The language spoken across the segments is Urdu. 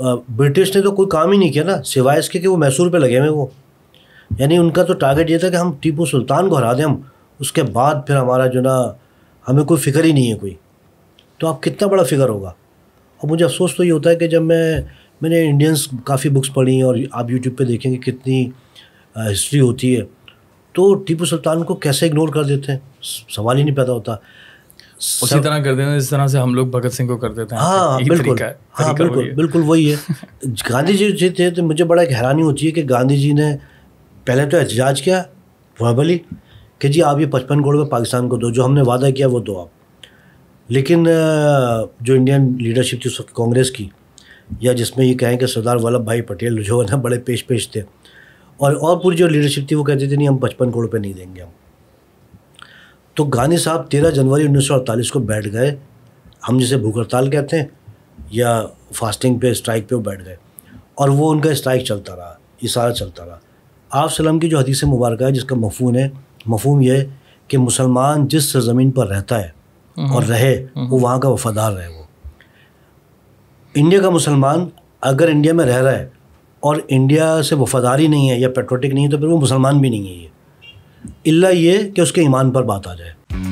برٹش نے تو کوئی کام ہی نہیں کیا نا, سوائے اس کے کہ وہ میسور پہ لگے ہوئے وہ. یعنی ان کا تو ٹارگیٹ یہ تھا کہ ہم ٹیپو سلطان کو ہرا دیں, ہم اس کے بعد پھر ہمارا جو نا ہمیں کوئی فکر ہی نہیں ہے کوئی. تو اب کتنا بڑا فکر ہوگا. اور مجھے افسوس تو یہ ہوتا ہے کہ جب میں نے انڈینس کافی بکس پڑھی اور آپ یوٹیوب پہ دیکھیں گے کتنی ہسٹری ہوتی ہے, تو ٹیپو سلطان کو کیسے اگنور کر دیتے ہیں, سوال ہی نہیں پیدا ہوتا. اسی طرح کر دیتے ہیں جس طرح سے ہم لوگ بھگت سنگھ کو کر دیتے ہیں. ہاں بالکل, ہاں بالکل بالکل وہی ہے. گاندھی جی تھے تو مجھے بڑا ایک حیرانی ہوتی ہے کہ گاندھی جی نے پہلے تو احتجاج کیا وربلی کہ جی آپ یہ 55 کروڑ میں پاکستان کو دو, جو ہم نے وعدہ کیا وہ دو آپ. لیکن جو انڈین لیڈرشپ تھی اس وقت کانگریس کی, یا جس میں یہ کہیں کہ سردار ولبھ بھائی پٹیل جو ہے نا بڑے پیش تھے, اور پوری جو لیڈرشپ تھی وہ کہتی تھی نہیں ہم 55 کروڑ پہ نہیں دیں گے ہم. تو گاندھی صاحب 13 جنوری 1948 کو بیٹھ گئے, ہم جسے بھوک ہڑتال کہتے ہیں یا فاسٹنگ پہ اسٹرائک پہ وہ بیٹھ گئے, اور وہ ان کا اسٹرائک چلتا رہا, اشارہ چلتا رہا. آپ سلم کی جو حدیث مبارکہ ہے جس کا مفہوم یہ ہے کہ مسلمان جس سرزمین پر رہتا ہے اور رہے وہ وہاں کا وفادار رہے. وہ انڈیا کا مسلمان اگر انڈیا میں رہ رہا ہے اور انڈیا سے وفاداری نہیں ہے یا پیٹریوٹک نہیں ہے تو پھر وہ مسلمان بھی نہیں ہے, یہ الا یہ کہ اس کے ایمان پر بات آ جائے.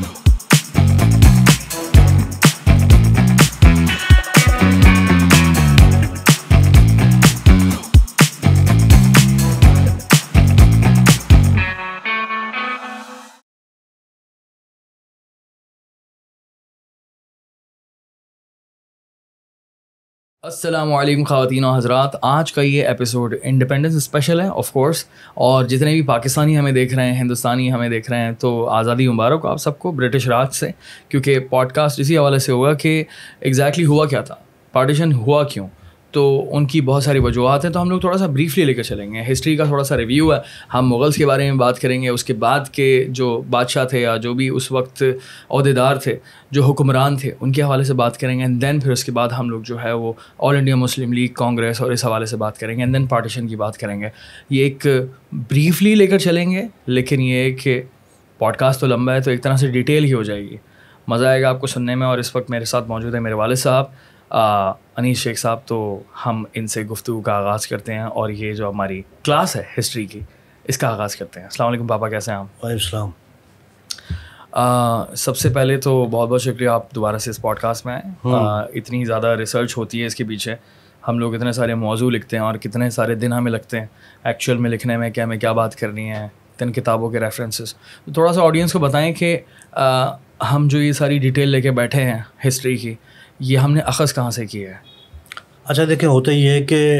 السلام علیکم خواتین و حضرات. آج کا یہ ایپیسوڈ انڈیپینڈنس اسپیشل ہے آف کورس, اور جتنے بھی پاکستانی ہمیں دیکھ رہے ہیں, ہندوستانی ہمیں دیکھ رہے ہیں, تو آزادی مبارک آپ سب کو برٹش راج سے. کیونکہ پوڈ کاسٹ اسی حوالے سے ہوگا کہ ایگزیکٹلی ہوا کیا تھا, پارٹیشن ہوا کیوں, تو ان کی بہت ساری وجوہات ہیں. تو ہم لوگ تھوڑا سا بریفلی لے کر چلیں گے, ہسٹری کا تھوڑا سا ریویو ہے. ہم مغلس کے بارے میں بات کریں گے, اس کے بعد کے جو بادشاہ تھے یا جو بھی اس وقت عہدیدار تھے, جو حکمران تھے, ان کے حوالے سے بات کریں گے. اینڈ دین پھر اس کے بعد ہم لوگ جو ہے وہ آل انڈیا مسلم لیگ, کانگریس اور اس حوالے سے بات کریں گے. اینڈ دین پارٹیشن کی بات کریں گے. یہ ایک بریفلی لے کر چلیں گے, لیکن یہ ہے کہ پوڈ کاسٹ تو لمبا ہے تو ایک طرح سے ڈیٹیل ہی ہو جائے گی. مزہ آئے گا آپ کو سننے میں. اور اس وقت میرے ساتھ موجود ہے میرے والد صاحب انیس شیخ صاحب. تو ہم ان سے گفتگو کا آغاز کرتے ہیں, اور یہ جو ہماری کلاس ہے ہسٹری کی اس کا آغاز کرتے ہیں. السلام علیکم پاپا, کیسے ہیں آپ؟ وعلیکم السلام. سب سے پہلے تو بہت بہت شکریہ آپ دوبارہ سے اس پوڈ کاسٹ میں آئے. اتنی زیادہ ریسرچ ہوتی ہے اس کے پیچھے, ہم لوگ اتنے سارے موضوع لکھتے ہیں اور کتنے سارے دن ہمیں لگتے ہیں ایکچوئل میں لکھنے میں کہ ہمیں کیا بات کرنی ہے, تین کتابوں کے ریفرنسز. تو تھوڑا سا آڈینس کو بتائیں کہ ہم جو یہ ساری ڈیٹیل لے کے بیٹھے ہیں ہسٹری کی, یہ ہم نے اخذ کہاں سے کی ہے؟ اچھا دیکھیں, ہوتا یہ ہے کہ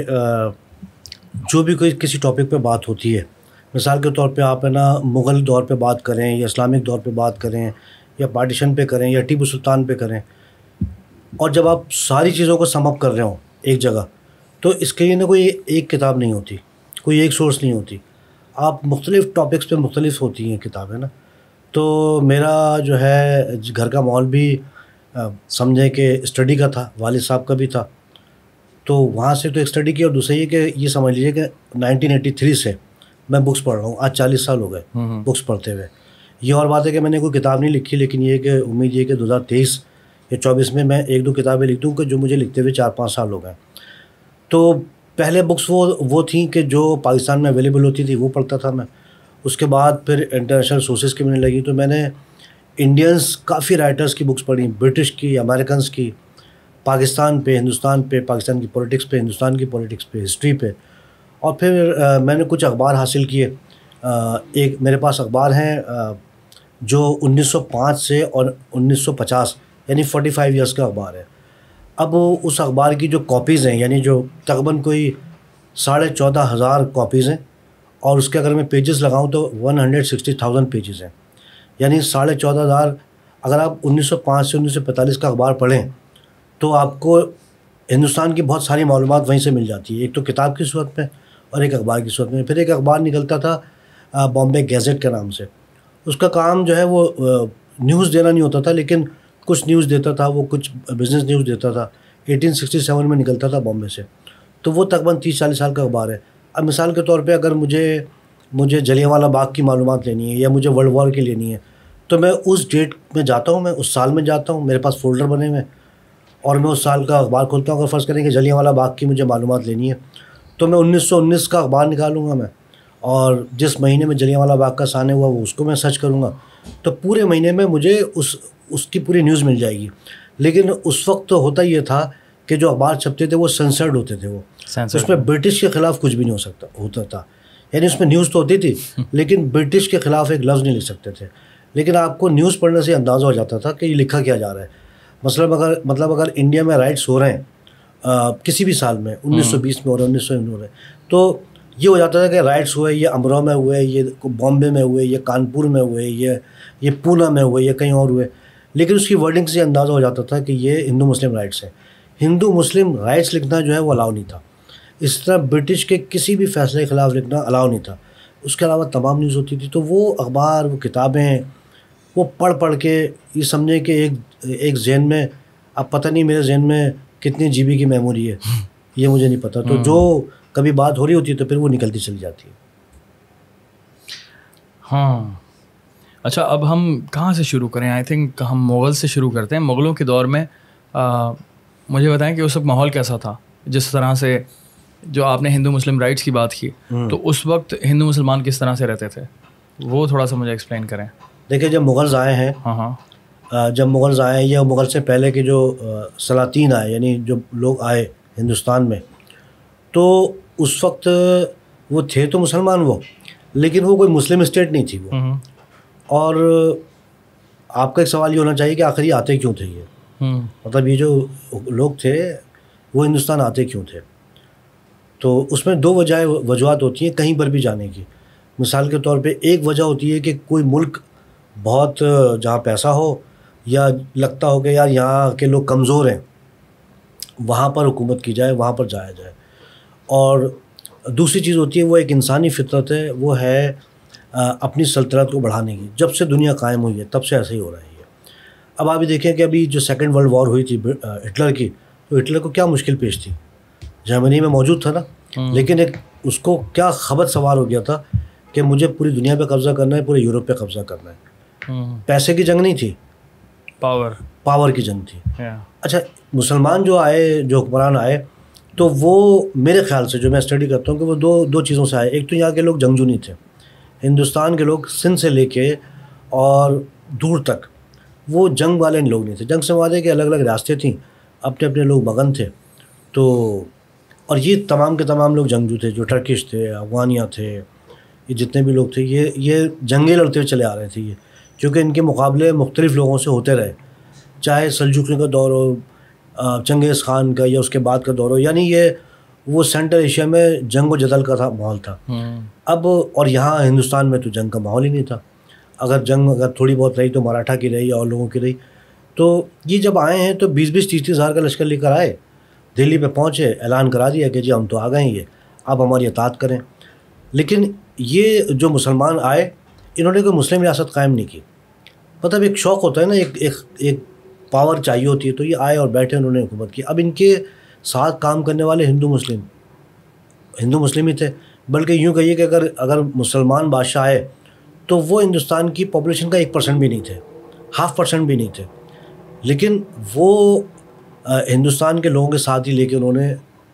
جو بھی کوئی کسی ٹاپک پہ بات ہوتی ہے, مثال کے طور پہ آپ ہے نا مغل دور پہ بات کریں یا اسلامک دور پہ بات کریں یا پارٹیشن پہ کریں یا ٹیپو سلطان پہ کریں, اور جب آپ ساری چیزوں کو سم اپ کر رہے ہوں ایک جگہ, تو اس کے لیے نا کوئی ایک کتاب نہیں ہوتی, کوئی ایک سورس نہیں ہوتی. آپ مختلف ٹاپکس پہ مختلف ہوتی ہیں کتابیں نا. تو میرا جو ہے گھر کا ماحول بھی سمجھیں کہ اسٹڈی کا تھا, والد صاحب کا بھی تھا. تو وہاں سے تو ایک اسٹڈی کی, اور دوسرا یہ کہ یہ سمجھ لیجیے کہ 1983 سے میں بکس پڑھ رہا ہوں. آج 40 سال ہو گئے بکس پڑھتے ہوئے. یہ اور بات ہے کہ میں نے کوئی کتاب نہیں لکھی, لیکن یہ کہ امید یہ کہ 2023 یا 24 میں ایک دو کتابیں لکھ دوں کہ جو مجھے لکھتے ہوئے 4-5 سال ہو گئے. تو پہلے بکس وہ تھیں کہ جو پاکستان میں اویلیبل ہوتی تھی وہ پڑھتا تھا میں. اس کے بعد پھر انٹرنیشنل سورسز کی ملنے لگی, تو میں نے انڈینس کافی رائٹرز کی بکس پڑھی, برٹش کی, امریکنس کی, پاکستان پہ, ہندوستان پہ, پاکستان کی پولیٹکس پہ, ہندوستان کی پولیٹکس پہ, ہسٹری پہ. اور پھر میں نے کچھ اخبار حاصل کیے. ایک میرے پاس اخبار ہیں جو 1905 سے اور 1950 یعنی 45 ایئرس کا اخبار ہے. اب اس اخبار کی جو کاپیز ہیں, یعنی جو تقریباً کوئی 14,500 کاپیز ہیں, اور اس کے اگر میں پیجز لگاؤں تو 160,000 پیجز ہیں. یعنی 14,500. اگر آپ 1905 سے 1945 کا اخبار پڑھیں تو آپ کو ہندوستان کی بہت ساری معلومات وہیں سے مل جاتی ہے, ایک تو کتاب کی صورت میں اور ایک اخبار کی صورت میں. پھر ایک اخبار نکلتا تھا بامبے گیزٹ کے نام سے. اس کا کام جو ہے وہ نیوز دینا نہیں ہوتا تھا, لیکن کچھ نیوز دیتا تھا, وہ کچھ بزنس نیوز دیتا تھا. 1867 میں نکلتا تھا بامبے سے. تو وہ تقریباً 30-40 سال کا اخبار ہے. اب مثال کے طور پہ اگر مجھے جلیانوالہ باغ کی معلومات لینی ہے یا مجھے ورلڈ وار کی لینی ہے, تو میں اس ڈیٹ میں جاتا ہوں, میں اس سال میں جاتا ہوں, میرے پاس فولڈر بنے ہوئے ہیں, اور میں اس سال کا اخبار کھولتا ہوں. اگر فرض کریں کہ جلیانوالہ باغ کی مجھے معلومات لینی ہے تو میں 1919 کا اخبار نکالوں گا میں, اور جس مہینے میں جلیانوالہ باغ کا سانحہ ہوا وہ اس کو میں سرچ کروں گا, تو پورے مہینے میں مجھے اس کی پوری نیوز مل جائے گی. لیکن اس وقت تو ہوتا یہ تھا کہ جو اخبار چھپتے تھے وہ سینسرڈ ہوتے تھے, وہ اس میں برٹش کے خلاف کچھ بھی نہیں ہوتا تھا. یعنی اس میں نیوز تو ہوتی تھی لیکن برٹش کے خلاف ایک لفظ نہیں لکھ سکتے تھے. لیکن آپ کو نیوز پڑھنے سے اندازہ ہو جاتا تھا کہ یہ لکھا کیا جا رہا ہے. مطلب اگر انڈیا میں رائٹس ہو رہے ہیں کسی بھی سال میں, 1920 میں ہو رہے ہیں, 1900 میں ہو رہے ہیں, تو یہ ہو جاتا تھا کہ رائٹس ہوئے, یہ امروہہ میں ہوئے, یہ بامبے میں ہوئے, یہ کانپور میں ہوئے, یہ پونا میں ہوئے, یہ کہیں اور ہوئے. لیکن اس کی ورڈنگ سے اندازہ ہو جاتا تھا کہ یہ ہندو مسلم رائٹس ہیں. ہندو مسلم رائٹس لکھنا جو ہے وہ الاؤ نہیں تھا. اس طرح برٹش کے کسی بھی فیصلے کے خلاف لکھنا الاؤ نہیں تھا. اس کے علاوہ تمام نیوز ہوتی تھی. تو وہ اخبار, وہ کتابیں, وہ پڑھ کے یہ سمجھیں کہ ایک ذہن میں, اب پتہ نہیں میرے ذہن میں کتنی جی بی کی میموری ہے, یہ مجھے نہیں پتہ. تو جو کبھی بات ہو رہی ہوتی ہے تو پھر وہ نکلتی چلی جاتی ہے. ہاں اچھا, اب ہم کہاں سے شروع کریں؟ آئی تھنک ہم مغل سے شروع کرتے ہیں. مغلوں کے دور میں مجھے بتائیں کہ اس وقت ماحول کیسا تھا؟ جس طرح سے جو آپ نے ہندو مسلم رائٹس کی بات کی, تو اس وقت ہندو مسلمان کس طرح سے رہتے تھے, وہ تھوڑا سا مجھے ایکسپلین کریں. دیکھیں جب مغلز آئے ہیں, جب مغلز آئے ہیں یا مغل سے پہلے کے جو سلاطین آئے, یعنی جو لوگ آئے ہندوستان میں, تو اس وقت وہ تھے تو مسلمان وہ, لیکن وہ کوئی مسلم اسٹیٹ نہیں تھی وہ. اور آپ کا ایک سوال یہ ہونا چاہیے کہ آخر یہ آتے کیوں تھے, یہ مطلب یہ جو لوگ تھے وہ ہندوستان آتے کیوں تھے. تو اس میں 2 وجوہات ہوتی ہیں کہیں پر بھی جانے کی. مثال کے طور پہ ایک وجہ ہوتی ہے کہ کوئی ملک بہت جہاں پیسہ ہو, یا لگتا ہو کہ یار یہاں کے لوگ کمزور ہیں, وہاں پر حکومت کی جائے, وہاں پر جایا جائے. اور دوسری چیز ہوتی ہے وہ ایک انسانی فطرت ہے, وہ ہے اپنی سلطنت کو بڑھانے کی. جب سے دنیا قائم ہوئی ہے تب سے ایسے ہی ہو رہا ہے. اب آپ یہ دیکھیں کہ ابھی جو 2nd ورلڈ وار ہوئی تھی ہٹلر کی, تو ہٹلر کو کیا مشکل پیش تھی, جرمنی میں موجود تھا نا, لیکن ایک اس کو کیا خبر سوار ہو گیا تھا کہ مجھے پوری دنیا پہ قبضہ کرنا ہے, پورے یورپ پہ قبضہ کرنا ہے. پیسے کی جنگ نہیں تھی, پاور کی جنگ تھی. اچھا مسلمان جو آئے, جو حکمران آئے, تو وہ میرے خیال سے جو میں اسٹڈی کرتا ہوں کہ وہ دو چیزوں سے آئے. ایک تو یہاں کے لوگ جنگجو نہیں تھے. ہندوستان کے لوگ سندھ سے لے کے اور دور تک وہ جنگ والے لوگ نہیں تھے. جنگ سے وعدے کہ الگ الگ ریاستیں تھیں, اپنے اپنے لوگ مگن تھے. تو اور یہ تمام کے تمام لوگ جنگجو تھے, جو ٹرکش تھے, افغانیہ تھے, یہ جتنے بھی لوگ تھے یہ جنگیں لڑتے ہوئے چلے آ رہے تھے. یہ کیونکہ ان کے مقابلے مختلف لوگوں سے ہوتے رہے, چاہے سلجوقیوں کا دور ہو, چنگیز خان کا, یا اس کے بعد کا دور ہو. یعنی یہ وہ سینٹرل ایشیا میں جنگ و جدل کا ماحول تھا. اب اور یہاں ہندوستان میں تو جنگ کا ماحول ہی نہیں تھا. اگر تھوڑی بہت رہی تو مراٹھا کی رہی اور لوگوں کی رہی. تو یہ جب آئے ہیں تو 20-30 ہزار کا لشکر لے کر آئے, دہلی پہ پہنچے, اعلان کرا دیا کہ جی ہم تو آ گئے ہیں, یہ آپ ہماری اطاعت کریں. لیکن یہ جو مسلمان آئے انہوں نے کوئی مسلم ریاست قائم نہیں کی. مطلب ایک شوق ہوتا ہے نا, ایک پاور چاہیے ہوتی ہے, تو یہ آئے اور بیٹھے, انہوں نے حکومت کی. اب ان کے ساتھ کام کرنے والے ہندو مسلم ہی تھے. بلکہ یوں کہیے کہ اگر مسلمان بادشاہ آئے تو وہ ہندوستان کی پاپولیشن کا 1% بھی نہیں تھے, 0.5% بھی نہیں تھے. لیکن وہ ہندوستان کے لوگوں کے ساتھ ہی لے کے انہوں نے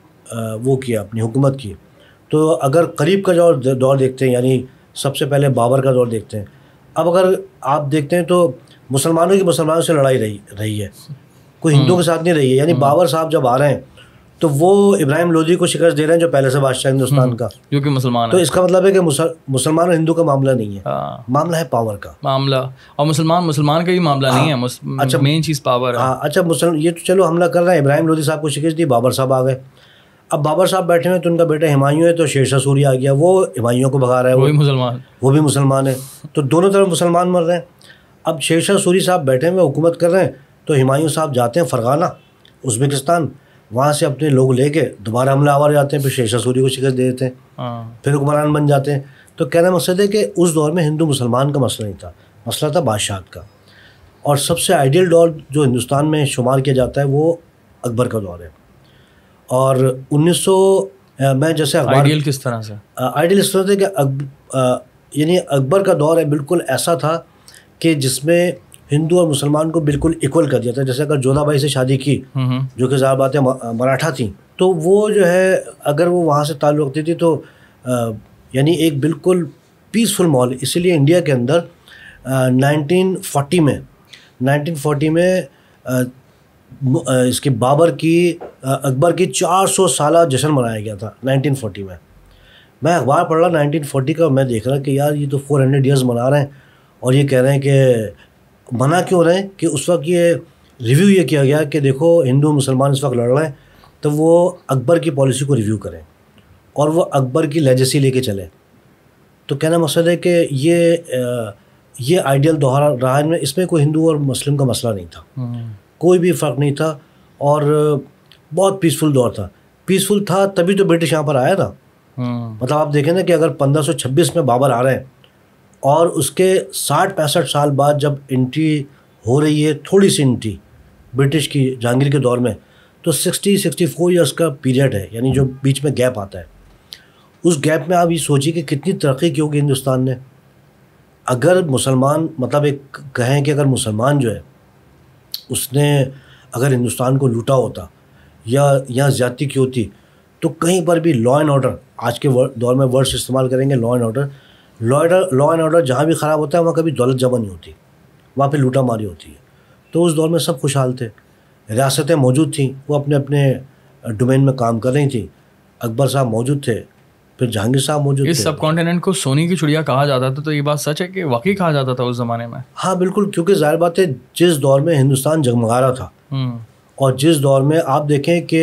وہ کیا, اپنی حکومت کی. تو اگر قریب کا دور دیکھتے ہیں, یعنی سب سے پہلے بابر کا دور دیکھتے ہیں. اب اگر آپ دیکھتے ہیں تو مسلمانوں سے لڑائی رہی ہے, کوئی ہندوؤں کے ساتھ نہیں رہی ہے. یعنی بابر صاحب جب آ رہے ہیں تو وہ ابراہیم لودھی کو شکست دے رہے ہیں جو پہلے سے بادشاہ ہندوستان کا, جو کہ مسلمان ہے. تو اس کا مطلب ہے کہ مسلمان اور ہندو کا معاملہ نہیں ہے, معاملہ ہے پاور کا معاملہ. اور مسلمان کا بھی معاملہ نہیں ہے. اچھا مین چیز پاور ہے. ہاں اچھا یہ تو چلو حملہ کر رہے ہیں, ابراہیم لودھی صاحب کو شکست دی, بابر صاحب آ گئے. اب بابر صاحب بیٹھے ہوئے تو ان کا بیٹا ہمایوں ہے, تو شیر شاہ سوری آ گیا, وہ ہمایوں کو بھگا رہا ہے, وہ بھی مسلمان ہے. تو دونوں طرف مسلمان مر رہے ہیں. اب شیر شاہ سوری صاحب بیٹھے ہوئے حکومت کر رہے ہیں, تو ہمایوں صاحب جاتے ہیں فرغانہ, ازبکستان, وہاں سے اپنے لوگ لے کے دوبارہ حملہ آور جاتے ہیں, پھر شیر شاہ سوری کو شکست دے دیتے ہیں, پھر حکمران بن جاتے ہیں. تو کہنا مقصد ہے کہ اس دور میں ہندو مسلمان کا مسئلہ نہیں تھا, مسئلہ تھا بادشاہت کا. اور سب سے آئیڈیل دور جو ہندوستان میں شمار کیا جاتا ہے وہ اکبر کا دور ہے. اور 1900 میں جیسے آئیڈیل کس طرح سے, آئیڈیل اس طرح سے کہ یعنی اکبر کا دور ہے بالکل ایسا تھا کہ جس میں ہندو اور مسلمان کو بالکل ایکول کر دیا تھا. جیسے اگر جودا بائی سے شادی کی جو کہ ظاہر باتیں مراٹھا تھیں, تو وہ جو ہے اگر وہ وہاں سے تعلق رکھتی تھی تو یعنی ایک بالکل پیسفل ماحول. اسی لیے انڈیا کے اندر 1940 میں اس کی بابر کی اکبر کی 400 سالہ جشن منایا گیا تھا 1940 میں. میں اخبار پڑھ رہا 1940 کا, میں دیکھ رہا کہ یار یہ تو 400 ایئرز منا رہے ہیں, اور یہ کہہ رہے ہیں کہ منع کیوں رہے ہیں کہ اس وقت یہ ریویو یہ کیا گیا کہ دیکھو ہندو مسلمان اس وقت لڑ رہے ہیں, تو وہ اکبر کی پالیسی کو ریویو کریں اور وہ اکبر کی لیجیسی لے کے چلیں. تو کہنا مقصد ہے کہ یہ آئیڈیل دوہرا رہا ہے. اس میں کوئی ہندو اور مسلم کا مسئلہ نہیں تھا, کوئی بھی فرق نہیں تھا, اور بہت پیسفل دور تھا. پیسفل تھا تبھی تو برٹش یہاں پر آیا تھا. مطلب آپ دیکھیں نا کہ اگر 1526 میں بابر آ رہے ہیں اور اس کے 60-65 سال بعد جب انٹری ہو رہی ہے, تھوڑی سی انٹری برٹش کی جہانگیر کے دور میں, تو 60-64 ایئرس کا پیریڈ ہے, یعنی جو بیچ میں گیپ آتا ہے. اس گیپ میں آپ یہ سوچیے کہ کتنی ترقی کی ہوگی ہندوستان نے. اگر مسلمان مطلب ایک کہیں کہ اگر مسلمان جو ہے اس نے اگر ہندوستان کو لوٹا ہوتا یا یہاں زیادتی کی ہوتی, تو کہیں پر بھی لا اینڈ آرڈر, آج کے دور میں ورڈس استعمال کریں گے, لا اینڈ آرڈر جہاں بھی خراب ہوتا ہے وہاں کبھی دولت جمع نہیں ہوتی, وہاں پہ لوٹا ماری ہوتی ہے. تو اس دور میں سب خوشحال تھے, ریاستیں موجود تھیں, وہ اپنے اپنے ڈومین میں کام کر رہی تھیں. اکبر صاحب موجود تھے, پھر جہانگیر صاحب موجود تھے. اس سب کانٹیننٹ کو سونے کی چڑیا کہا جاتا تھا, تو یہ بات سچ ہے کہ واقعی کہا جاتا تھا اس زمانے میں؟ ہاں بالکل, کیونکہ ظاہر بات ہے جس دور میں ہندوستان جگمگا رہا تھا اور جس دور میں آپ دیکھیں کہ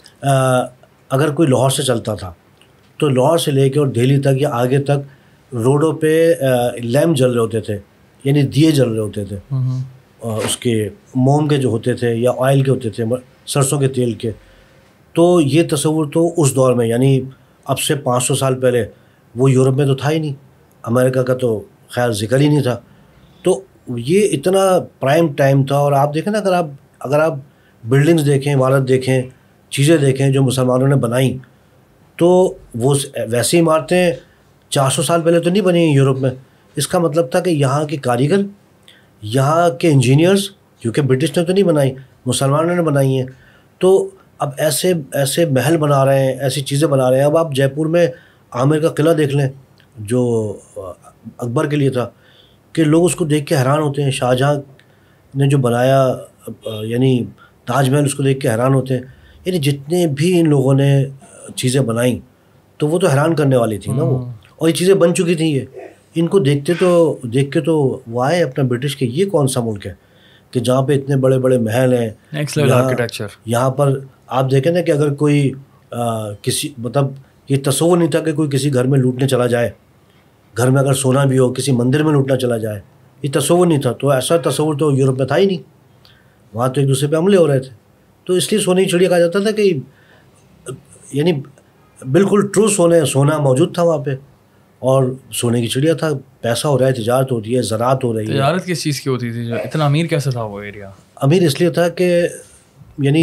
اگر کوئی لاہور سے چلتا تھا تو لاہور سے لے کے اور دہلی تک یا آگے تک روڈوں پہ لیمپ جل رہے ہوتے تھے, یعنی دیے جل رہے ہوتے تھے, اس کے موم کے جو ہوتے تھے یا آئل کے ہوتے تھے, سرسوں کے تیل کے. تو یہ تصور تو اس دور میں, یعنی اب سے 500 سال پہلے, وہ یورپ میں تو تھا ہی نہیں, امریکہ کا تو خیر ذکر ہی نہیں تھا. تو یہ اتنا پرائم ٹائم تھا. اور آپ دیکھیں نا, اگر آپ بلڈنگز دیکھیں, عمارت دیکھیں, چیزیں دیکھیں جو مسلمانوں نے بنائیں, تو وہ ویسی عمارتیں 400 سال پہلے تو نہیں بنی ہیں یورپ میں. اس کا مطلب تھا کہ یہاں کے کاریگر, یہاں کے انجینئرز, کیونکہ برٹش نے تو نہیں بنائی, مسلمانوں نے بنائی ہیں. تو اب ایسے محل بنا رہے ہیں, ایسی چیزیں بنا رہے ہیں. اب آپ جے پور میں عامر کا قلعہ دیکھ لیں جو اکبر کے لیے تھا, کہ لوگ اس کو دیکھ کے حیران ہوتے ہیں. شاہجہاں نے جو بنایا, یعنی تاج محل, اس کو دیکھ کے حیران ہوتے ہیں. یعنی جتنے بھی ان لوگوں نے چیزیں بنائیں تو وہ تو حیران کرنے والی تھی نا وہ, اور یہ چیزیں بن چکی تھیں. یہ ان کو دیکھ کے تو وہ آئے اپنا برٹش کے, یہ کون سا ملک ہے کہ جہاں پہ اتنے بڑے بڑے محل ہیں, یہاں پر آپ دیکھیں نا کہ اگر کوئی کسی مطلب یہ تصور نہیں تھا کہ کوئی کسی گھر میں لوٹنے چلا جائے, گھر میں اگر سونا بھی ہو, کسی مندر میں لوٹنا چلا جائے, یہ تصور نہیں تھا. تو ایسا تصور تو یورپ میں تھا ہی نہیں, وہاں تو ایک دوسرے پہ حملے ہو رہے تھے. تو اس لیے سونے کی چڑیا کہا جاتا تھا کہ یعنی بالکل ٹرو سونا موجود تھا وہاں پہ, اور سونے کی چڑیا تھا, پیسہ ہو رہا ہے, تجارت ہو رہی ہے, زراعت ہو رہی ہے. تجارت کس چیز کی ہوتی تھی؟ جو اتنا امیر کیسے تھا وہ ایریا؟ امیر اس لیے تھا کہ یعنی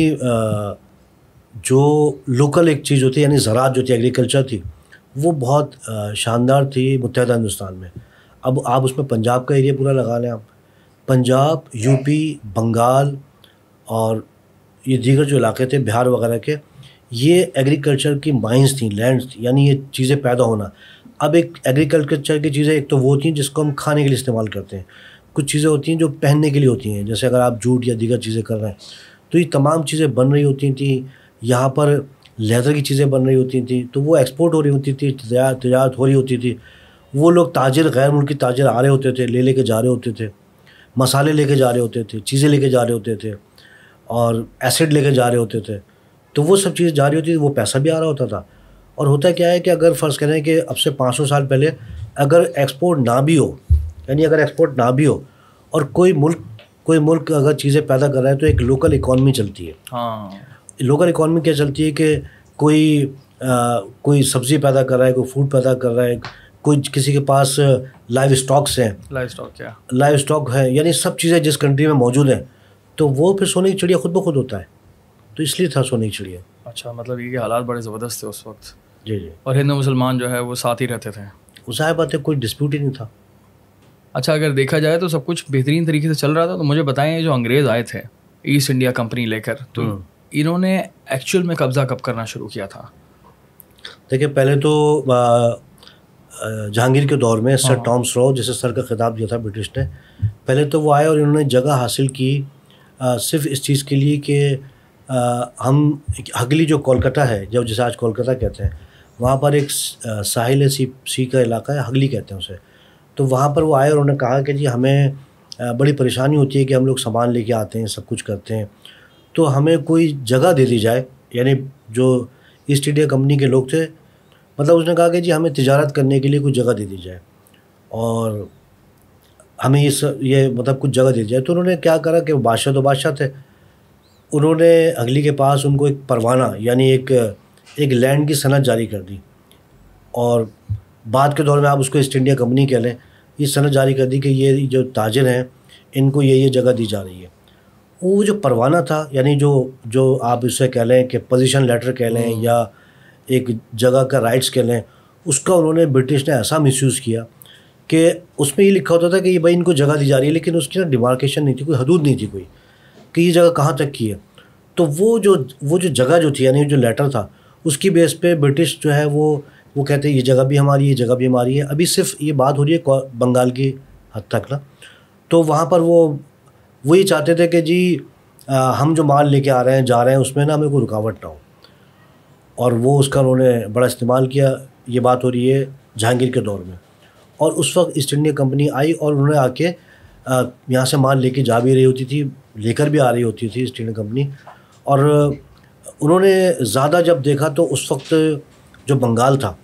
جو لوکل ایک چیز ہوتی ہے, یعنی زراعت جو تھی, ایگریکلچر تھی, وہ بہت شاندار تھی متحدہ ہندوستان میں. اب آپ اس میں پنجاب کا ایریا پورا لگا لیں, آپ پنجاب, یو پی, بنگال اور یہ دیگر جو علاقے تھے بہار وغیرہ کے, یہ ایگریکلچر کی مائنس تھیں, لینڈس تھیں, یعنی یہ چیزیں پیدا ہونا. اب ایک ایگریکلچر کی چیزیں ایک تو وہ ہوتی ہیں جس کو ہم کھانے کے لیے استعمال کرتے ہیں, کچھ چیزیں ہوتی ہیں جو پہننے کے لیے ہوتی ہیں, جیسے اگر آپ جوٹ یا دیگر چیزیں کر رہے ہیں, تو یہ تمام چیزیں بن رہی ہوتی تھیں. یہاں پر لیدر کی چیزیں بن رہی ہوتی تھیں, تو وہ ایکسپورٹ ہو رہی ہوتی تھی, تجارت ہو رہی ہوتی تھی. وہ لوگ تاجر, غیر ملکی تاجر آ رہے ہوتے تھے, لے کے جا رہے ہوتے تھے, مسالے لے کے جا رہے ہوتے تھے, چیزیں لے کے جا رہے ہوتے تھے, اور ایسڈ لے کے جا رہے ہوتے تھے. تو وہ سب چیزیں جا رہی ہوتی تھی, وہ پیسہ بھی آ رہا ہوتا تھا. اور ہوتا کیا ہے کہ اگر فرض کریں کہ اب سے 500 سال پہلے اگر ایکسپورٹ نہ بھی ہو, یعنی اگر ایکسپورٹ نہ بھی ہو اور کوئی ملک اگر چیزیں پیدا کر رہا ہے, تو ایک لوکل اکانومی چلتی ہے. ہاں, لوکل اکانومی کیا چلتی ہے کہ کوئی سبزی پیدا کر رہا ہے, کوئی فوڈ پیدا کر رہا ہے, کوئی کسی کے پاس لائیو اسٹاکس ہیں, لائیو اسٹاک ہے, یعنی سب چیزیں جس کنٹری میں موجود ہیں, تو وہ پھر سونے کی چڑیا خود بخود ہوتا ہے. تو اس لیے تھا سونے کی چڑیا. اچھا, مطلب یہ کہ حالات بڑے زبردست تھے اس وقت. جی جی. اور ہندو مسلمان جو ہے وہ ساتھ ہی رہتے تھے. ظاہر بات ہے کوئی ڈسپیوٹ ہی نہیں تھا. اچھا اگر دیکھا جائے تو سب کچھ بہترین طریقے سے چل رہا تھا. تو مجھے بتائیں جو انگریز آئے تھے ایسٹ انڈیا کمپنی لے کر, تو انہوں نے ایکچوئل میں قبضہ کب کرنا شروع کیا تھا؟ دیکھیے پہلے تو جہانگیر کے دور میں سر ٹامس رو, جسے سر کا خطاب دیا تھا برٹش نے, پہلے تو وہ آئے اور انہوں نے جگہ حاصل کی صرف اس چیز کے لیے کہ ہم ہگلی جو کولکتہ ہے, جسے آج کولکتہ کہتے ہیں, وہاں پر ایک ساحل سی کا علاقہ ہے, ہگلی کہتے ہیں اسے. تو وہاں پر وہ آئے اور انہوں نے کہا کہ جی ہمیں بڑی پریشانی ہوتی ہے کہ ہم لوگ سامان لے کے آتے ہیں, سب کچھ کرتے ہیں, تو ہمیں کوئی جگہ دے دی جائے. یعنی جو ایسٹ انڈیا کمپنی کے لوگ تھے, مطلب اس نے کہا کہ جی ہمیں تجارت کرنے کے لیے کوئی جگہ دے دی جائے اور ہمیں یہ مطلب کچھ جگہ دے دی جائے. تو انہوں نے کیا کرا کہ بادشاہ تو بادشاہ تھے, انہوں نے ہگلی کے پاس ان کو ایک پروانہ یعنی ایک لینڈ کی صنعت جاری کر دی, اور بعد کے دور میں آپ اس کو ایسٹ انڈیا کمپنی کہہ لیں, یہ صنعت جاری کر دی کہ یہ جو تاجر ہیں ان کو یہ جگہ دی جا رہی ہے. وہ جو پروانہ تھا, یعنی جو آپ اسے کہہ لیں کہ پوزیشن لیٹر کہہ لیں یا ایک جگہ کا رائٹس کہہ لیں, اس کا انہوں نے برٹش نے ایسا مس یوز کیا کہ اس میں یہ لکھا ہوتا تھا کہ یہ بھائی ان کو جگہ دی جا رہی ہے, لیکن اس کی نا ڈیمارکیشن نہیں تھی, کوئی حدود نہیں تھی کوئی کہ یہ جگہ کہاں تک کی ہے. تو وہ جو جگہ جو تھی یعنی جو لیٹر تھا, اس کی بیس پہ برٹش جو ہے وہ کہتے ہیں یہ جگہ بھی ہماری ہے, یہ جگہ بھی ہماری ہے. ابھی صرف یہ بات ہو رہی ہے بنگال کی حد تک نا. تو وہاں پر وہ یہ چاہتے تھے کہ جی ہم جو مال لے کے آ رہے ہیں جا رہے ہیں اس میں نا ہمیں کوئی رکاوٹ نہ ہو, اور وہ اس کا انہوں نے بڑا استعمال کیا. یہ بات ہو رہی ہے جہانگیر کے دور میں, اور اس وقت ایسٹ انڈیا کمپنی آئی اور انہوں نے آ کے یہاں سے مال لے کے جا بھی رہی ہوتی تھی, لے کر بھی آ رہی ہوتی تھی ایسٹ انڈیا کمپنی. اور انہوں نے زیادہ جب دیکھا تو اس وقت جو بنگال تھا,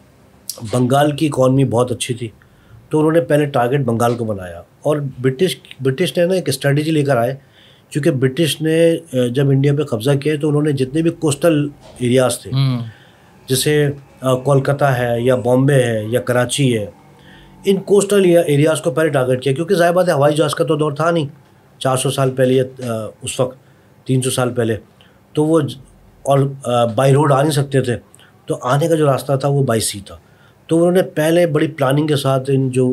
بنگال کی اکانومی بہت اچھی تھی, تو انہوں نے پہلے ٹارگیٹ بنگال کو بنایا. اور برٹش نے نا ایک اسٹریٹجی لے کر آئے, کیونکہ برٹش نے جب انڈیا پہ قبضہ کیا تو انہوں نے جتنے بھی کوسٹل ایریاز تھے, جیسے کولکتہ ہے یا بامبے ہے یا کراچی ہے, ان کوسٹل ایریاز کو پہلے ٹارگیٹ کیا, کیونکہ ظاہر بات ہے ہوائی جہاز کا تو دور تھا نہیں 400 سال پہلے یا اس وقت 300 سال پہلے, تو وہ اور بائی روڈ آ نہیں سکتے تھے, تو آنے کا جو راستہ تھا وہ بائی سی تھا. تو انہوں نے پہلے بڑی پلاننگ کے ساتھ ان جو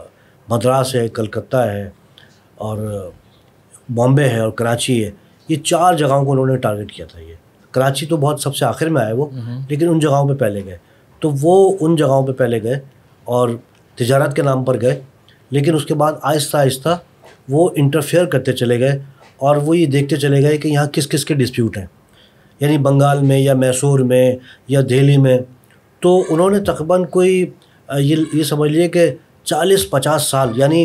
مدراس ہے, کلکتہ ہے اور بامبے ہے اور کراچی ہے, یہ 4 جگہوں کو انہوں نے ٹارگیٹ کیا تھا. یہ کراچی تو بہت سب سے آخر میں آئے وہ, لیکن ان جگہوں پہ پہلے گئے. تو وہ ان جگہوں پہ پہلے گئے اور تجارت کے نام پر گئے, لیکن اس کے بعد آہستہ آہستہ وہ انٹرفیئر کرتے چلے گئے, اور وہ یہ دیکھتے چلے گئے کہ یہاں کس کس کے ڈسپیوٹ ہیں, یعنی بنگال میں یا میسور میں یا دہلی میں. تو انہوں نے تقریباً کوئی یہ سمجھ لیے کہ 40-50 سال یعنی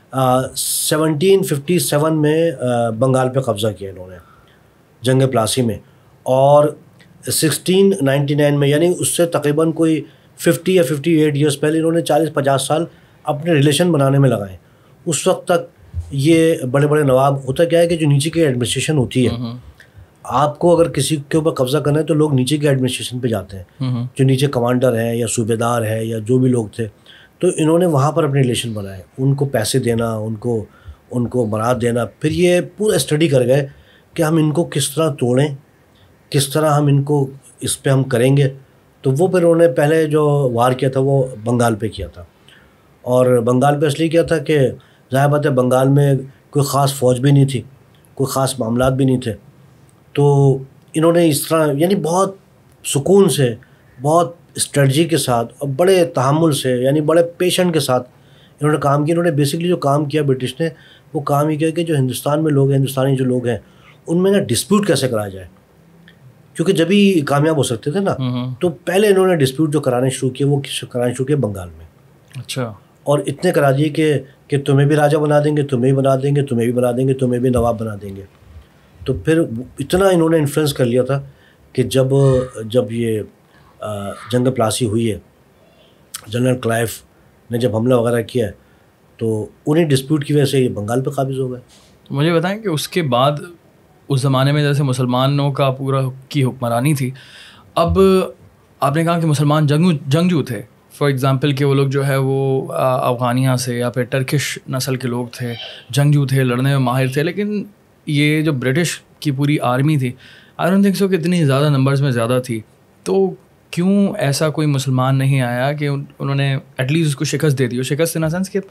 1757 میں بنگال پہ قبضہ کیا انہوں نے جنگ پلاسی میں, اور 1699 میں یعنی اس سے تقریباً کوئی 50 یا 58 ایئرس پہلے انہوں نے 40-50 سال اپنے ریلیشن بنانے میں لگائے. اس وقت تک یہ بڑے بڑے نواب, ہوتا کیا ہے کہ جو نیچے کی ایڈمنسٹریشن ہوتی ہے, آپ کو اگر کسی کے اوپر قبضہ کرنا ہے تو لوگ نیچے کے ایڈمنسٹریشن پہ جاتے ہیں, جو نیچے کمانڈر ہیں یا صوبے دار ہے یا جو بھی لوگ تھے. تو انہوں نے وہاں پر اپنے ریلیشن بنائے, ان کو پیسے دینا, ان کو برات دینا. پھر یہ پورا اسٹڈی کر گئے کہ ہم ان کو کس طرح توڑیں, کس طرح ہم ان کو اس پہ ہم کریں گے. تو وہ پھر انہوں نے پہلے جو وار کیا تھا وہ بنگال پہ کیا تھا, اور بنگال پہ اس لیے کیا تھا کہ ظاہر بات ہے بنگال میں کوئی خاص فوج بھی نہیں تھی, کوئی خاص معاملات بھی نہیں تھے. تو انہوں نے اس طرح یعنی بہت سکون سے, بہت اسٹریٹجی کے ساتھ اور بڑے تحمل سے یعنی بڑے پیشنٹ کے ساتھ انہوں نے کام کیا. انہوں نے بیسکلی جو کام کیا برٹش نے, وہ کام یہ کیا کہ جو ہندوستان میں لوگ ہیں, ہندوستانی جو لوگ ہیں, ان میں نا ڈسپیوٹ کیسے کرایا جائے, کیونکہ جب ہی کامیاب ہو سکتے تھے نا. تو پہلے انہوں نے ڈسپیوٹ جو کرانے شروع کیے وہ کرانے شروع کیے بنگال میں. اچھا. اور اتنے کرا دیے کہ تمہیں بھی راجہ بنا دیں گے, تمہیں بھی بنا دیں گے, تمہیں بھی بنا دیں گے, تمہیں بھی نواب بنا دیں گے. تو پھر اتنا انہوں نے انفلوئنس کر لیا تھا کہ جب یہ جنگ پلاسی ہوئی ہے, جنرل کلائف نے جب حملہ وغیرہ کیا ہے, تو انہیں ڈسپیوٹ کی وجہ سے یہ بنگال پہ قابض ہو گئے. تو مجھے بتائیں کہ اس کے بعد اس زمانے میں جیسے مسلمانوں کا پورا کی حکمرانی تھی, اب آپ نے کہا کہ مسلمان جنگجو تھے, فار ایگزامپل کہ وہ لوگ جو ہے وہ افغانیہ سے یا پھر ٹرکش نسل کے لوگ تھے, جنگجو تھے, لڑنے میں ماہر تھے. لیکن یہ جو برٹش کی پوری آرمی تھی, آئی ڈونٹ تھنک سو کہ اتنی زیادہ نمبرز میں زیادہ تھی. تو کیوں ایسا کوئی مسلمان نہیں آیا کہ انہوں نے ایٹ لیسٹ اس کو شکست دے دی, اور شکست ان سینس کہ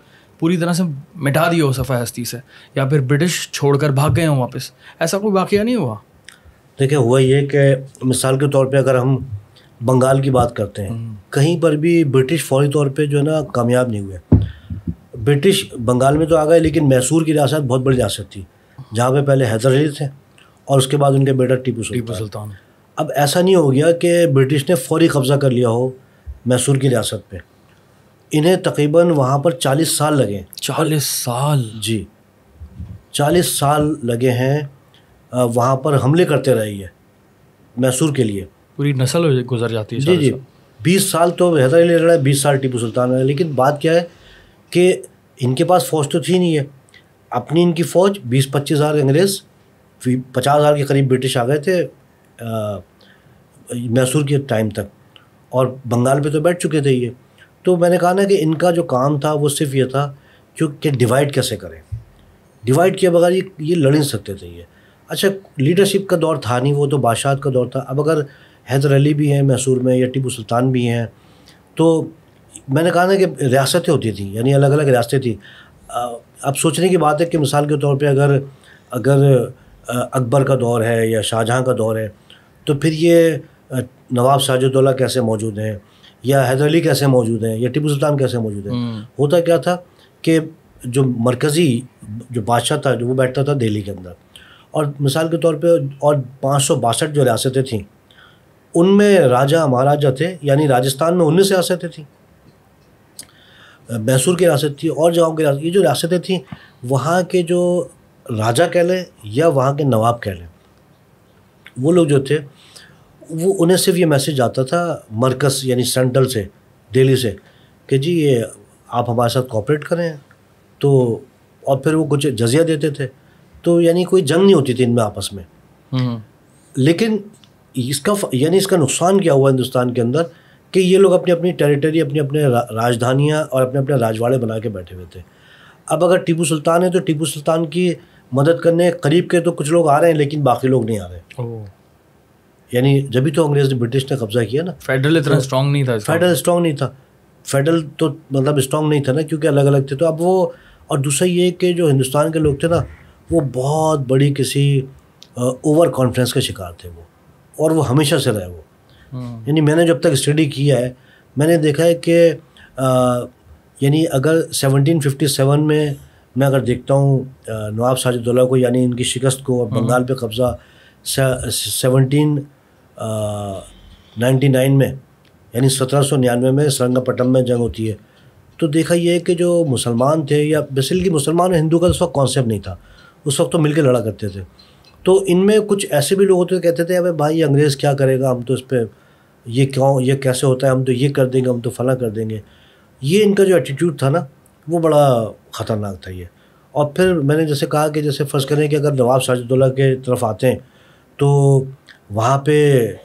پوری طرح سے مٹا دیا ہو صفحہ ہستی سے, یا پھر برٹش چھوڑ کر بھاگ گئے ہوں واپس, ایسا کوئی واقعہ نہیں ہوا؟ دیکھیں ہوا یہ کہ مثال کے طور پہ اگر ہم بنگال کی بات کرتے ہیں, کہیں پر بھی برٹش فوری طور پہ جو ہے نا کامیاب نہیں ہوئے. برٹش بنگال میں تو آ گئے, لیکن میسور کی ریاست بہت بڑی ریاست تھی جہاں پہ پہلے حیدر علی تھے اور اس کے بعد ان کے بیٹا ٹیپو سلطان. اب ایسا نہیں ہو گیا کہ برٹش نے فوری قبضہ کر لیا ہو میسور کی ریاست پہ. انہیں تقریباً وہاں پر 40 سال لگے. 40 سال؟ جی 40 سال لگے ہیں وہاں پر حملے کرتے رہے یہ میسور کے لیے. پوری نسل گزر جاتی ہے. جی 20 سال تو حیدر علی رہا ہے, 20 سال ٹیپو سلطان رہا ہے. لیکن بات کیا ہے کہ ان کے پاس فوج تو تھی نہیں ہے اپنی. ان کی فوج 20-25 ہزار انگریز, 50 ہزار کے قریب برٹش آ گئے تھے میسور کے ٹائم تک, اور بنگال پہ تو بیٹھ چکے تھے یہ. تو میں نے کہا نا کہ ان کا جو کام تھا وہ صرف یہ تھا کہ ڈیوائڈ کیسے کریں. ڈیوائڈ کیے بغیر یہ لڑ نہیں سکتے تھے یہ. اچھا لیڈرشپ کا دور تھا نہیں, وہ تو بادشاہت کا دور تھا. اب اگر حیدر علی بھی ہیں میسور میں یا ٹیپو سلطان بھی ہیں, تو میں نے کہا نا کہ ریاستیں ہوتی تھیں, یعنی الگ الگ ریاستیں تھیں. اب سوچنے کی بات ہے کہ مثال کے طور پہ اگر اکبر کا دور ہے یا شاہجہاں کا دور ہے, تو پھر یہ نواب سراج الدولہ کیسے موجود ہیں, یا حیدر علی کیسے موجود ہیں, یا ٹیپو سلطان کیسے موجود ہیں. ہوتا کیا تھا کہ جو مرکزی جو بادشاہ تھا جو وہ بیٹھتا تھا دہلی کے اندر, اور مثال کے طور پہ اور 562 جو ریاستیں تھیں ان میں راجہ مہاراجہ تھے, یعنی راجستھان میں 19 ریاستیں تھیں, میسور کی ریاست تھی, اور جگہوں کی ریاست. یہ جو ریاستیں تھیں وہاں کے جو راجہ کہہ لیں یا وہاں کے نواب کہہ لیں, وہ لوگ جو تھے وہ انہیں صرف یہ میسیج آتا تھا مرکز یعنی سینٹرل سے, دہلی سے, کہ جی یہ آپ ہمارے ساتھ کوآپریٹ کریں. تو اور پھر وہ کچھ جزیہ دیتے تھے. تو یعنی کوئی جنگ نہیں ہوتی تھی ان میں آپس میں. لیکن اس کا نقصان کیا ہوا ہندوستان کے اندر کہ یہ لوگ اپنی اپنی ٹیریٹری, اپنے راجدھانیاں اور اپنے راجواڑے بنا کے بیٹھے ہوئے تھے. اب اگر ٹیپو سلطان ہے تو ٹیپو سلطان کی مدد کرنے قریب کے تو کچھ لوگ آ رہے ہیں, لیکن باقی لوگ نہیں آ رہے. یعنی جبھی تو انگریز نے برٹش نے قبضہ کیا نا. فیڈرل اتنا اسٹرانگ نہیں تھا. فیڈرل تو مطلب اسٹرانگ نہیں تھا نا, کیونکہ الگ الگ تھے. تو اب وہ, اور دوسرا یہ کہ جو ہندوستان کے لوگ تھے نا وہ بہت بڑی کسی اوور کانفیڈنس کے شکار تھے وہ, اور وہ ہمیشہ سے رہے وہ. یعنی میں نے جب تک اسٹڈی کیا ہے میں نے دیکھا ہے کہ یعنی اگر 1757 میں اگر دیکھتا ہوں نواب سراج الدولہ کو, یعنی ان کی شکست کو, اور بنگال پہ قبضہ 1799 میں یعنی 1799 میں سرنگا پٹم میں جنگ ہوتی ہے, تو دیکھا یہ ہے کہ جو مسلمان تھے, یا بیسیکلی مسلمان اور ہندو کا اس وقت کانسیپٹ نہیں تھا, اس وقت تو مل کے لڑا کرتے تھے. تو ان میں کچھ ایسے بھی لوگ ہوتے کہتے تھے ابے بھائی انگریز کیا کرے گا, ہم تو اس پہ یہ کیسے ہوتا ہے, ہم تو یہ کر دیں گے, ہم تو فلاں کر دیں گے. یہ ان کا جو ایٹیٹیوڈ تھا نا وہ بڑا خطرناک تھا یہ. اور پھر میں نے جیسے کہا کہ جیسے فرض کریں کہ اگر نواب سراج الدولہ کے طرف آتے ہیں تو وہاں پہ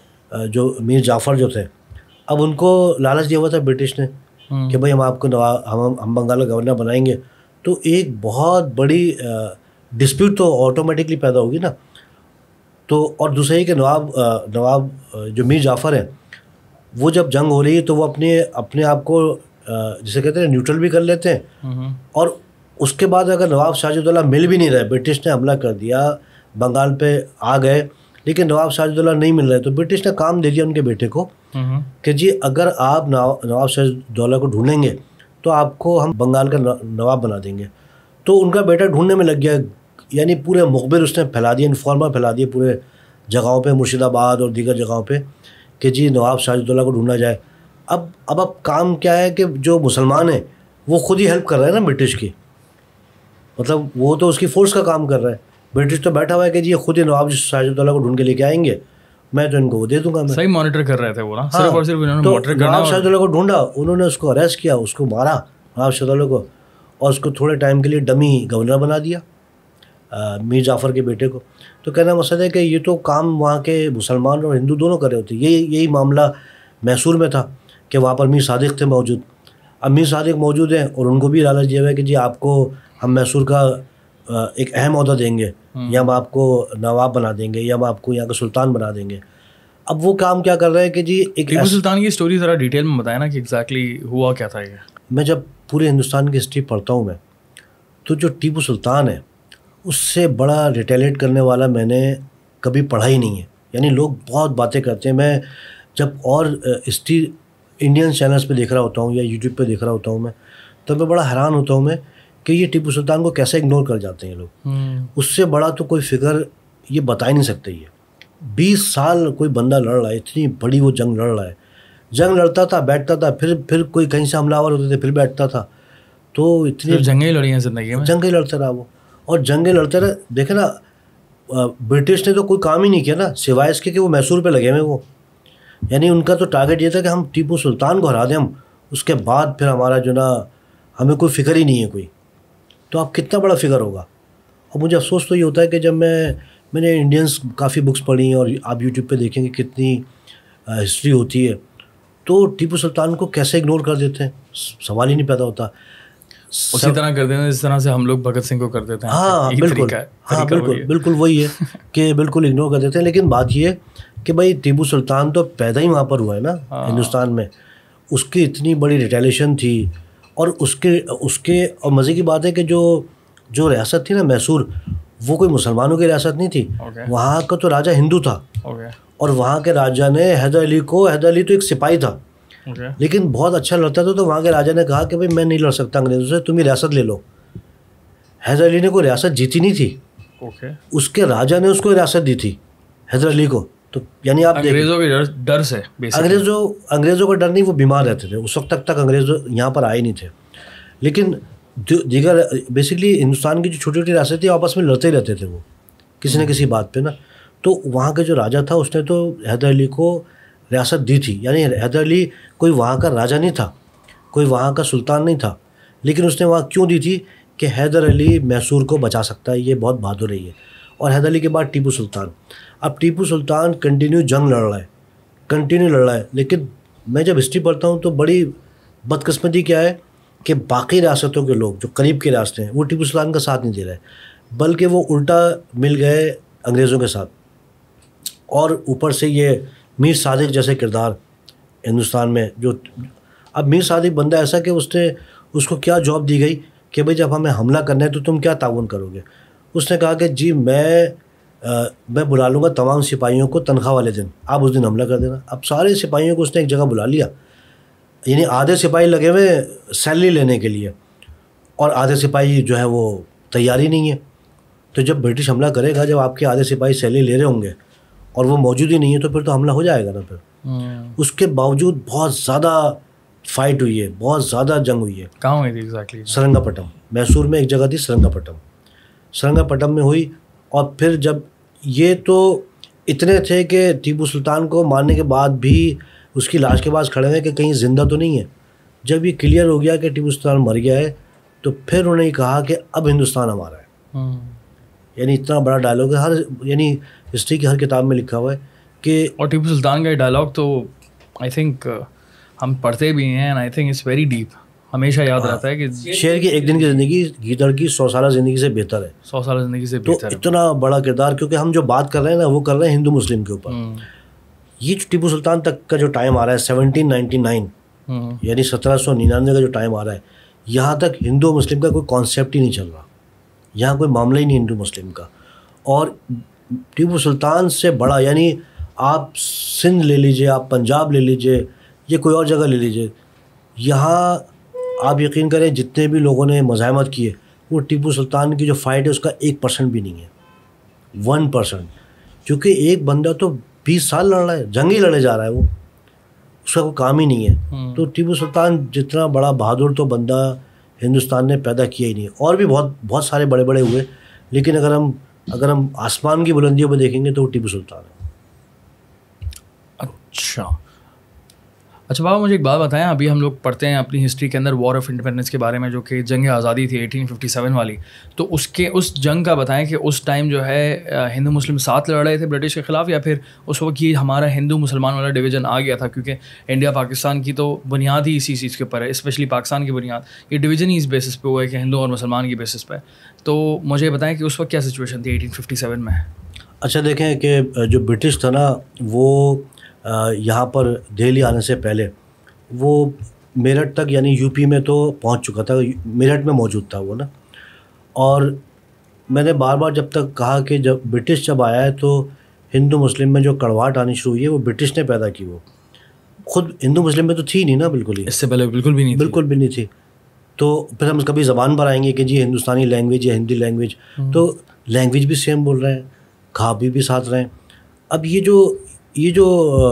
جو میر جعفر جو تھے, اب ان کو لالچ دیا ہوا تھا برٹش نے کہ بھائی ہم آپ کو ہم بنگال کا گورنر بنائیں گے. تو ایک بہت بڑی ڈسپیوٹ تو آٹومیٹکلی پیدا ہوگی نا. تو اور دوسرا یہ کہ نواب جو میر جعفر ہیں وہ جب جنگ ہو رہی ہے تو وہ اپنے آپ کو جسے کہتے ہیں نیوٹرل بھی کر لیتے ہیں. اور اس کے بعد اگر نواب سراج الدولہ مل بھی نہیں رہے, برٹش نے حملہ کر دیا, بنگال پہ آ گئے, لیکن نواب سراج الدولہ نہیں مل رہے, تو برٹش نے کام دے دیا ان کے بیٹے کو کہ جی اگر آپ نواب سراج الدولہ کو ڈھونڈیں گے تو آپ کو ہم بنگال کا نواب بنا دیں گے. تو ان کا بیٹا ڈھونڈنے میں لگ گیا, یعنی پورے مخبر اس نے پھیلا دیا, انفارمر پھیلا دیے پورے جگہوں پہ, مرشید آباد اور دیگر جگہوں پہ, کہ جی نواب سراج الدولہ کو ڈھونڈا جائے. اب کام کیا ہے کہ جو مسلمان ہیں وہ خود ہی ہیلپ کر رہے ہیں نا برٹش کی, مطلب وہ تو اس کی فورس کا کام کر رہا ہے. برٹش تو بیٹھا ہوا ہے کہ جی خود ہی نواب سراج الدولہ کو ڈھونڈ کے لے کے آئیں گے, میں تو ان کو وہ دے دوں گا. صحیح مانیٹر کر رہے تھے وہ نا, صرف اور صرف انہوں نے تو مانیٹر کرنا. نواب سراج الدولہ کو ڈھونڈا, انہوں نے اس کو اریسٹ کیا, اس کو مارا نواب سراج الدولہ کو, اور اس کو تھوڑے ٹائم کے لیے ڈمی گورنر بنا دیا میر جعفر کے بیٹے کو. تو کہنا مقصد ہے کہ یہ تو کام وہاں کے مسلمان اور ہندو دونوں کر رہے ہوتے. یہی معاملہ میسور میں تھا کہ وہاں پر میر صادق تھے موجود. اب میر صادق موجود ہیں اور ان کو بھی لالچ دیا ہوا ہے کہ جی آپ کو ہم میسور کا ایک اہم عہدہ دیں گے, یا ہم آپ کو نواب بنا دیں گے, یا ہم آپ کو یہاں کا سلطان بنا دیں گے. اب وہ کام کیا کر رہے ہیں کہ جی ایک ٹیپو سلطان کی اسٹوری ذرا ڈیٹیل میں بتائیں نا کہ ایگزیکٹلی ہوا کیا تھا یہ. میں جب پورے ہندوستان کی ہسٹری پڑھتا ہوں میں تو جو ٹیپو سلطان ہے اس سے بڑا ریٹیلیٹ کرنے والا میں نے کبھی پڑھا ہی نہیں ہے. یعنی لوگ بہت باتیں کرتے ہیں. میں جب اور ہسٹری انڈین چینلز پہ دیکھ رہا ہوتا ہوں یا یوٹیوب پہ دیکھ رہا ہوتا ہوں میں, تو میں بڑا حیران ہوتا ہوں میں کہ یہ ٹیپو سلطان کو کیسے اگنور کر جاتے ہیں لوگ. اس سے بڑا تو کوئی فگر یہ بتا ہی نہیں سکتے. یہ 20 سال کوئی بندہ لڑ رہا ہے, اتنی بڑی وہ جنگ لڑ رہا ہے. جنگ لڑتا تھا, بیٹھتا تھا, پھر کوئی کہیں سے حملہ آور ہوتے تھے, پھر بیٹھتا تھا. تو اتنی جنگیں لڑی ہیں زندگی میں, جنگیں لڑتا رہا وہ. اور جنگیں لڑتے رہے. دیکھیں نا, برٹش نے تو کوئی کام ہی نہیں کیا نا, سوائے اس کے کہ وہ میسور پہ لگے ہوئے وہ. یعنی ان کا تو ٹارگیٹ یہ تھا کہ ہم ٹیپو سلطان کو ہرا دیں, ہم اس کے بعد پھر ہمارا جو نا ہمیں کوئی فکر ہی نہیں ہے کوئی. تو اب کتنا بڑا فگر ہوگا. اور مجھے افسوس تو یہ ہوتا ہے کہ جب میں نے انڈینس کافی بکس پڑھی ہیں, اور آپ یوٹیوب پہ دیکھیں گے کتنی ہسٹری ہوتی ہے, تو ٹیپو سلطان کو کیسے اگنور کر دیتے ہیں, سوال ہی نہیں پیدا ہوتا. اسی طرح کر دیتے ہیں جس طرح سے ہم لوگ بھگت سنگھ کو کر دیتے ہیں. ہاں بالکل, ہاں بالکل وہی ہے کہ بالکل اگنور کر دیتے ہیں. لیکن بات یہ ہے کہ بھائی ٹیپو سلطان تو پیدا ہی وہاں پر ہوا ہے نا ہندوستان میں. اس کی اتنی بڑی ریٹیلیشن تھی, اور اس کے اور مزے کی بات ہے کہ جو ریاست تھی نا میسور, وہ کوئی مسلمانوں کی ریاست نہیں تھی. وہاں کا تو راجا ہندو تھا, اور وہاں کے راجا نے حیدر علی تو ایک سپاہی تھا, لیکن بہت اچھا لڑتا تھا. تو وہاں کے راجا نے کہا کہ بھائی میں نہیں لڑ سکتا انگریزوں سے, تم ہی ریاست لے لو. حیدر علی نے کوئی ریاست جیتی نہیں تھی, اس کے راجا نے اس کو ریاست دی تھی, حیدر علی کو. تو یعنی آپ انگریزوں کے ڈر سے, انگریزوں کا ڈر نہیں, وہ بیمار رہتے تھے اس وقت تک انگریز یہاں پر آئے نہیں تھے. لیکن دیگر بیسکلی ہندوستان کی جو چھوٹی چھوٹی ریاستیں تھیں آپس میں لڑتے ہی رہتے تھے وہ کسی نہ کسی بات پہ نا. تو وہاں کا جو راجا تھا اس نے تو حیدر علی کو ریاست دی تھی. یعنی حیدر علی کوئی وہاں کا راجا نہیں تھا, کوئی وہاں کا سلطان نہیں تھا, لیکن اس نے وہاں کیوں دی تھی کہ حیدر علی میسور کو بچا سکتا ہے, یہ بہت بہادر رہی ہے. اور حیدر علی کے بعد ٹیپو سلطان. اب ٹیپو سلطان کنٹینیو جنگ لڑ رہا ہے, لیکن میں جب ہسٹری پڑھتا ہوں تو بڑی بدقسمتی کیا ہے کہ باقی ریاستوں کے لوگ جو قریب کی ریاستیں ہیں وہ ٹیپو سلطان کا ساتھ نہیں دے رہے, بلکہ وہ الٹا مل گئے انگریزوں کے ساتھ. اور اوپر سے یہ میر صادق جیسے کردار ہندوستان میں, جو اب میر صادق بندہ ایسا کہ اس کو کیا جاب دی گئی کہ بھائی جب ہمیں حملہ کرنا ہے تو تم کیا تعاون کرو گے. اس نے کہا کہ جی میں بلا لوں گا تمام سپاہیوں کو تنخواہ والے دن, آپ اس دن حملہ کر دینا. اب سارے سپاہیوں کو اس نے ایک جگہ بلا لیا, یعنی آدھے سپاہی لگے ہوئے سیلری لینے کے لیے, اور آدھے سپاہی جو ہے وہ تیاری نہیں ہے. تو جب برٹش حملہ کرے گا, جب آپ کے آدھے سپاہی سیلری لے رہے ہوں گے اور وہ موجود ہی نہیں ہے, تو پھر تو حملہ ہو جائے گا نا. پھر اس کے باوجود بہت زیادہ فائٹ ہوئی ہے, بہت زیادہ جنگ ہوئی ہے. کہاں ہوئی تھی ایگزیکٹلی؟ سرنگا پٹم, میسور میں ایک جگہ تھی سرنگا پٹم میں ہوئی. اور پھر جب یہ تو اتنے تھے کہ ٹیپو سلطان کو مارنے کے بعد بھی اس کی لاش کے پاس کھڑے ہوئے کہ کہیں زندہ تو نہیں ہے. جب یہ کلیئر ہو گیا کہ ٹیپو سلطان مر گیا ہے, تو پھر انہوں نے کہا کہ اب ہندوستان ہمارا ہے. یعنی اتنا بڑا ڈائلاگ ہے, یعنی ہسٹری کی ہر کتاب میں لکھا ہوا ہے کہ, اور ٹیپو سلطان کا یہ ڈائلاگ تو آئی تھنک ہم پڑھتے بھی ہیں, and I think it's very deep, ہمیشہ یاد رہتا ہے کہ شیر کی ایک دن کی زندگی گیدڑ کی 100 سالہ زندگی سے بہتر ہے. 100 سالہ زندگی سے بہتر ہے. تو اتنا بڑا کردار, کیونکہ ہم جو بات کر رہے ہیں نا وہ کر رہے ہیں ہندو مسلم کے اوپر. یہ جو ٹیپو سلطان تک کا جو ٹائم آ رہا ہے 1799, یعنی 1799 کا جو ٹائم آ رہا ہے, یہاں تک ہندو مسلم کا کوئی کانسیپٹ ہی نہیں چل رہا, یہاں کوئی معاملہ ہی نہیں ہندو مسلم کا. اور ٹیپو سلطان سے بڑا, یعنی آپ سندھ لے لیجئے, آپ پنجاب لے لیجئے, یہ کوئی اور جگہ لے لیجئے, یہاں آپ یقین کریں جتنے بھی لوگوں نے مزاحمت کی ہے, وہ ٹیپو سلطان کی جو فائٹ ہے اس کا 1% بھی نہیں ہے, 1%. کیونکہ ایک بندہ تو 20 سال لڑ رہا ہے, جنگ ہی لڑے جا رہا ہے, وہ اس کا کوئی کام ہی نہیں ہے. تو ٹیپو سلطان جتنا بڑا بہادر تو بندہ ہندوستان نے پیدا کیا ہی نہیں. اور بھی بہت سارے بڑے بڑے ہوئے, لیکن اگر ہم آسمان کی بلندیوں پہ دیکھیں گے تو وہ ٹیپو سلطان ہے. اچھا بابا, مجھے ایک بات بتائیں, ابھی ہم لوگ پڑھتے ہیں اپنی ہسٹری کے اندر وار آف انڈیپینڈنس کے بارے میں, جو کہ جنگ آزادی تھی 1857 والی. تو اس جنگ کا بتائیں کہ اس ٹائم جو ہے ہندو مسلم ساتھ لڑ رہے تھے برٹش کے خلاف, یا پھر اس وقت یہ ہمارا ہندو مسلمان والا ڈویژن آ گیا تھا, کیونکہ انڈیا پاکستان کی تو بنیاد ہی اسی چیز کے اوپر ہے, اسپیشلی پاکستان کی بنیاد یہ ڈویژن ہی اس بیسس پہ ہوا ہے کہ ہندو اور مسلمان کی بیسس پہ. تو مجھے بتائیں کہ اس وقت کیا سچویشن تھی 1857 میں. اچھا دیکھیں کہ جو برٹش تھا نا, وہ یہاں پر دہلی آنے سے پہلے وہ میرٹھ تک, یعنی یو پی میں تو پہنچ چکا تھا, میرٹھ میں موجود تھا وہ نا. اور میں نے بار بار جب تک کہا کہ جب برٹش جب آیا ہے تو ہندو مسلم میں جو کڑواہٹ آنی شروع ہوئی ہے وہ برٹش نے پیدا کی. وہ خود ہندو مسلم میں تو تھی نہیں نا بالکل ہی, اس سے پہلے بالکل بھی نہیں, بالکل بھی نہیں تھی. تو پھر ہم کبھی زبان پر آئیں گے کہ جی ہندوستانی لینگویج یا ہندی لینگویج, تو لینگویج بھی سیم بول رہے ہیں, کھا بھی ساتھ رہے ہیں. اب یہ جو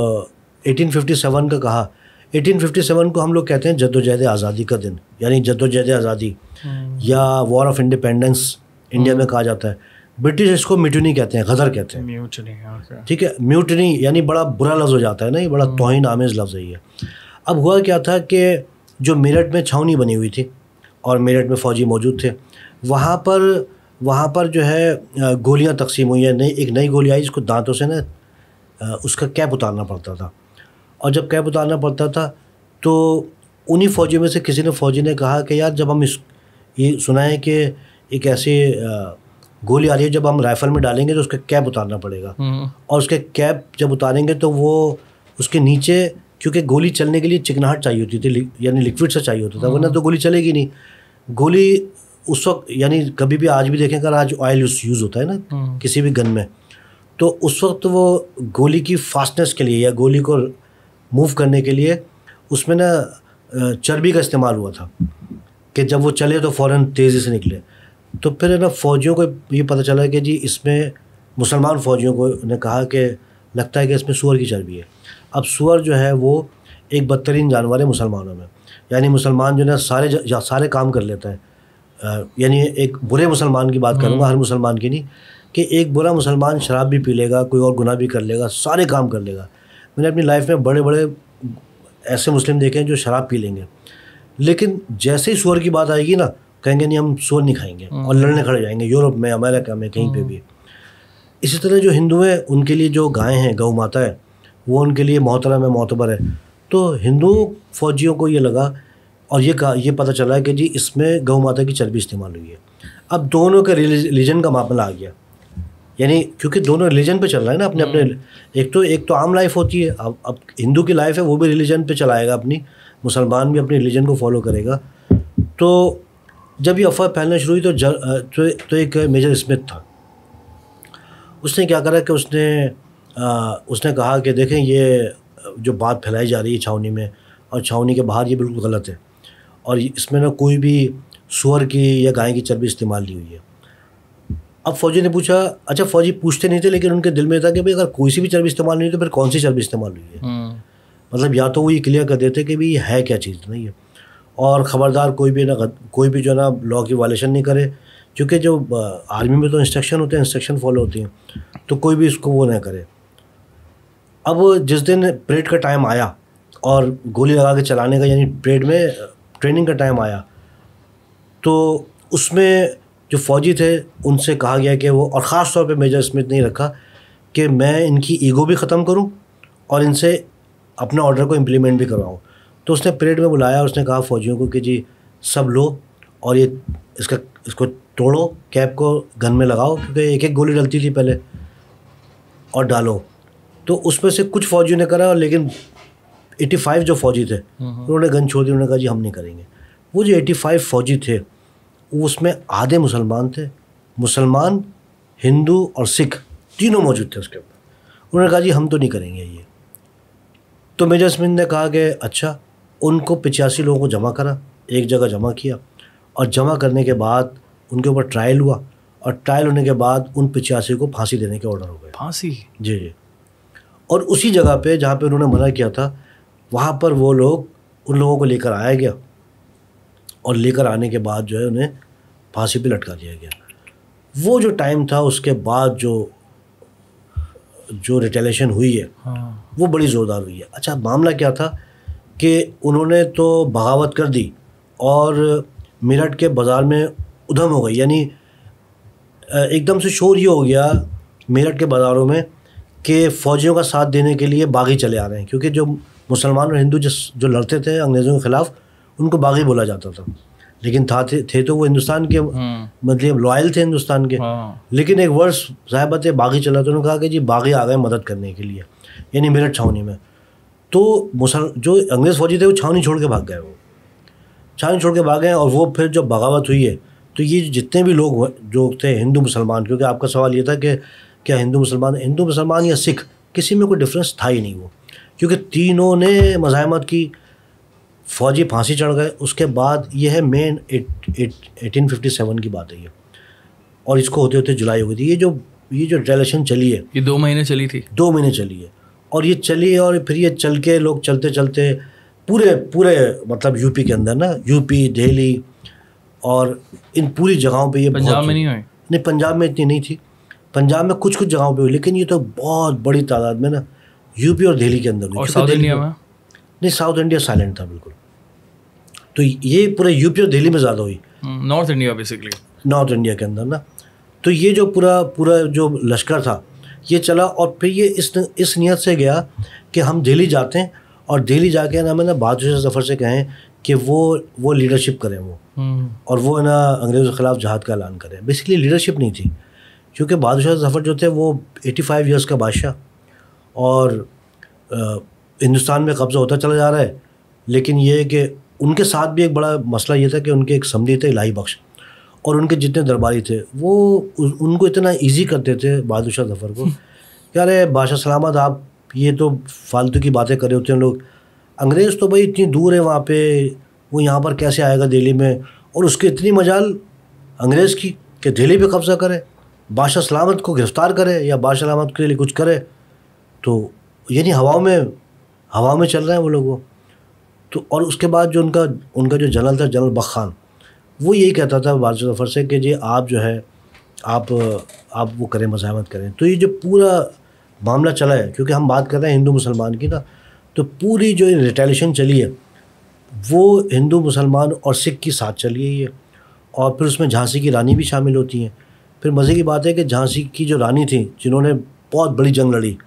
1857 کا کہا, 1857 کو ہم لوگ کہتے ہیں جدوجہد آزادی کا دن, یعنی جدوجہد آزادی یا وار آف انڈیپینڈنس انڈیا میں کہا جاتا ہے. برٹش اس کو میوٹنی کہتے ہیں, غدر کہتے ہیں, ٹھیک ہے. میوٹنی یعنی بڑا برا لفظ ہو جاتا ہے نا, یہ بڑا توہین آمیز لفظ ہے یہ. اب ہوا کیا تھا کہ جو میرٹھ میں چھاؤنی بنی ہوئی تھی اور میرٹھ میں فوجی موجود تھے, وہاں پر جو ہے گولیاں تقسیم ہوئی ہیں. ایک نئی گولی آئی جس کو دانتوں سے نا اس کا کیپ اتارنا پڑتا تھا, اور جب کیپ اتارنا پڑتا تھا تو انہی فوجیوں میں سے کسی نے فوجی نے کہا کہ یار جب ہم یہ سنا ہے کہ ایک ایسی گولی آ رہی ہے جب ہم رائفل میں ڈالیں گے تو اس کا کیپ اتارنا پڑے گا, اور اس کے کیپ جب اتاریں گے تو وہ اس کے نیچے, کیونکہ گولی چلنے کے لیے چکناہٹ چاہیے ہوتی تھی, یعنی لکوڈ سے چاہیے ہوتا تھا, ورنہ تو گولی چلے گی نہیں. گولی اس وقت, یعنی کبھی بھی آج بھی دیکھیں اگر آج آئل یوز ہوتا ہے نا کسی بھی گن میں, تو اس وقت وہ گولی کی فاسٹنس کے لیے یا گولی کو موو کرنے کے لیے اس میں نا چربی کا استعمال ہوا تھا کہ جب وہ چلے تو فوراً تیزی سے نکلے. تو پھر نا فوجیوں کو یہ پتہ چلا کہ جی اس میں, مسلمان فوجیوں کو نے کہا کہ لگتا ہے کہ اس میں سور کی چربی ہے. اب سور جو ہے وہ ایک بدترین جانور ہے مسلمانوں میں, یعنی مسلمان جو ہے سارے کام کر لیتا ہے. یعنی ایک برے مسلمان کی بات کروں گا, ہر مسلمان کی نہیں, کہ ایک برا مسلمان شراب بھی پی لے گا, کوئی اور گناہ بھی کر لے گا, سارے کام کر لے گا. میں نے اپنی لائف میں بڑے بڑے ایسے مسلم دیکھے ہیں جو شراب پی لیں گے, لیکن جیسے ہی سور کی بات آئے گی نا کہیں گے نہیں ہم سور نہیں کھائیں گے, اور لڑنے کھڑے جائیں گے, یورپ میں, امریکہ میں, کہیں پہ بھی. اسی طرح جو ہندو ہیں ان کے لیے جو گائیں ہیں, گو ماتا ہے, وہ ان کے لیے محترم ہے, معتبر ہے. تو ہندو فوجیوں کو یہ لگا اور یہ پتہ چلا کہ جی اس میں گو ماتا کی چربی استعمال ہوئی ہے. اب دونوں کے ریلیجن کا معاملہ آ گیا, یعنی کیونکہ دونوں ریلیجن پہ چل رہا ہے نا اپنے. ایک تو عام لائف ہوتی ہے, اب ہندو کی لائف ہے وہ بھی ریلیجن پہ چلائے گا اپنی, مسلمان بھی اپنی ریلیجن کو فالو کرے گا. تو جب یہ افواہ پھیلنا شروع ہوئی تو ایک میجر اسمتھ تھا, اس نے کیا کرا کہ اس نے کہا کہ دیکھیں یہ جو بات پھیلائی جا رہی ہے چھاؤنی میں اور چھاؤنی کے باہر, یہ بالکل غلط ہے, اور اس میں نہ کوئی بھی سور کی یا گائے کی چربی استعمال نہیں ہوئی ہے. اب فوجی نے پوچھا, اچھا فوجی پوچھتے نہیں تھے لیکن ان کے دل میں تھا کہ بھائی اگر کوئی سی بھی چربی استعمال نہیں ہوئی تو پھر کون سی چربی استعمال ہوئی ہے. مطلب یا تو وہ یہ کلیئر کر دیتے کہ بھائی یہ ہے کیا چیز نہیں ہے, اور خبردار کوئی بھی جو ہے نا لا کی وائلیشن نہیں کرے, کیونکہ جو آرمی میں تو انسٹرکشن ہوتے ہیں, انسٹرکشن فالو ہوتی ہیں, تو کوئی بھی اس کو وہ نہ کرے. اب جس دن پریڈ کا ٹائم آیا اور گولی لگا کے چلانے کا, یعنی پریڈ میں ٹریننگ کا ٹائم آیا, تو اس میں جو فوجی تھے ان سے کہا گیا کہ وہ, اور خاص طور پہ میجر اسمتھ نے رکھا کہ میں ان کی ایگو بھی ختم کروں اور ان سے اپنا آرڈر کو امپلیمنٹ بھی کرواؤں. تو اس نے پریڈ میں بلایا اور اس نے کہا فوجیوں کو کہ جی سب لو اور یہ اس کو توڑو, کیپ کو گن میں لگاؤ, کیونکہ ایک گولی ڈلتی تھی پہلے, اور ڈالو. تو اس میں سے کچھ فوجیوں نے کرا, لیکن 85 جو فوجی تھے انہوں نے گن چھوڑ دی, انہوں نے کہا جی ہم نہیں کریں گے. وہ جو 85 فوجی تھے اس میں آدھے مسلمان تھے, مسلمان, ہندو اور سکھ تینوں موجود تھے اس کے اوپر. انہوں نے کہا جی ہم تو نہیں کریں گے یہ. تو میجر اسمتھ نے کہا کہ اچھا, ان کو 85 لوگوں کو جمع کرا, ایک جگہ جمع کیا, اور جمع کرنے کے بعد ان کے اوپر ٹرائل ہوا, اور ٹرائل ہونے کے بعد ان 85 کو پھانسی دینے کے آرڈر ہو گئے. پھانسی؟ جی. اور اسی جگہ پہ جہاں پہ انہوں نے منع کیا تھا وہاں پر وہ لوگ, ان لوگوں کو لے کر آیا گیا, اور لے کر آنے کے بعد جو ہے انہیں پھانسی پہ لٹکا دیا گیا. وہ جو ٹائم تھا اس کے بعد جو ریٹیلیشن ہوئی ہے وہ بڑی زوردار ہوئی ہے. اچھا معاملہ کیا تھا کہ انہوں نے تو بغاوت کر دی اور میرٹھ کے بازار میں ادھم ہو گئی, یعنی ایک دم سے شور یہ ہو گیا میرٹھ کے بازاروں میں کہ فوجیوں کا ساتھ دینے کے لیے باغی چلے آ رہے ہیں, کیونکہ جو مسلمان اور ہندو جو لڑتے تھے انگریزوں کے خلاف ان کو باغی بولا جاتا تھا, لیکن تھے تو وہ ہندوستان کے, مطلب لوائل تھے ہندوستان کے, لیکن ایک ورڈ صاحبت باغی چلا, تو انہوں نے کہا کہ جی باغی آ گئے مدد کرنے کے لیے, یعنی میرٹھ چھاؤنی میں. تو جو انگریز فوجی تھے وہ چھاؤنی چھوڑ کے بھاگ گئے, اور وہ پھر جو بغاوت ہوئی ہے تو یہ جتنے بھی لوگ جو تھے ہندو مسلمان، کیونکہ آپ کا سوال یہ تھا کہ کیا ہندو مسلمان یا سکھ، کسی میں کوئی ڈفرینس تھا ہی نہیں وہ، کیونکہ تینوں نے مزاحمت کی، فوجی پھانسی چڑھ گئے. اس کے بعد یہ ہے مین 1857 کی بات ہے یہ، اور اس کو ہوتے ہوتے جولائی ہو گئی تھی. یہ جو ریلیشن چلی ہے یہ 2 مہینے چلی تھی. 2 مہینے چلی ہے، اور یہ چلی، اور پھر یہ چل کے لوگ چلتے چلتے پورے مطلب یو پی کے اندر نا، یو پی، دہلی اور ان پوری جگہوں پہ یہ پنجاب میں نہیں ہوئی؟ نہیں، پنجاب میں اتنی نہیں تھی. پنجاب میں کچھ جگہوں پہ ہوئی، لیکن یہ تو بہت بڑی تعداد میں نا یو پی اور دہلی کے اندر ہوئی. اور ساؤتھ انڈیا میں نہیں، ساؤتھ انڈیا سائلنٹ تھا بالکل. تو یہ پورے یو پی اور دہلی میں زیادہ ہوئی، north India basically, north India کے اندر نا. تو یہ جو پورا جو لشکر تھا یہ چلا، اور پھر یہ اس نیت سے گیا کہ ہم دہلی جاتے ہیں، اور دہلی جا کے نا میں نے بہادر شاہ ظفر سے کہیں کہ وہ لیڈرشپ کریں وہ، اور وہ نا انگریزوں کے خلاف جہاد کا اعلان کریں. بیسکلی لیڈرشپ نہیں تھی، کیونکہ بہادر شاہ ظفر جو تھے وہ 85 ایئرس کا بادشاہ، اور ہندوستان میں قبضہ ہوتا چلا جا رہا ہے. لیکن یہ کہ ان کے ساتھ بھی ایک بڑا مسئلہ یہ تھا کہ ان کے ایک سمندی تھے الہی بخش، اور ان کے جتنے درباری تھے وہ ان کو اتنا ایزی کرتے تھے بہادر شاہ ظفر کو کہ ارے بادشاہ سلامت، آپ یہ تو فالتو کی باتیں کر رہے ہوتے ہیں لوگ، انگریز تو بھائی اتنی دور ہے وہاں پہ، وہ یہاں پر کیسے آئے گا دہلی میں، اور اس کی اتنی مجال انگریز کی کہ دہلی پہ قبضہ کرے، بادشاہ سلامت کو گرفتار کرے یا بادشاہ سلامت کے لیے کچھ کرے. تو یعنی ہوا میں چل رہے ہیں وہ لوگ. تو اور اس کے بعد جو ان کا جو جنرل تھا، جنرل بخ خان، وہ یہی کہتا تھا بہادر شاہ ظفر سے کہ جی آپ جو ہے آپ وہ کریں، مزاحمت کریں. تو یہ جو پورا معاملہ چلا ہے، کیونکہ ہم بات کر رہے ہیں ہندو مسلمان کی نا، تو پوری جو ریٹیلیشن چلی ہے وہ ہندو مسلمان اور سکھ کی ساتھ چلی ہے یہ. اور پھر اس میں جھانسی کی رانی بھی شامل ہوتی ہیں. پھر مزے کی بات ہے کہ جھانسی کی جو رانی تھیں، جنہوں نے بہت بڑی جنگ لڑی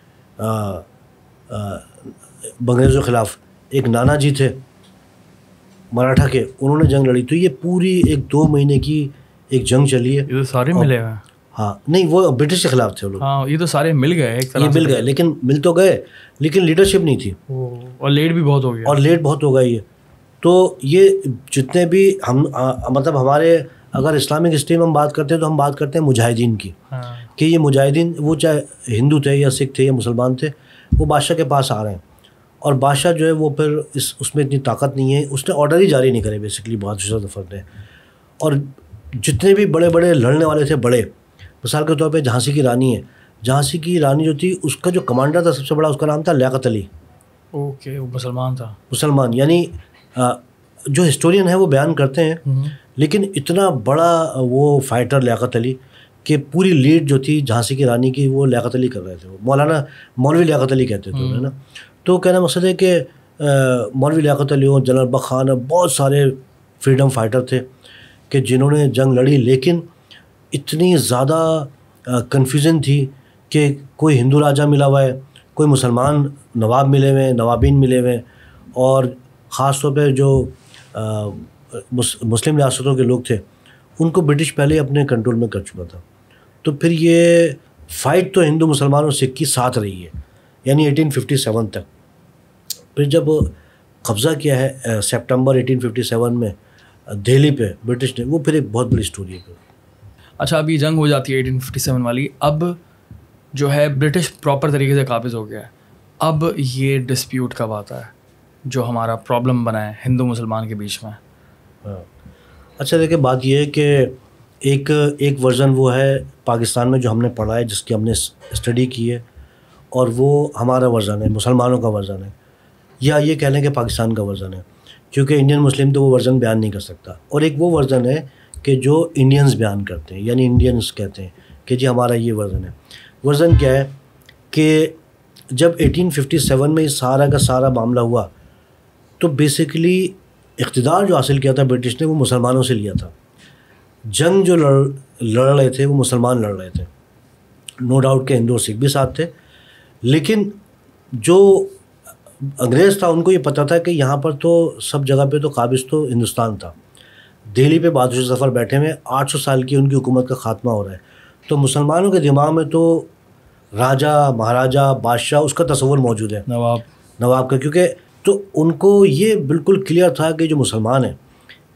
انگریزوں کے خلاف، ایک نانا جی تھے مراٹھا کے، انہوں نے جنگ لڑی. تو یہ پوری 1-2 مہینے کی ایک جنگ چلی ہے. یہ تو سارے ملے ہوئے. ہاں نہیں، وہ برٹش کے خلاف تھے وہ لوگ. ہاں یہ تو سارے مل گئے ایک طرح، یہ مل گئے، لیکن مل تو گئے لیکن لیڈرشپ نہیں تھی، اور لیٹ بھی بہت ہو گیا. اور لیٹ بہت ہو گئی ہے. تو یہ جتنے بھی ہم مطلب ہمارے اگر اسلامک ہسٹری میں ہم بات کرتے ہیں تو ہم بات کرتے ہیں مجاہدین کی، کہ یہ مجاہدین وہ چاہے ہندو تھے یا سکھ تھے یا مسلمان تھے، وہ بادشاہ کے پاس آ رہے ہیں، اور بادشاہ جو ہے وہ پھر اس میں اتنی طاقت نہیں ہے، اس نے آرڈر ہی جاری نہیں کرے بیسکلی بہادر شاہ ظفر نے. اور جتنے بھی بڑے بڑے لڑنے والے تھے بڑے، مثال کے طور پہ جھانسی کی رانی ہے، جھانسی کی رانی جو تھی اس کا جو کمانڈر تھا سب سے بڑا، اس کا نام تھا لیاقت علی. اوکے، وہ مسلمان تھا. مسلمان، یعنی جو ہسٹورین ہیں وہ بیان کرتے ہیں، لیکن اتنا بڑا وہ فائٹر لیاقت علی کہ پوری لیڈ جو تھی جھانسی کی رانی کی وہ لیاقت علی کر رہے تھے. وہ مولوی لیاقت علی کہتے تھے انہیں نا. تو کہنا مقصد ہے کہ مولوی لیاقت علی ہوں، جنرل بخ خان، بہت سارے فریڈم فائٹر تھے کہ جنہوں نے جنگ لڑی، لیکن اتنی زیادہ کنفیوژن تھی کہ کوئی ہندو راجہ ملا ہوا ہے، کوئی مسلمان نواب ملے ہوئے ہیں، نوابین ملے ہوئے ہیں، اور خاص طور پہ جو مسلم ریاستوں کے لوگ تھے ان کو برٹش پہلے ہی اپنے کنٹرول میں کر چکا تھا. تو پھر یہ فائٹ تو ہندو مسلمان اور سکھ کی ساتھ رہی ہے، یعنی 1857 تک. پھر جب قبضہ کیا ہے سپٹمبر 1857 میں دہلی پہ برٹش نے، وہ پھر ایک بہت بڑی اسٹوری ہے. اچھا، اب یہ جنگ ہو جاتی ہے 1857 والی، اب جو ہے برٹش پراپر طریقے سے قابض ہو گیا ہے. اب یہ ڈسپیوٹ کب آتا ہے جو ہمارا پرابلم بنا ہے ہندو مسلمان کے بیچ میں؟ اچھا دیکھیں، بات یہ ہے کہ ایک ورژن وہ ہے پاکستان میں جو ہم نے پڑھا ہے، جس کی ہم نے اسٹڈی کی ہے، اور وہ ہمارا ورژن ہے، مسلمانوں کا ورژن ہے، یا یہ کہہ لیں کہ پاکستان کا ورژن ہے، کیونکہ انڈین مسلم تو وہ ورژن بیان نہیں کر سکتا. اور ایک وہ ورژن ہے کہ جو انڈینز بیان کرتے ہیں، یعنی انڈینز کہتے ہیں کہ جی ہمارا یہ ورژن ہے. ورژن کیا ہے کہ جب 1857 میں سارا کا سارا معاملہ ہوا تو بیسیکلی اقتدار جو حاصل کیا تھا برٹش نے وہ مسلمانوں سے لیا تھا. جنگ جو لڑ رہے تھے وہ مسلمان لڑ رہے تھے، نو ڈاؤٹ کہ ہندو اور سکھ بھی ساتھ تھے، لیکن جو انگریز تھا ان کو یہ پتہ تھا کہ یہاں پر تو سب جگہ پہ تو قابض تو ہندوستان تھا. دہلی پہ بہادر شاہ ظفر بیٹھے ہوئے، 800 سال کی ان کی حکومت کا خاتمہ ہو رہا ہے. تو مسلمانوں کے دماغ میں تو راجہ، مہاراجہ، بادشاہ، اس کا تصور موجود ہے، نواب کا. کیونکہ تو ان کو یہ بالکل کلیئر تھا کہ جو مسلمان ہیں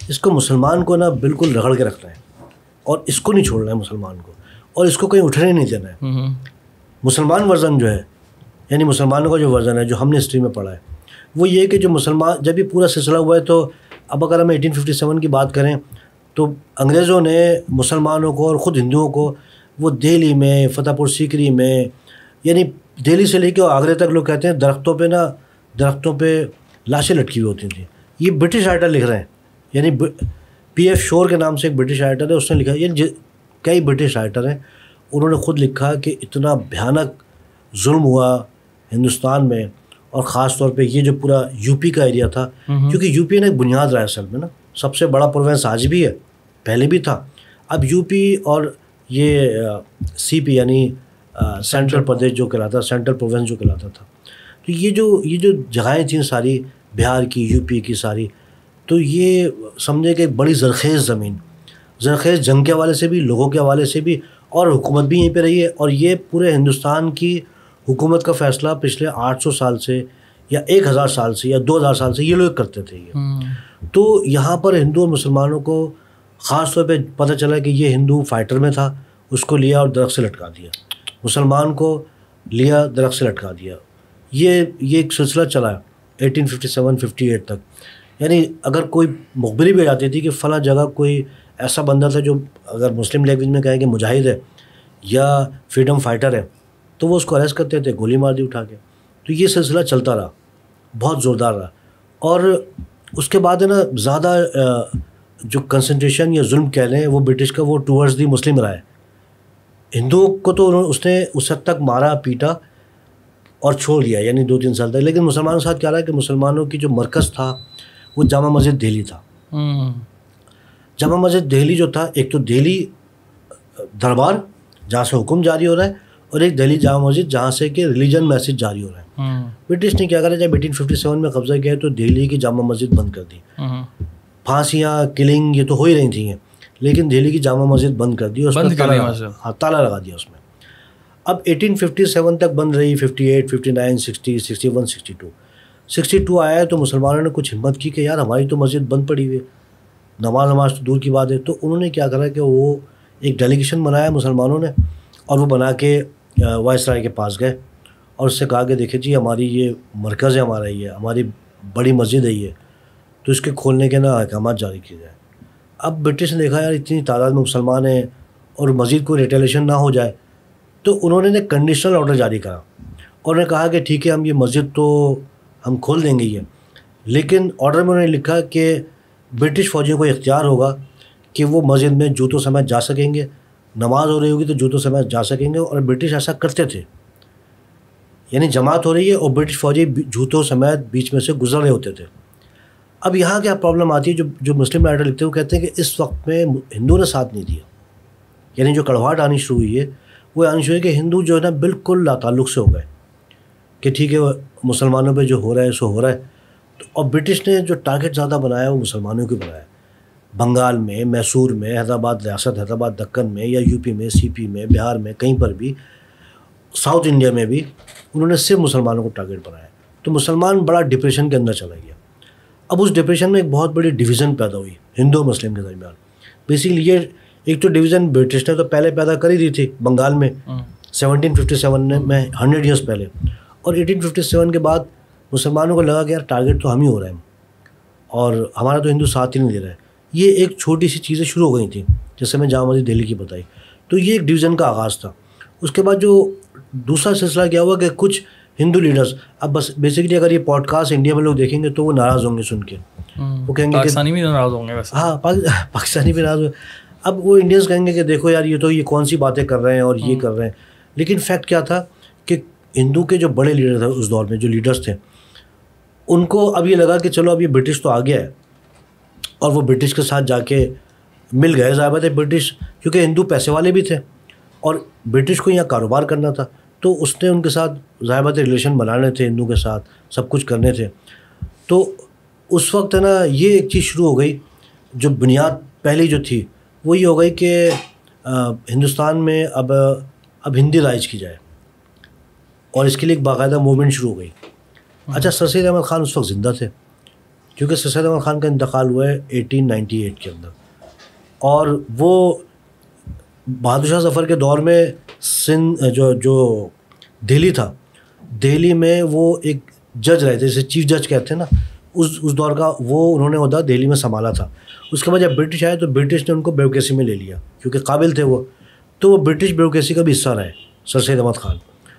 اس کو مسلمان کو نا بالکل رگڑ کے رکھنا ہے اور اس کو نہیں چھوڑنا ہے مسلمان کو, اور اس کو کہیں اٹھنے نہیں دینا ہے. مسلمان ورژن جو ہے, یعنی مسلمانوں کا جو ورژن ہے جو ہم نے ہسٹری میں پڑھا ہے, وہ یہ کہ جو مسلمان جب یہ پورا سلسلہ ہوا ہے, تو اب اگر ہم 1857 کی بات کریں تو انگریزوں نے مسلمانوں کو اور خود ہندوؤں کو وہ دہلی میں, فتح پور سیکری میں, یعنی دہلی سے لے کے آگرے تک لوگ کہتے ہیں درختوں پہ لاشیں لٹکی ہوئی ہوتی تھیں. یہ برٹش رائٹر لکھ رہے ہیں, یعنی پی ایف شور کے نام سے ایک برٹش رائٹر ہے, اس نے لکھا, یعنی کئی برٹش رائٹر ہیں, انہوں نے خود لکھا کہ اتنا بھیانک ظلم ہوا ہندوستان میں, اور خاص طور پہ یہ جو پورا یو پی کا ایریا تھا, کیونکہ یو پی نے ایک بنیاد رہا ہے اصل میں نا, سب سے بڑا پروونس آج بھی ہے, پہلے بھی تھا. اب یو پی اور یہ سی پی یعنی سینٹرل پردیش جو کہلاتا, سینٹرل پروونس جو کہلاتا تھا, تو یہ جو جگہیں تھیں ساری بہار کی, یو پی کی ساری, تو یہ سمجھے کہ ایک بڑی زرخیز زمین, زرخیز جنگ کے حوالے سے بھی, لوگوں کے حوالے سے بھی, اور حکومت بھی یہیں پہ رہی ہے. اور یہ پورے ہندوستان کی حکومت کا فیصلہ پچھلے 800 سال سے یا 1000 سال سے یا 2000 سال سے یہ لوگ کرتے تھے. تو یہاں پر ہندو اور مسلمانوں کو خاص طور پہ پتہ چلا کہ یہ ہندو فائٹر میں تھا, اس کو لیا اور درخت سے لٹکا دیا, مسلمان کو لیا درخت سے لٹکا دیا. یہ ایک سلسلہ چلا 1857-58 تک. یعنی اگر کوئی مخبری بھی جاتی تھی کہ فلاں جگہ کوئی ایسا بندہ تھا جو اگر مسلم لینگویج میں کہیں کہ مجاہد ہے یا فریڈم فائٹر ہے, تو وہ اس کو اریسٹ کرتے تھے, گولی مار دی اٹھا کے. تو یہ سلسلہ چلتا رہا, بہت زوردار رہا. اور اس کے بعد ہے نا زیادہ جو کنسنٹریشن یا ظلم کہہ لیں وہ برٹش کا, وہ ٹورڈز دی مسلم رہا ہے. ہندوؤں کو تو اس نے اس حد تک مارا پیٹا اور چھوڑ دیا, یعنی 2-3 سال تک. لیکن مسلمانوں کے ساتھ کیا رہا کہ مسلمانوں کی جو مرکز تھا وہ جامع مسجد دہلی تھا. جامع مسجد دہلی جو تھا, ایک تو دہلی دربار جہاں سے حکم جاری ہو رہا ہے, اور ایک دہلی جامع مسجد جہاں سے کہ ریلیجن میسج جاری ہو رہا ہے. برٹش نے کیا کرا, جب 1857 میں قبضہ کیا تو دہلی کی جامع مسجد بند کر دی. پھانسیاں, کلنگ یہ تو ہو ہی رہی تھیں, لیکن دہلی کی جامع مسجد بند کر دی, اس پر تالا لگا دیا اس میں. اب 1857 تک بند رہی, 58, 59, 60, 61, 62. 62 آیا تو مسلمانوں نے کچھ ہمت کی کہ یار ہماری تو مسجد بند پڑی ہوئی ہے, نماز تو دور کی بات ہے. تو انہوں نے کیا کرا کہ وہ ایک ڈیلیگیشن بنایا مسلمانوں نے, اور وہ بنا کے وائسرائے کے پاس گئے اور اس سے کہا کہ دیکھیں جی ہماری یہ مرکز ہے, ہمارا یہ ہماری بڑی مسجد ہے یہ, تو اس کے کھولنے کے نا احکامات جاری کیے جائیں. اب برٹش نے دیکھا یار اتنی تعداد میں مسلمان ہیں اور مزید کوئی ریٹیلیشن نہ ہو جائے, تو انہوں نے کنڈیشنل آرڈر جاری کرا اور نے کہا کہ ٹھیک ہے ہم یہ مسجد تو ہم کھول دیں گے یہ, لیکن آرڈر میں انہوں نے لکھا کہ برٹش فوجیوں کو اختیار ہوگا کہ وہ مسجد میں جوتوں سمیت جا سکیں گے, نماز ہو رہی ہوگی تو جوتوں سمیت جا سکیں گے. اور برٹش ایسا کرتے تھے, یعنی جماعت ہو رہی ہے اور برٹش فوجی جوتوں سمیت بیچ میں سے گزر رہے ہوتے تھے. اب یہاں کیا پرابلم آتی ہے, جو مسلم رائٹر لکھتے ہیں وہ کہتے ہیں کہ اس وقت میں ہندو نے ساتھ نہیں دیا, یعنی جو کڑواہٹ آنی شروع ہوئی ہے وہ آنی شروع ہوئی کہ ہندو جو ہے نا بالکل لا تعلق سے ہو گئے کہ ٹھیک ہے مسلمانوں پہ جو ہو رہا ہے سو ہو رہا ہے. تو اور برٹش نے جو ٹارگیٹ زیادہ بنایا وہ مسلمانوں کو بنایا, بنگال میں, میسور میں, حیدرآباد ریاست حیدرآباد دکن میں, یا یو پی میں, سی پی میں, بہار میں, کہیں پر بھی, ساؤتھ انڈیا میں بھی انہوں نے صرف مسلمانوں کو ٹارگیٹ بنایا. تو مسلمان بڑا ڈپریشن کے اندر چلا گیا. اب اس ڈپریشن میں ایک بہت بڑی ڈویژن پیدا ہوئی ہندو مسلم کے درمیان. بیسیکلی یہ ایک تو ڈویژن برٹش نے تو پہلے پیدا کر ہی دی تھی بنگال میں 1757 میں 100 ایئرس پہلے, اور 1857 کے بعد مسلمانوں کو لگا کہ یار ٹارگیٹ تو ہم ہی ہو رہے ہیں اور ہمارا تو ہندو ساتھ ہی نہیں دے رہا ہے. یہ ایک چھوٹی سی چیزیں شروع ہو گئی تھیں جیسے میں جامع مسجد دہلی کی بتائی. تو یہ ایک ڈویژن کا آغاز تھا. اس کے بعد جو دوسرا سلسلہ کیا ہوا کہ کچھ ہندو لیڈرز, اب بس بیسیکلی اگر یہ پوڈ کاسٹ انڈیا میں لوگ دیکھیں گے تو وہ ناراض ہوں گے سن کے, وہ کہیں گے پاکستانی بھی ناراض ہوں گے. ہاں پاکستانی بھی ناراض ہوں. اب وہ انڈینس کہیں گے کہ دیکھو یار یہ کون سی باتیں کر رہے ہیں اور یہ کر رہے ہیں. لیکن فیکٹ کیا تھا کہ ہندو کے جو بڑے لیڈر تھے اس دور میں, جو لیڈرز تھے, ان کو اب یہ لگا کہ چلو اب یہ برٹش تو آ گیا ہے, اور وہ برٹش کے ساتھ جا کے مل گئے. ظاہر بات ہے برٹش کیونکہ ہندو پیسے والے بھی تھے اور برٹش کو یہاں کاروبار کرنا تھا, تو اس نے ان کے ساتھ ظاہر بات ہے ریلیشن بنانے تھے, ہندو کے ساتھ سب کچھ کرنے تھے. تو اس وقت ہے نا یہ ایک چیز شروع ہو گئی, جو بنیاد پہلی جو تھی وہ یہ ہو گئی کہ ہندوستان میں اب ہندی رائج کی جائے, اور اس کے لیے ایک باقاعدہ موومنٹ شروع ہو گئی. اچھا, سر سید احمد خان اس وقت زندہ تھے, کیونکہ سر سید احمد خان کا انتقال ہوا ہے 1898 کے اندر, اور وہ بہادر شاہ ظفر کے دور میں سندھ جو دہلی تھا, دہلی میں وہ ایک جج رہے تھے, جیسے چیف جج کہتے ہیں نا, اس دور کا وہ انہوں نے عہدہ دہلی میں سنبھالا تھا. اس کے بعد جب برٹش آئے تو برٹش نے ان کو بیوروکریسی میں لے لیا, کیونکہ قابل تھے وہ, تو وہ برٹش بیوروکریسی کا بھی حصہ رہے سر سید احمد خان.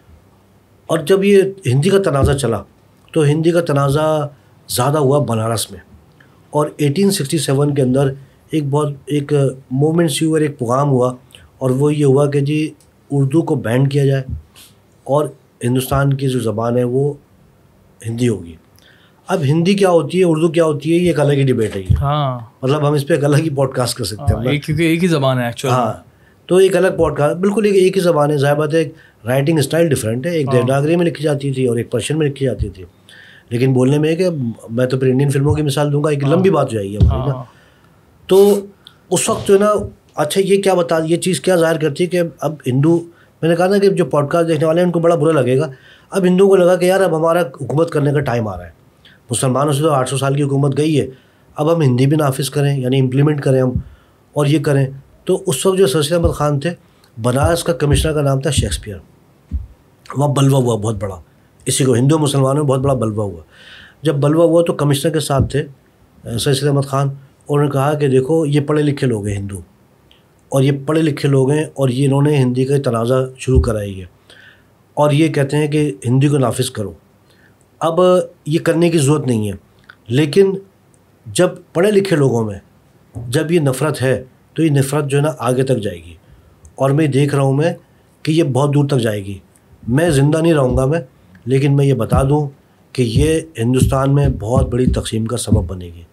اور جب یہ ہندی کا تنازع چلا تو ہندی کا تنازع زیادہ ہوا بنارس میں, اور 1867 کے اندر ایک موومنٹ سی ہوئی اور ایک پیغام ہوا, اور وہ یہ ہوا کہ جی اردو کو بین کیا جائے اور ہندوستان کی جو زبان ہے وہ ہندی ہوگی. اب ہندی کیا ہوتی ہے, اردو کیا ہوتی ہے, یہ ایک الگ ہی ڈبیٹ ہے. ہاں, مطلب ہم اس پہ ایک الگ ہی پوڈ کاسٹ کر سکتے ہیں, کیونکہ ایک ہی زبان ہے ایکچولی. ہاں, تو ایک الگ پوڈ کاسٹ, بالکل ایک ہی زبان ہے. ظاہر بات ہے ایک رائٹنگ اسٹائل ڈفرینٹ ہے, ایک دیوناگری میں لکھی جاتی تھی اور ایک پرشین میں لکھی جاتی تھی, لیکن بولنے میں کہ میں تو پھر انڈین فلموں کی مثال دوں گا, ایک لمبی بات ہو جائے گی ہماری نا. تو اس وقت جو ہے نا, اچھا یہ کیا بتا, یہ چیز کیا ظاہر کرتی ہے کہ اب ہندو, میں نے کہا نا کہ جو پوڈ کاسٹ دیکھنے والے ہیں ان کو بڑا برا لگے گا, اب ہندوؤں کو لگا کہ یار اب ہمارا حکومت کرنے کا ٹائم آ رہا ہے, مسلمانوں سے تو 800 سال کی حکومت گئی ہے, اب ہم ہندی بھی نافذ کریں, یعنی امپلیمنٹ کریں ہم, اور یہ کریں. تو اس وقت جو سر سید احمد خان تھے, بنارس کا کمشنر کا نام تھا شیکسپیئر, وہاں بلوہ ہوا بہت بڑا, اسی کو ہندو مسلمانوں میں بہت بڑا بلوہ ہوا. جب بلوہ ہوا تو کمشنر کے ساتھ تھے سر سید احمد خان, اور انہوں نے کہا کہ دیکھو یہ پڑھے لکھے لوگ ہیں ہندو, اور یہ پڑھے لکھے لوگ ہیں, اور یہ انہوں نے ہندی کا تنازع شروع کرائی ہے, اور یہ کہتے ہیں کہ ہندی کو نافذ کرو. اب یہ کرنے کی ضرورت نہیں ہے, لیکن جب پڑھے لکھے لوگوں میں جب یہ نفرت ہے تو یہ نفرت جو ہے نا آگے تک جائے گی, اور میں دیکھ رہا ہوں میں کہ یہ بہت دور تک جائے گی. میں زندہ نہیں رہوں گا میں, لیکن میں یہ بتا دوں کہ یہ ہندوستان میں بہت بڑی تقسیم کا سبب بنے گی.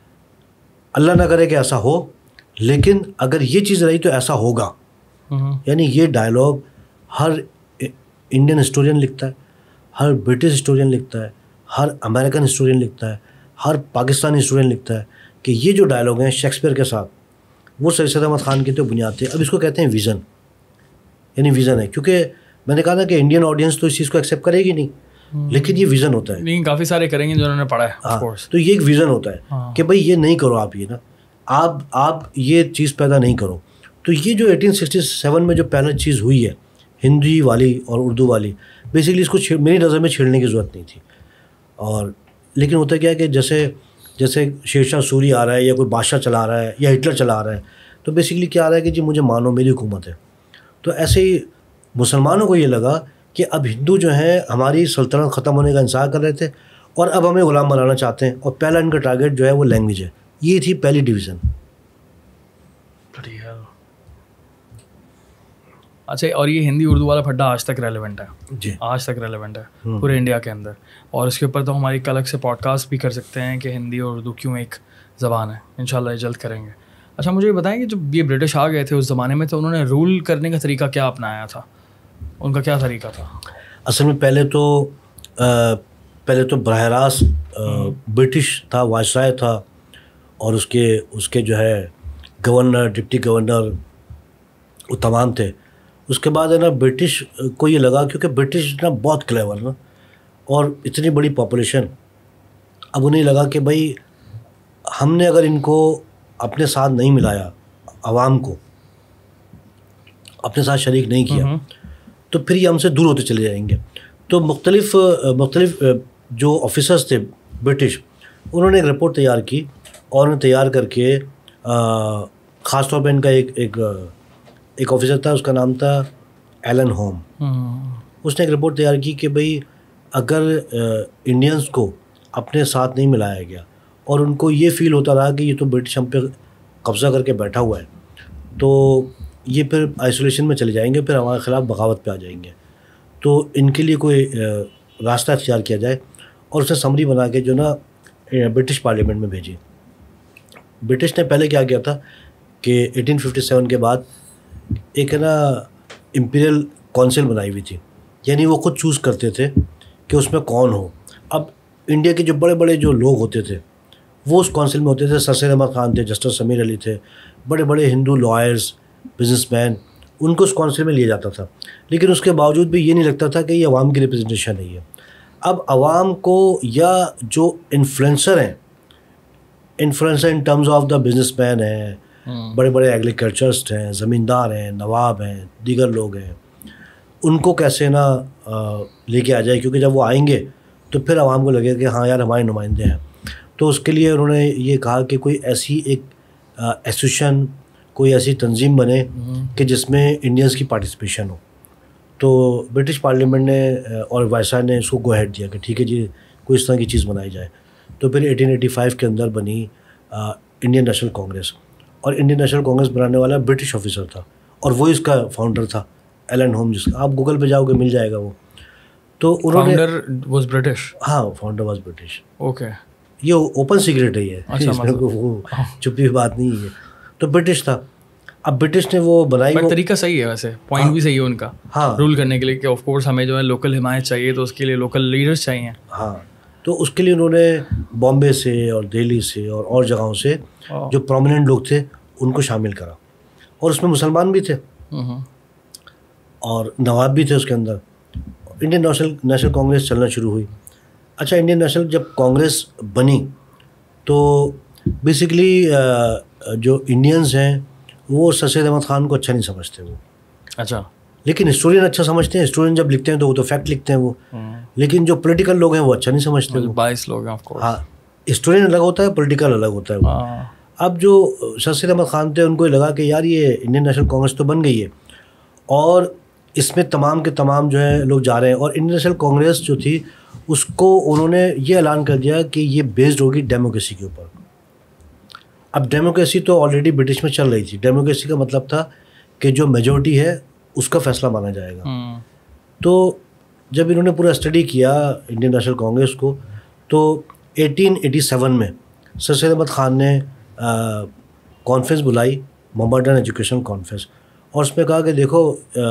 اللہ نہ کرے کہ ایسا ہو, لیکن اگر یہ چیز رہی تو ایسا ہوگا. یعنی یہ ڈائلاگ ہر انڈین ہسٹورین لکھتا ہے, ہر برٹش ہسٹورین لکھتا ہے, ہر امریکن ہسٹورین لکھتا ہے, ہر پاکستانی ہسٹورین لکھتا ہے کہ یہ جو ڈائلاگ ہیں شیکسپیئر کے ساتھ, وہ سر سید احمد خان کی تو بنیاد تھے. اب اس کو کہتے ہیں ویژن, یعنی ویژن ہے, کیونکہ میں نے کہا نا کہ انڈین آڈینس تو اس چیز کو ایکسیپٹ کرے گی نہیں, لیکن یہ ویژن ہوتا ہے. لیکن کافی سارے کریں گے جنہوں نے پڑھا ہے. ہاں, تو یہ ایک ویژن ہوتا ہے کہ بھائی یہ نہیں کرو آپ, یہ نا آپ یہ چیز پیدا نہیں کرو. تو یہ جو 1867 میں جو پہلا چیز ہوئی ہے ہندی والی اور اردو والی, بیسیکلی اس کو میری نظر میں چھیڑنے کی ضرورت نہیں تھی. اور لیکن ہوتا کیا ہے کہ جیسے شیر شاہ سوری آ رہا ہے, یا کوئی بادشاہ چلا رہا ہے, یا ہٹلر چلا رہا ہے, تو بیسیکلی کیا آ رہا ہے کہ جی مجھے مانو, میری حکومت ہے. تو ایسے ہی مسلمانوں کو یہ لگا کہ اب ہندو جو ہیں ہماری سلطنت ختم ہونے کا انتظار کر رہے تھے, اور اب ہمیں غلام بنانا چاہتے ہیں, اور پہلا ان کا ٹارگیٹ جو ہے وہ لینگویج ہے. یہ تھی پہلی ڈویژن. اچھا, اور یہ ہندی اردو والا پھڈا آج تک ریلیونٹ ہے؟ جی, آج تک ریلیونٹ ہے پورے انڈیا کے اندر, اور اس کے اوپر تو ہماری ایک الگ سے پوڈ کاسٹ بھی کر سکتے ہیں کہ ہندی اور اردو کیوں ایک زبان ہے. انشاءاللہ یہ جلد کریں گے. اچھا, مجھے یہ بتائیں کہ جب یہ برٹش آ گئے تھے اس زمانے میں, تو انہوں نے رول کرنے کا طریقہ کیا اپنایا تھا, ان کا کیا طریقہ تھا؟ اصل میں پہلے تو براہ راست برٹش تھا, وائسرائے تھا, اور اس کے جو ہے گورنر, ڈپٹی گورنر, وہ تمام تھے. اس کے بعد ہے نا برٹش کو یہ لگا, کیونکہ برٹش نا بہت کلیور نا, اور اتنی بڑی پاپولیشن, اب انہیں لگا کہ بھائی ہم نے اگر ان کو اپنے ساتھ نہیں ملایا, عوام کو اپنے ساتھ شریک نہیں کیا, تو پھر یہ ہم سے دور ہوتے چلے جائیں گے. تو مختلف جو آفیسرس تھے برٹش, انہوں نے ایک رپورٹ تیار کی, اور انہیں تیار کر کے خاص طور پہ ان کا ایک آفیسر تھا, اس کا نام تھا ایلن ہوم. اس نے ایک رپورٹ تیار کی کہ بھئی اگر انڈینس کو اپنے ساتھ نہیں ملایا گیا, اور ان کو یہ فیل ہوتا رہا کہ یہ تو برٹش ہم پہ قبضہ کر کے بیٹھا ہوا ہے, تو یہ پھر آئسولیشن میں چلے جائیں گے, پھر ہمارے خلاف بغاوت پہ آ جائیں گے. تو ان کے لیے کوئی راستہ اختیار کیا جائے, اور اسے سمری بنا کے جو نا برٹش پارلیمنٹ میں بھیجی. برٹش نے پہلے کیا کیا تھا کہ 1857 کے بعد ایک ہے نا امپیریل کونسل بنائی ہوئی تھی, یعنی وہ خود چوز کرتے تھے کہ اس میں کون ہو. اب انڈیا کے جو بڑے بڑے جو لوگ ہوتے تھے وہ اس کونسل میں ہوتے تھے. سر سید احمد خان تھے, جسٹس سمیر علی تھے, بڑے بڑے ہندو لائرز, بزنس مین, ان کو اس کونسل میں لیا جاتا تھا. لیکن اس کے باوجود بھی یہ نہیں لگتا تھا کہ یہ عوام کی ریپرزنٹیشن نہیں ہے. اب عوام کو یا جو انفلوئنسر ہیں influencer in terms of the businessman ہیں, بڑے بڑے ایگریکلچرسٹ ہیں, زمیندار ہیں, نواب ہیں, دیگر لوگ ہیں, ان کو کیسے نا لے کے آ جائے, کیونکہ جب وہ آئیں گے تو پھر عوام کو لگے کہ ہاں یار ہمارے نمائندے ہیں. تو اس کے لیے انہوں نے یہ کہا کہ کوئی ایسی ایک ایسوسیشن, کوئی ایسی تنظیم بنے کہ جس میں انڈینس کی پارٹیسپیشن ہو. تو برٹش پارلیمنٹ نے اور وائسرائے نے اس کو گو ہیڈ دیا کہ ٹھیک ہے جی کوئی اس طرح کی چیز بنائی جائے. تو پھر 1885 کے اندر بنی انڈین نیشنل کانگریس, اور انڈین نیشنل کانگریس بنانے والا برٹش آفیسر تھا, اور وہی اس کا فاؤنڈر تھا ایلن ہوم, جس کا آپ گوگل پہ جاؤ گے مل جائے گا وہ. تو انہوں نے فاؤنڈر واز برٹش. ہاں, فاؤنڈر واز برٹش. اوکے, یہ اوپن سیکرٹ ہے, یہ وہ چھپی ہوئی بات نہیں ہے. تو برٹش تھا. اب برٹش نے وہ بنائی, بٹ طریقہ صحیح ہے ویسے, پوائنٹ بھی صحیح ہے ان کا ہاں رول کرنے کے لیے, کہ آف کورس ہمیں جو ہے لوکل حمایت چاہیے, تو اس کے لیے لوکل لیڈرس چاہیے. ہاں, تو اس کے لیے انہوں نے بامبے سے اور دہلی سے اور جگہوں سے جو پرومیننٹ لوگ تھے ان کو شامل کرا, اور اس میں مسلمان بھی تھے اور نواب بھی تھے اس کے اندر. انڈین نیشنل کانگریس چلنا شروع ہوئی. اچھا, انڈین نیشنل جب کانگریس بنی تو بیسیکلی جو انڈینز ہیں وہ سر سید احمد خان کو اچھا نہیں سمجھتے وہ. اچھا, لیکن ہسٹورین اچھا سمجھتے ہیں. ہسٹورین جب لکھتے ہیں تو وہ تو فیکٹ لکھتے ہیں وہ, لیکن جو پولیٹیکل لوگ ہیں وہ اچھا نہیں سمجھتے. 22 لوگ ہیں آف کورس. ہاں, ہسٹورین الگ ہوتا ہے, پولیٹیکل الگ ہوتا ہے. اب جو سر سید احمد خان تھے ان کو لگا کہ یار یہ انڈین نیشنل کانگریس تو بن گئی ہے, اور اس میں تمام کے تمام جو ہے لوگ جا رہے ہیں, اور انڈین نیشنل کانگریس جو تھی اس کو انہوں نے یہ اعلان کر دیا کہ یہ بیسڈ ہوگی ڈیموکریسی کے اوپر. اب ڈیموکریسی تو آلریڈی برٹش میں چل رہی تھی. ڈیموکریسی کا مطلب تھا کہ جو میجورٹی ہے اس کا فیصلہ مانا جائے گا. تو جب انہوں نے پورا اسٹڈی کیا انڈین نیشنل کانگریس کو, تو 1887 میں سر سید احمد خان نے کانفرنس بلائی, محمدن ایجوکیشن کانفرنس, اور اس میں کہا کہ دیکھو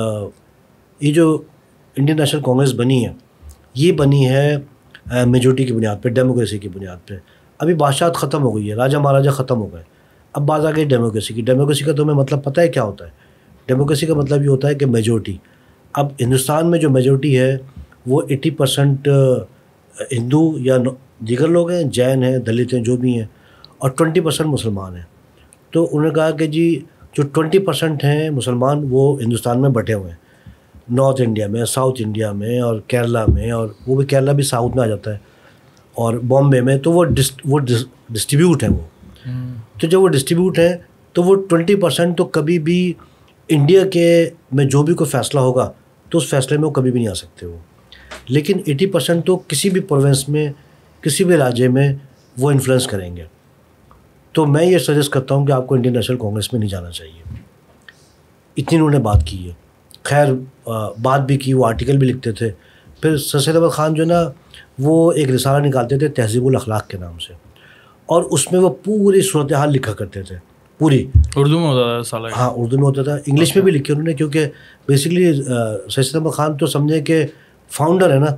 یہ جو انڈین نیشنل کانگریس بنی ہے یہ بنی ہے میجورٹی کی بنیاد پہ, ڈیموکریسی کی بنیاد پہ. ابھی بادشاہت ختم ہو گئی ہے, راجہ مہاراجہ ختم ہو گئے, اب بات آ گئی ڈیموکریسی کی. ڈیموکریسی کا تمہیں مطلب پتہ ہے کیا ہوتا ہے؟ ڈیموکریسی کا مطلب یہ ہوتا ہے کہ میجورٹی. اب ہندوستان میں جو میجورٹی ہے وہ 80% ہندو یا دیگر لوگ ہیں, جین ہیں, دلت ہیں, جو بھی ہیں, اور 20% مسلمان ہیں. تو انہوں نے کہا کہ جی جو 20% ہیں مسلمان وہ ہندوستان میں بٹے ہوئے ہیں, نارتھ انڈیا میں, ساؤتھ انڈیا میں, اور کیرلا میں, اور وہ بھی کیرلا بھی ساؤتھ میں آ جاتا ہے, اور بامبے میں. تو وہ ڈسٹریبیوٹ ہیں وہ. تو جب وہ ڈسٹریبیوٹ ہیں تو وہ 20% تو کبھی بھی انڈیا کے میں جو بھی کوئی فیصلہ ہوگا تو اس فیصلے میں وہ کبھی بھی نہیں آ سکتے وہ. لیکن 80% تو کسی بھی پروونس میں, کسی بھی راجے میں وہ انفلوئنس کریں گے. تو میں یہ سجیسٹ کرتا ہوں کہ آپ کو انڈین نیشنل کانگریس میں نہیں جانا چاہیے. اتنی انہوں نے بات کی ہے. خیر بات بھی کی, وہ آرٹیکل بھی لکھتے تھے. پھر سر سید احمد خان جو ہے نا وہ ایک رسالہ نکالتے تھے تہذیب الاخلاق کے نام سے, اور اس میں وہ پوری صورتحال لکھا کرتے تھے, پوری اردو میں ہوتا تھا سالہ. ہاں اردو میں ہوتا تھا, انگلش میں بھی لکھی انہوں نے, کیونکہ بیسکلی سر سید احمد خان تو سمجھے کہ فاؤنڈر ہے نا,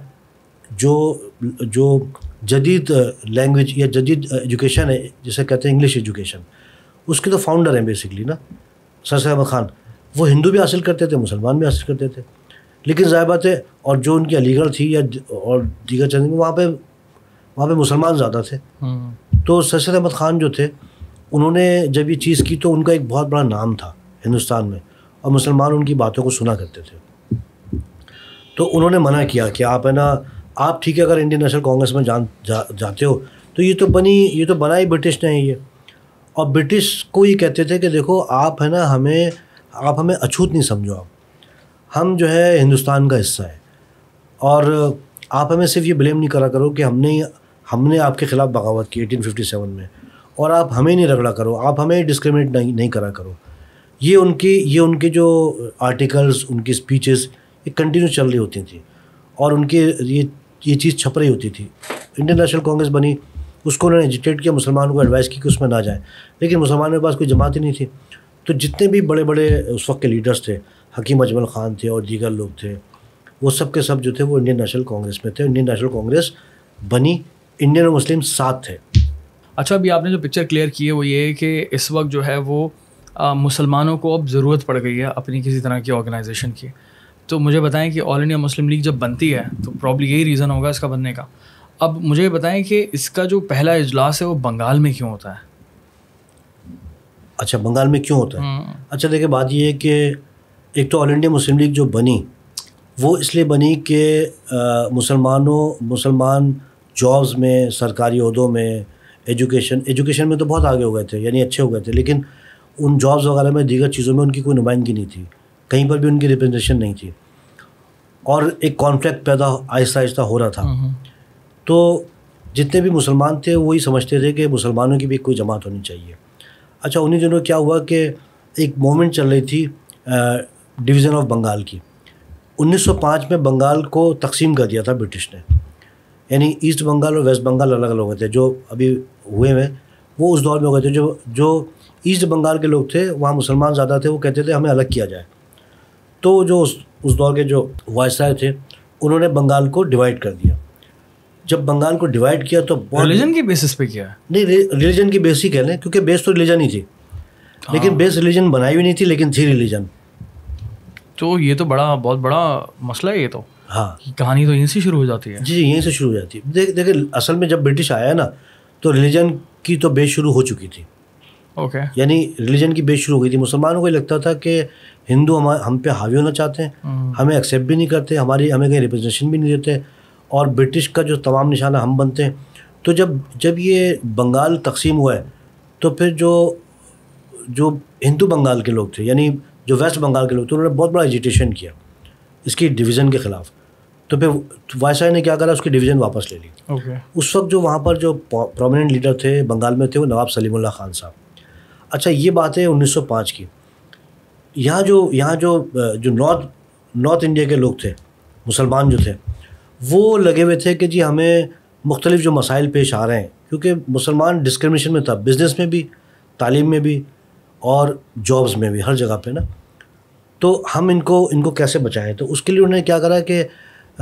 جو جدید لینگویج یا جدید ایجوکیشن ہے جسے کہتے ہیں انگلش ایجوکیشن, اس کے تو فاؤنڈر ہیں بیسکلی نا سر سید احمد خان. وہ ہندو بھی حاصل کرتے تھے, مسلمان بھی حاصل کرتے تھے, لیکن ظاہر بات ہے, اور جو ان کی علی گڑھ تھی یا اور دیگر چند وہاں پہ مسلمان زیادہ تھے. تو سر سید احمد خان جو تھے انہوں نے جب یہ چیز کی تو ان کا ایک بہت بڑا نام تھا ہندوستان میں, اور مسلمان ان کی باتوں کو سنا کرتے تھے. تو انہوں نے منع کیا کہ آپ ہے نا, آپ ٹھیک ہے اگر انڈین نیشنل کانگریس میں جاتے ہو تو یہ تو بنا ہی برٹش نے یہ. اور برٹش کو یہ کہتے تھے کہ دیکھو آپ ہے نا آپ ہمیں اچھوت نہیں سمجھو, ہم جو ہے ہندوستان کا حصہ ہے, اور آپ ہمیں صرف یہ بلیم نہیں کرا کرو کہ ہم نے آپ کے خلاف بغاوت کی 1857 میں, اور آپ ہمیں نہیں رگڑا کرو, آپ ہمیں ڈسکریمنیٹ نہیں کرا کرو. یہ ان کے جو آرٹیکلز, ان کی اسپیچز یہ کنٹینیو چل رہی ہوتی تھیں, اور ان کے یہ چیز چھپ رہی ہوتی تھی. انڈین نیشنل کانگریس بنی, اس کو انہوں نے ایجوٹیٹ کیا, مسلمانوں کو ایڈوائس کی کہ اس میں نہ جائیں, لیکن مسلمانوں کے پاس کوئی جماعت ہی نہیں تھی. تو جتنے بھی بڑے بڑے اس وقت کے لیڈرز تھے, حکیم اجمل خان تھے اور دیگر لوگ تھے, وہ سب کے سب جو تھے وہ انڈین نیشنل کانگریس میں تھے. انڈین نیشنل کانگریس بنی, انڈین اور مسلم ساتھ تھے. اچھا, ابھی آپ نے جو پکچر کلیئر کی ہے وہ یہ ہے کہ اس وقت جو ہے وہ مسلمانوں کو اب ضرورت پڑ گئی ہے اپنی کسی طرح کی آرگنائزیشن کی. تو مجھے بتائیں کہ آل انڈیا مسلم لیگ جب بنتی ہے تو پرابلی یہی ریزن ہوگا اس کا بننے کا. اب مجھے بتائیں کہ اس کا جو پہلا اجلاس ہے وہ بنگال میں کیوں ہوتا ہے؟ اچھا بنگال میں کیوں ہوتا ہے؟ اچھا دیکھیں بات یہ ہے کہ ایک تو آل انڈیا مسلم لیگ جو بنی وہ اس لیے بنی کہ مسلمان جابز میں، سرکاری عہدوں میں، ایجوکیشن میں تو بہت آگے ہو گئے تھے، یعنی اچھے ہو گئے تھے، لیکن ان جابز وغیرہ میں، دیگر چیزوں میں ان کی کوئی نمائندگی نہیں تھی، کہیں پر بھی ان کی ریپرزنٹیشن نہیں تھی، اور ایک کانفلکٹ پیدا آہستہ آہستہ ہو رہا تھا. تو جتنے بھی مسلمان تھے وہی سمجھتے تھے کہ مسلمانوں کی بھی کوئی جماعت ہونی چاہیے. اچھا انہیں دنوں کیا ہوا کہ ایک موومنٹ چل رہی تھی ڈویژن آف بنگال کی. 1905 میں بنگال کو تقسیم کر دیا تھا برٹش نے، یعنی ایسٹ بنگال اور ویسٹ بنگال الگ الگ ہو گئے تھے. جو ابھی ہوئے ہیں وہ اس دور میں ہو گئے تھے. جو ایسٹ بنگال کے لوگ تھے وہاں مسلمان زیادہ تھے، وہ کہتے تھے ہمیں الگ کیا جائے. تو جو اس دور کے جو وائسرائے تھے انہوں نے بنگال کو ڈیوائڈ کر دیا. جب بنگال کو ڈیوائڈ کیا تو ریلیجن کی بیسس پہ کیا؟ نہیں، ریلیجن کی بیس ہی کہہ لیں، کیونکہ بیس تو ریلیجن ہی تھی، لیکن بیس ریلیجن بنائی ہوئی نہیں تھی، لیکن تھی ریلیجن. تو یہ تو بہت بڑا مسئلہ ہے. یہ تو ہاں کہانی تو یہیں سے شروع ہو جاتی ہے. جی یہیں سے شروع ہو جاتی ہے. دیکھیں اصل میں جب برٹش آیا نا تو ریلیجن کی تو بیس شروع ہو چکی تھی. اوکے. یعنی ریلیجن کی بیس شروع ہو گئی تھی. مسلمانوں کو یہ لگتا تھا کہ ہندو ہم پہ حاوی ہونا چاہتے ہیں، ہمیں ایکسیپٹ بھی نہیں کرتے، ہمیں کہیں ریپرزنٹیشن بھی نہیں دیتے، اور برٹش کا جو تمام نشانہ ہم بنتے ہیں. تو جب یہ بنگال تقسیم ہوا ہے تو پھر جو ہندو بنگال کے لوگ تھے، یعنی جو ویسٹ بنگال کے لوگ تھے، انہوں نے بہت بڑا ایجیٹیشن کیا اس کی ڈویژن کے خلاف. تو پھر وائسرائے نے کیا کرا، اس کی ڈویژن واپس لے لی. اس وقت جو وہاں پر جو پرومیننٹ لیڈر تھے بنگال میں تھے وہ نواب سلیم اللہ خان صاحب. اچھا یہ بات ہے 1905 کی. یہاں جو نارتھ انڈیا کے لوگ تھے، مسلمان جو تھے، وہ لگے ہوئے تھے کہ جی ہمیں مختلف جو مسائل پیش آ رہے ہیں، کیونکہ مسلمان ڈسکرمنیشن میں تھا، بزنس میں بھی، تعلیم میں بھی، اور جابز میں بھی، ہر جگہ پہ نا. تو ہم ان کو کیسے بچائیں؟ تو اس کے لیے انہوں نے کیا کرا کہ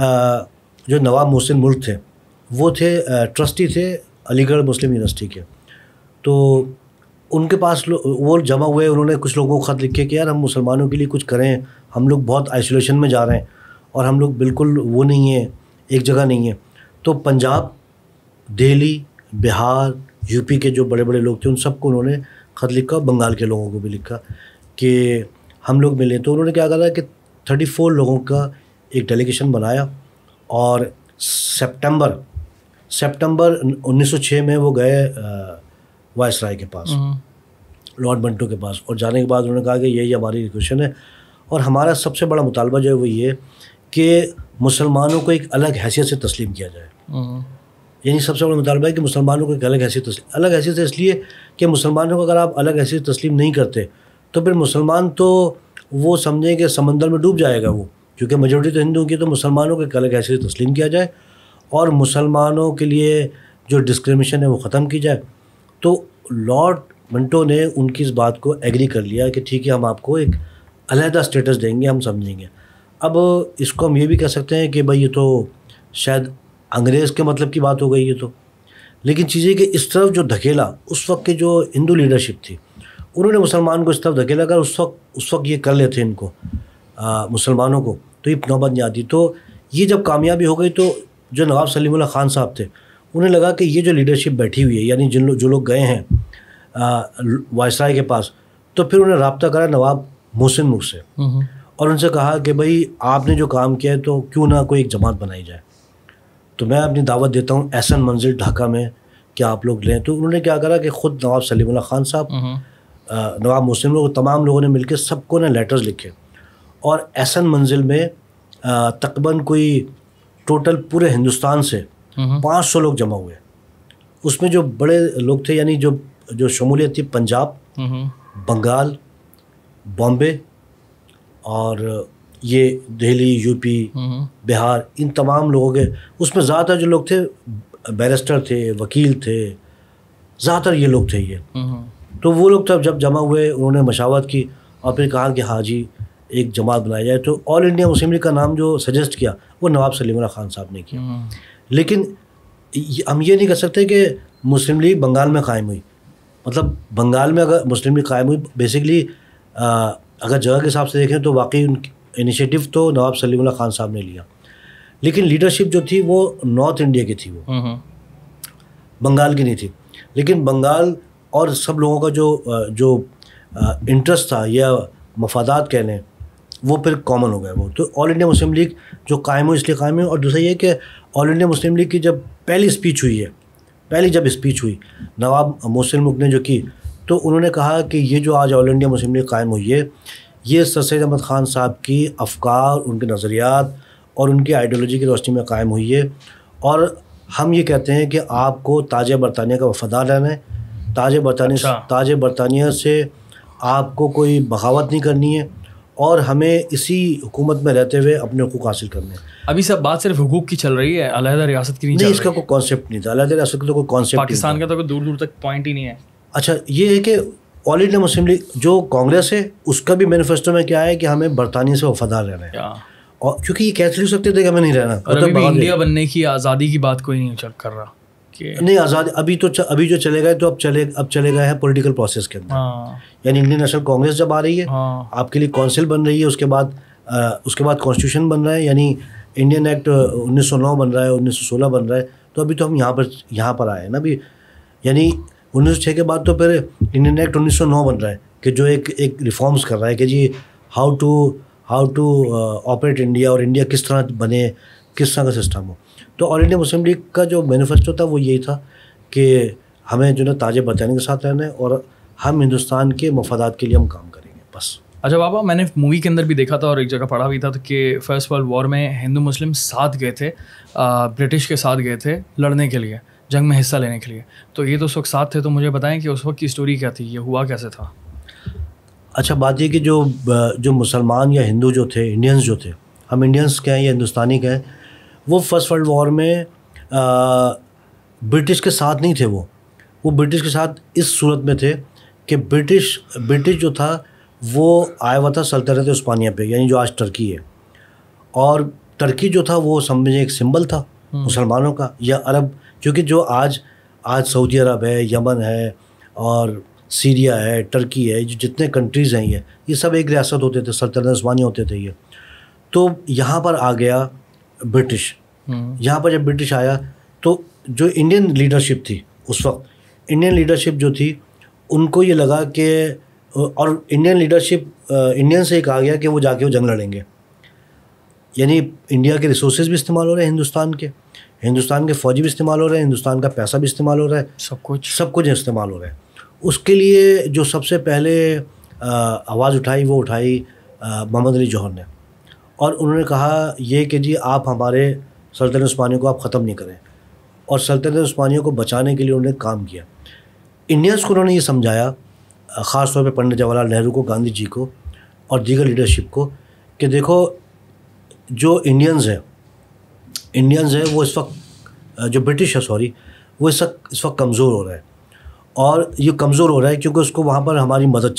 جو نواب محسن ملک تھے وہ تھے ٹرسٹی تھے علی گڑھ مسلم یونیورسٹی کے. تو ان کے پاس وہ جمع ہوئے، انہوں نے کچھ لوگوں کو خط لکھے کہ یار ہم مسلمانوں کے لیے کچھ کریں، ہم لوگ بہت آئسولیشن میں جا رہے ہیں اور ہم لوگ بالکل وہ نہیں ہیں، ایک جگہ نہیں ہیں. تو پنجاب، دہلی، بہار، یو پی کے جو بڑے بڑے لوگ تھے ان سب کو انہوں نے خط لکھا، بنگال کے لوگوں کو بھی لکھا کہ ہم لوگ ملیں. تو انہوں نے کیا کرا کہ 34 لوگوں کا ایک ڈیلیگیشن بنایا، اور سپٹمبر 1906 میں وہ گئے وائسرائے کے پاس، لارڈ منٹو کے پاس. اور جانے کے بعد انہوں نے کہا کہ یہی ہماری ریکویسٹ ہے، اور ہمارا سب سے بڑا مطالبہ جو ہے وہ یہ کہ مسلمانوں کو ایک الگ حیثیت سے تسلیم کیا جائے. یعنی سب سے بڑا مطالبہ ہے کہ مسلمانوں کو ایک الگ حیثیت اس لیے کہ مسلمانوں کو اگر آپ الگ حیثیت تسلیم نہیں کرتے تو پھر مسلمان تو وہ سمجھیں کہ سمندر میں ڈوب جائے گا وہ، کیونکہ میجورٹی تو ہندوؤں کی. تو مسلمانوں کو ایک الگ حیثیت تسلیم کیا جائے اور مسلمانوں کے لیے جو ڈسکرمنیشن ہے وہ ختم کی جائے. تو لارڈ منٹو نے ان کی اس بات کو ایگری کر لیا کہ ٹھیک ہے ہم آپ کو ایک علیحدہ اسٹیٹس دیں گے، ہم سمجھیں گے. اب اس کو ہم یہ بھی کہہ سکتے ہیں کہ بھائی یہ تو شاید انگریز کے مطلب کی بات ہو گئی ہے. تو لیکن چیزیں کہ اس طرف جو دھکیلا اس وقت کے جو ہندو لیڈرشپ تھی انہوں نے مسلمان کو اس طرف دھکیلا. اگر اس وقت یہ کر لیتے ان کو مسلمانوں کو تو یہ نوبت نہیں آتی. تو یہ جب کامیابی ہو گئی تو جو نواب سلیم اللہ خان صاحب تھے انہیں لگا کہ یہ جو لیڈرشپ بیٹھی ہوئی ہے، یعنی جو لوگ گئے ہیں وائسرائے کے پاس، تو پھر انہیں رابطہ کرا نواب محسن ملک سے اور ان سے کہا کہ بھائی آپ نے جو کام کیا ہے تو کیوں نہ کوئی ایک جماعت بنائی جائے. تو میں اپنی دعوت دیتا ہوں احسن منزل ڈھاکہ میں کہ آپ لوگ لیں. تو انہوں نے کیا کرا کہ خود نواب سلیم اللہ خان صاحب، نواب محسن ملک، تمام لوگوں نے مل کے سب کو نے لیٹرز لکھے، اور احسن منزل میں تقریباً کوئی ٹوٹل پورے ہندوستان سے 500 لوگ جمع ہوئے. اس میں جو بڑے لوگ تھے، یعنی جو شمولیت تھی پنجاب، بنگال، بامبے اور یہ دہلی، یو پی، بہار، ان تمام لوگوں کے اس میں زیادہ تر جو لوگ تھے بیرسٹر تھے، وکیل تھے، زیادہ تر یہ لوگ تھے یہ. تو وہ لوگ جب جمع ہوئے انہوں نے مشاورت کی اور پھر کہا کہ ہاں جی ایک جماعت بنائی جائے. تو آل انڈیا مسلم لیگ کا نام جو سجیسٹ کیا وہ نواب سلیم اللہ خان صاحب نے کیا. لیکن ہم یہ نہیں کہہ سکتے کہ مسلم لیگ بنگال میں قائم ہوئی. مطلب بنگال میں اگر مسلم لیگ قائم ہوئی، بیسکلی اگر جگہ کے حساب سے دیکھیں تو واقعی ان انیشیٹو تو نواب سلیم اللہ خان صاحب نے لیا. لیکن لیڈرشپ جو تھی وہ نارتھ انڈیا کی تھی, وہ بنگال کی نہیں تھی. لیکن بنگال اور سب لوگوں کا جو انٹرسٹ تھا یا مفادات کہہ لیں وہ پھر کامن ہو گئے. وہ تو آل انڈیا مسلم لیگ جو قائم ہوئی اس لیے قائم ہوئی. اور دوسرا یہ کہ آل انڈیا مسلم لیگ کی جب پہلی اسپیچ ہوئی ہے, جب اسپیچ ہوئی نواب محسن ملک نے جو کی, تو انہوں نے کہا کہ یہ جو آج آل انڈیا مسلم لیگ قائم ہوئی ہے یہ سر سید احمد خان صاحب کی افکار, ان کے نظریات اور ان کی آئیڈیالوجی کی روشنی میں قائم ہوئی ہے. اور ہم یہ کہتے ہیں کہ آپ کو تاج برطانیہ کا وفادار رہنا ہے. تاج برطانیہ سے آپ کو کوئی بغاوت نہیں کرنی ہے اور ہمیں اسی حکومت میں رہتے ہوئے اپنے حقوق حاصل کرنے ہیں. ابھی سب بات صرف حقوق کی چل رہی ہے, علیحدہ ریاست کی نہیں چل رہی. اس کا کوئی کانسیپٹ نہیں تھا, علیحدہ ریاست کا تو کوئی کانسیپٹ پاکستان کا تو کوئی دور دور تک پوائنٹ ہی نہیں ہے. اچھا یہ ہے کہ آل انڈیا مسلم لیگ جو کانگریس ہے اس کا بھی مینیفیسٹو میں کیا ہے کہ ہمیں برطانیہ سے وفادار رہنا ہے. اور کیونکہ یہ کیسے ہو سکتے تھے کہ ہمیں نہیں رہنا. انڈیا بننے کی آزادی کی بات کوئی نہیں کر رہا نہیں. آزادی ابھی جو چلے گئے تو اب چلے گئے ہیں پولیٹیکل پروسیس کے اندر. یعنی انڈین نیشنل کانگریس جب آ رہی ہے آپ کے لیے کونسل بن رہی ہے, اس کے بعد کانسٹیٹیوشن بن رہا ہے, یعنی انڈین ایکٹ 1909 بن رہا ہے, 1916 بن رہا ہے. تو ابھی تو ہم یہاں پر آئے ہیں نا ابھی, یعنی 1906 کے بعد تو پھر انڈین ایکٹ 1909 بن رہا ہے کہ جو ایک ریفارمز کر رہا ہے کہ جی ہاؤ ٹو آپریٹ انڈیا, اور انڈیا کس طرح بنے, کس طرح کا سسٹم ہو. تو آل انڈیا مسلم لیگ کا جو مینیفیسٹو تھا وہ یہی تھا کہ ہمیں جو ہے تاج برطانیہ کے ساتھ رہنا ہے اور ہم ہندوستان کے مفادات کے لیے ہم کام کریں گے بس. اچھا بابا, میں نے مووی کے اندر بھی دیکھا تھا اور ایک جگہ پڑھا بھی تھا کہ فرسٹ ورلڈ وار میں ہندو مسلم ساتھ گئے تھے, برٹش کے ساتھ گئے تھے لڑنے کے لیے, جنگ میں حصہ لینے کے لیے. تو یہ تو اس وقت ساتھ تھے, تو مجھے بتائیں کہ اس وقت کی اسٹوری کیا تھی, یہ ہوا کیسے تھا؟ اچھا بات یہ کہ جو مسلمان یا ہندو جو تھے, انڈینس جو تھے, ہم انڈینس کہیں یا ہندوستانی کہیں, وہ فرسٹ ورلڈ وار میں برٹش کے ساتھ نہیں تھے. وہ برٹش کے ساتھ اس صورت میں تھے کہ برٹش جو تھا وہ آیا ہوا تھا سلطنت عثمانیہ پہ, یعنی جو آج ترکی ہے. اور ترکی جو تھا وہ سمجھیں ایک سمبل تھا مسلمانوں کا یا عرب, کیونکہ جو آج سعودی عرب ہے, یمن ہے اور سیریا ہے, ٹرکی ہے, جو جتنے کنٹریز ہیں یہ سب ایک ریاست ہوتے تھے, سلطنت عثمانیہ ہوتے تھے یہ. تو یہاں پر آ گیا برٹش. یہاں پر جب برٹش آیا تو جو انڈین لیڈرشپ تھی اس وقت, انڈین لیڈرشپ جو تھی ان کو یہ لگا کہ, اور انڈین لیڈرشپ انڈین سے ایک آ گیا کہ وہ جا کے وہ جنگ لڑیں گے. یعنی انڈیا کے ریسورسز بھی استعمال ہو رہے ہیں, ہندوستان کے فوجی بھی استعمال ہو رہے ہیں, ہندوستان کا پیسہ بھی استعمال ہو رہا ہے, سب کچھ استعمال ہو رہا ہے. اس کے لیے جو سب سے پہلے آواز اٹھائی وہ اٹھائی محمد علی جوہر نے, اور انہوں نے کہا یہ کہ جی آپ ہمارے سلطنت عثمانیہ کو آپ ختم نہیں کریں, اور سلطنت عثمانیہ کو بچانے کے لیے انہوں نے کام کیا. انڈینس کو انہوں نے یہ سمجھایا, خاص طور پہ پنڈت جواہر لال نہرو کو, گاندھی جی کو اور دیگر لیڈرشپ کو, کہ دیکھو جو انڈینز ہے وہ اس وقت, جو برٹش ہے سوری, وہ اس وقت کمزور ہو رہا ہے. اور یہ کمزور ہو رہا ہے کیونکہ اس کو وہاں پر ہماری مدد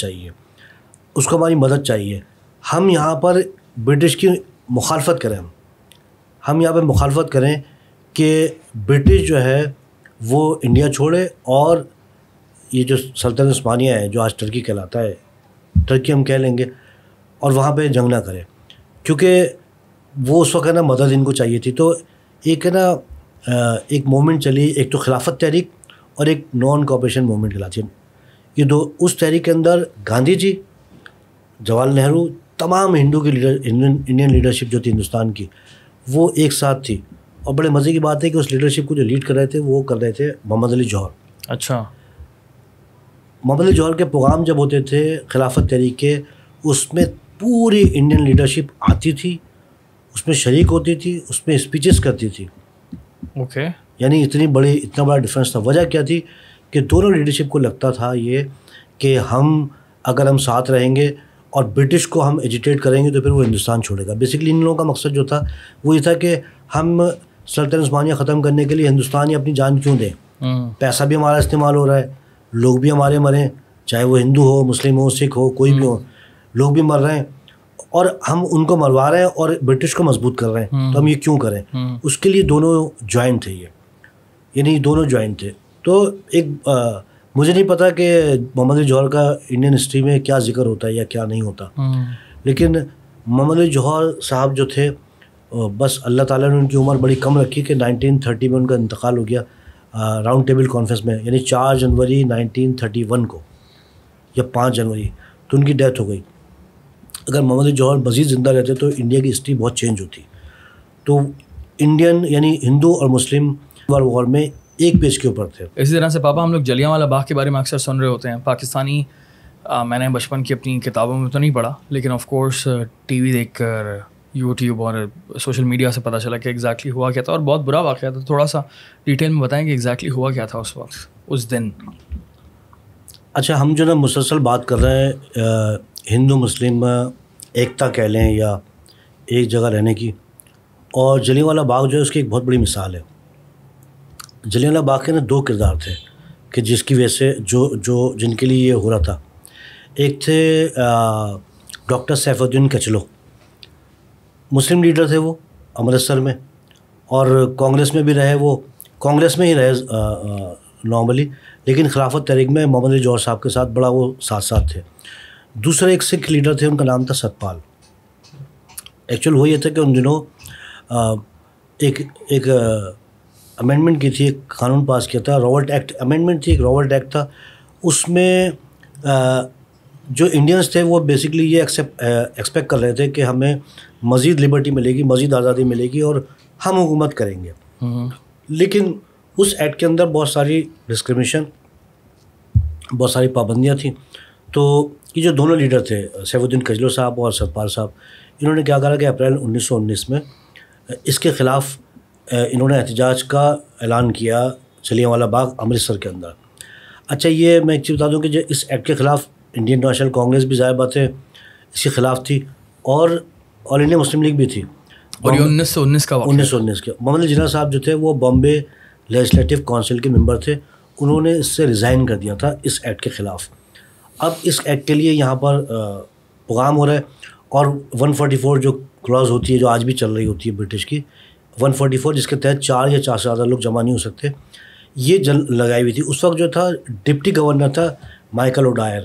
چاہیے. ہم یہاں پر برٹش کی مخالفت کریں, ہم یہاں پہ مخالفت کریں کہ برٹش جو ہے وہ انڈیا چھوڑے اور یہ جو سلطنت عثمانیہ ہے جو آج ترکی کہلاتا ہے, ترکی ہم کہہ لیں گے, اور وہاں پہ جنگ نہ کرے, کیونکہ وہ اس وقت ہے نا مدد ان کو چاہیے تھی. تو ایک ہے نا ایک موومنٹ چلی, ایک تو خلافت تحریک اور ایک نان کوآپریشن موومنٹ کہلاتی ہے. یہ دو, اس تحریک کے اندر گاندھی جی, جواہر لال نہرو, تمام انڈین لیڈرشپ جو تھی ہندوستان کی وہ ایک ساتھ تھی. اور بڑے مزے کی بات ہے کہ اس لیڈرشپ کو جو لیڈ کر رہے تھے وہ کر رہے تھے محمد علی جوہر. اچھا, محمد علی جوہر کے پروگرام جب ہوتے تھے خلافت تحریک کے, اس میں پوری انڈین لیڈرشپ آتی تھی, اس میں شریک ہوتی تھی, اس میں اسپیچز کرتی تھی. اوکے, یعنی اتنا بڑا ڈفرینس تھا. وجہ کیا تھی کہ دونوں لیڈرشپ کو لگتا تھا یہ کہ اگر ہم ساتھ رہیں گے اور برٹش کو ہم ایجیٹیٹ کریں گے تو پھر وہ ہندوستان چھوڑے گا. بیسکلی ان لوگوں کا مقصد جو تھا وہ یہ تھا کہ ہم سلطنت عثمانیہ ختم کرنے کے لیے ہندوستان اپنی جان کیوں دیں, پیسہ بھی ہمارا استعمال ہو رہا ہے, لوگ بھی ہمارے مریں, چاہے وہ ہندو ہو, مسلم ہو, سکھ ہو, کوئی بھی ہو, لوگ بھی مر رہے ہیں, اور ہم ان کو مروا رہے ہیں اور برٹش کو مضبوط کر رہے ہیں, تو ہم یہ کیوں کریں. اس کے لیے دونوں جوائنٹ تھے, یعنی دونوں جوائنٹ تھے. تو ایک مجھے نہیں پتا کہ محمد علی جوہر کا انڈین ہسٹری میں کیا ذکر ہوتا ہے یا کیا نہیں ہوتا, لیکن محمد علی جوہر صاحب جو تھے بس اللہ تعالیٰ نے ان کی عمر بڑی کم رکھی کہ 1930 میں ان کا انتقال ہو گیا راؤنڈ ٹیبل کانفرنس میں، یعنی 4 جنوری 1931 کو یا 5 جنوری تو ان کی ڈیتھ ہو گئی. اگر محمد علی جوہر مزید زندہ رہتے تو انڈیا کی ہسٹری بہت چینج ہوتی. تو انڈین یعنی ہندو اور مسلم وار میں ایک پیج کے اوپر تھے. اسی طرح سے پاپا ہم لوگ جلیانوالہ باغ کے بارے میں اکثر سن رہے ہوتے ہیں. پاکستانی میں نے بچپن کی اپنی کتابوں میں تو نہیں پڑھا، لیکن آف کورس ٹی وی دیکھ کر، یوٹیوب اور سوشل میڈیا سے پتہ چلا کہ ایگزیکٹلی ہوا کیا تھا، اور بہت برا واقعہ تھا. تھوڑا سا ڈیٹیل میں بتائیں کہ ایگزیکٹلی ہوا کیا تھا اس وقت، اس دن. اچھا، ہم جو نا مسلسل بات کر رہے ہیں ہندو مسلم ایکتا کہہ لیں یا ایک جگہ رہنے کی، اور جلیانوالہ باغ جو ہے اس کی ایک بہت بڑی مثال ہے. جلیانوالہ باغ کے نا 2 کردار تھے کہ جس کی وجہ سے جن کے لیے یہ ہو رہا تھا. ایک تھے ڈاکٹر سیف الدین کچلو، مسلم لیڈر تھے وہ امرتسر میں، اور کانگریس میں بھی رہے، وہ کانگریس میں ہی رہے نارملی، لیکن خلافت تحریک میں محمد علی جوہر صاحب کے ساتھ بڑا وہ ساتھ تھے. دوسرے ایک سکھ لیڈر تھے، ان کا نام تھا ستپال. ایکچوئل وہ یہ تھا کہ ان دنوں ایک امینڈمنٹ کی تھی، ایک قانون پاس کیا تھا، راولٹ ایکٹ امینڈمنٹ تھی، ایک راولٹ ایکٹ تھا. اس میں جو انڈینس تھے وہ بیسکلی یہ ایکسپیکٹ کر رہے تھے کہ ہمیں مزید لبرٹی ملے گی، مزید آزادی ملے گی اور ہم حکومت کریں گے. لیکن اس ایکٹ کے اندر بہت ساری ڈسکریمنیشن، بہت ساری پابندیاں تھیں. تو یہ جو دونوں لیڈر تھے سیف الدین کچلو صاحب اور ستپال صاحب، انہوں نے کیا کرا کہ اپریل 1919 میں اس کے خلاف انہوں نے احتجاج کا اعلان کیا جلیانوالہ باغ امرتسر کے اندر. اچھا، یہ میں ایک چیز بتا دوں کہ جو اس ایکٹ کے خلاف انڈین نیشنل کانگریس بھی ظاہر بات ہے اس کے خلاف تھی، اور آل انڈیا مسلم لیگ بھی تھی. اور یہ 1919 کا 1919 کے محمد علی جناح صاحب جو تھے وہ بامبے لیجسلیٹو کونسل کے ممبر تھے، انہوں نے اس سے ریزائن کر دیا تھا اس ایکٹ کے خلاف. اب اس ایکٹ کے لیے یہاں پر پروگرام ہو رہا ہے، اور 144 جو کلاز ہوتی ہے جو آج بھی چل رہی ہوتی ہے برٹش کی 144، جس کے تحت 4 یا 4 سے زیادہ لوگ جمع نہیں ہو سکتے، یہ لگائی ہوئی تھی. اس وقت جو تھا ڈپٹی گورنر تھا مائیکل اوڈائر.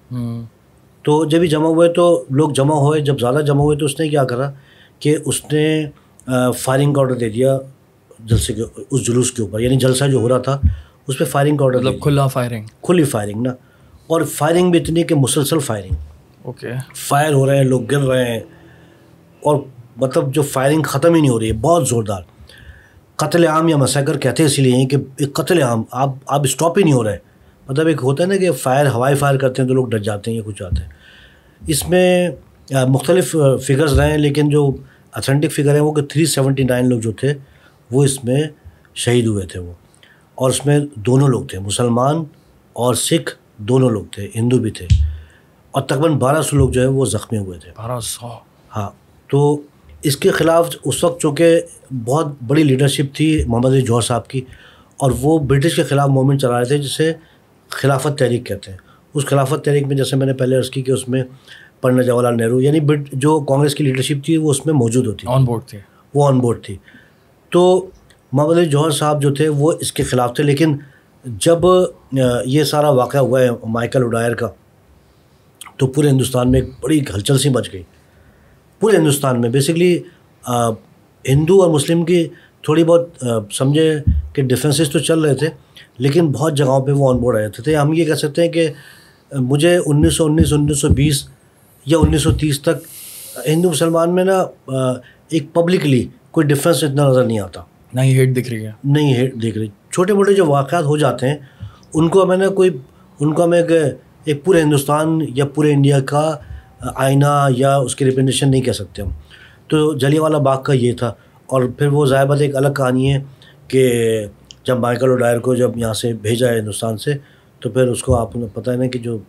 تو جب ہی جمع ہوئے تو لوگ جمع ہوئے، جب زیادہ جمع ہوئے تو اس نے کیا کرا کہ اس نے فائرنگ کا آرڈر دے دیا جلسے کے اس جلوس کے اوپر، یعنی جلسہ جو ہو رہا تھا اس پہ فائرنگ کا آرڈر، مطلب کھلی فائرنگ نا، اور فائرنگ بھی اتنی کہ مسلسل فائرنگ، فائر ہو رہے ہیں، لوگ گر رہے ہیں، اور مطلب جو فائرنگ ختم ہی نہیں ہو رہی ہے، بہت زوردار. قتل عام یا مسیکر کہتے ہیں اسی لیے کہ ایک قتل عام، آپ اسٹاپ ہی نہیں ہو رہے. مطلب ایک ہوتا ہے نا کہ ہوائی فائر کرتے ہیں تو لوگ ڈر جاتے ہیں یا کچھ آتے ہیں. اس میں مختلف فگرز رہے ہیں، لیکن جو اتھینٹک فگر ہیں وہ کہ 379 لوگ جو تھے وہ اس میں شہید ہوئے تھے وہ، اور اس میں دونوں لوگ تھے، مسلمان اور سکھ دونوں لوگ تھے، ہندو بھی تھے، اور تقریباً 1200 لوگ جو ہے وہ زخمی ہوئے تھے. 1200. ہاں. تو اس کے خلاف اس وقت چونکہ بہت بڑی لیڈرشپ تھی محمد علی جوہر صاحب کی، اور وہ برٹش کے خلاف موومنٹ چلا رہے تھے جسے خلافت تحریک کہتے ہیں. اس خلافت تحریک میں جیسے میں نے پہلے عرض کی کہ اس میں پنڈت جواہر لال نہرو یعنی جو کانگریس کی لیڈرشپ تھی وہ اس میں موجود ہوتی، آن بورڈ تھی، وہ آن بورڈ تھی. تو محمد علی جوہر صاحب جو تھے وہ اس کے خلاف تھے. لیکن جب یہ سارا واقعہ ہوا ہے مائیکل اوڈائر کا، تو پورے ہندوستان میں ایک بڑی ہلچل سی مچ گئی. پورے ہندوستان میں بیسکلی ہندو اور مسلم کی تھوڑی بہت سمجھے کہ ڈفرینسز تو چل رہے تھے، لیکن بہت جگہوں پہ وہ آن بورڈ آئے تھے. ہم یہ کہہ سکتے ہیں کہ مجھے 1919 1920 یا 1930 تک ہندو مسلمان میں نا ایک پبلکلی کوئی ڈفرینس اتنا نظر نہیں آتا، نہیں ہیٹ دکھ رہی ہے، نہیں ہیٹ دکھ رہی. چھوٹے موٹے جو واقعات ہو جاتے ہیں ان کو ہمیں ایک پورے ہندوستان یا پورے انڈیا کا آئینہ یا اس کی ریپرزنٹیشن نہیں کہہ سکتے ہم. تو جلیانوالہ باغ کا یہ تھا. اور پھر وہ ظاہر بات ایک الگ کہانی ہے کہ جب مائیکل اوڈائر کو جب یہاں سے بھیجا ہے ہندوستان سے، تو پھر اس کو آپ کو پتہ ہے نا کہ جو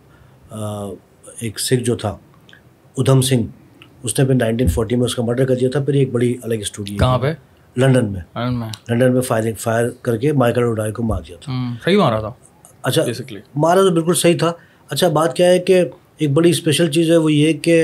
ایک سکھ جو تھا ادھم سنگھ، اس نے پھر 1940 میں اس کا مرڈر کر دیا تھا. پھر ایک بڑی الگ اسٹوری ہے. کہاں پہ؟ لنڈن میں فائر کر کے مائیکل اوڈائر کو مار دیا تھا. صحیح مارا تھا. اچھا، مارا تو بالکل صحیح تھا. اچھا، بات کیا ہے کہ ایک بڑی اسپیشل چیز ہے وہ یہ کہ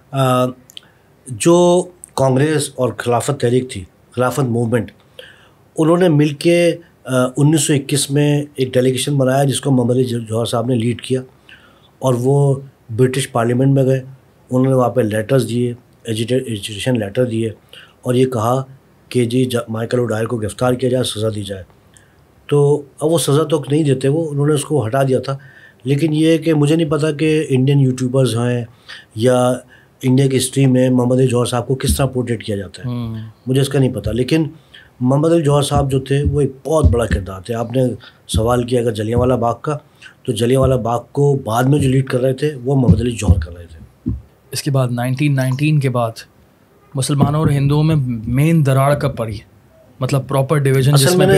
جو کانگریس اور خلافت تحریک تھی، خلافت موومنٹ، انہوں نے مل کے 1921 میں ایک ڈیلیگیشن بنایا جس کو محمد علی جوہر صاحب نے لیڈ کیا، اور وہ برٹش پارلیمنٹ میں گئے. انہوں نے وہاں پہ لیٹرز دیے، ایجوٹیشن لیٹر دیے، اور یہ کہا کہ جی مائیکل اوڈائر کو گرفتار کیا جائے, سزا دی جائے. تو اب وہ سزا تو نہیں دیتے, وہ انہوں نے اس کو ہٹا دیا تھا. لیکن یہ کہ مجھے نہیں پتا کہ انڈین یوٹیوبرز ہیں یا انڈیا کی ہسٹری میں محمد علی جوہر صاحب کو کس طرح پورٹریٹ کیا جاتا ہے, مجھے اس کا نہیں پتا. لیکن محمد علی جوہر صاحب جو تھے وہ ایک بہت بڑا کردار تھے. آپ نے سوال کیا اگر جلیانوالہ باغ کا, تو جلیانوالہ باغ کو بعد میں جو لیڈ کر رہے تھے وہ محمد علی جوہر کر رہے تھے. اس کے بعد 1919 کے بعد مسلمانوں اور ہندوؤں میں مین دراڑ کب پڑی, مطلب پراپر ڈویژن؟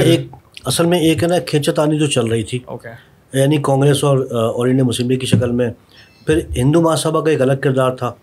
اصل میں ایک ہے نا کھینچتانی جو چل رہی تھی, یعنی کانگریس اور انڈین مسلم لیگ کی شکل میں. پھر ہندو مہاسبھا کا ایک الگ کردار تھا,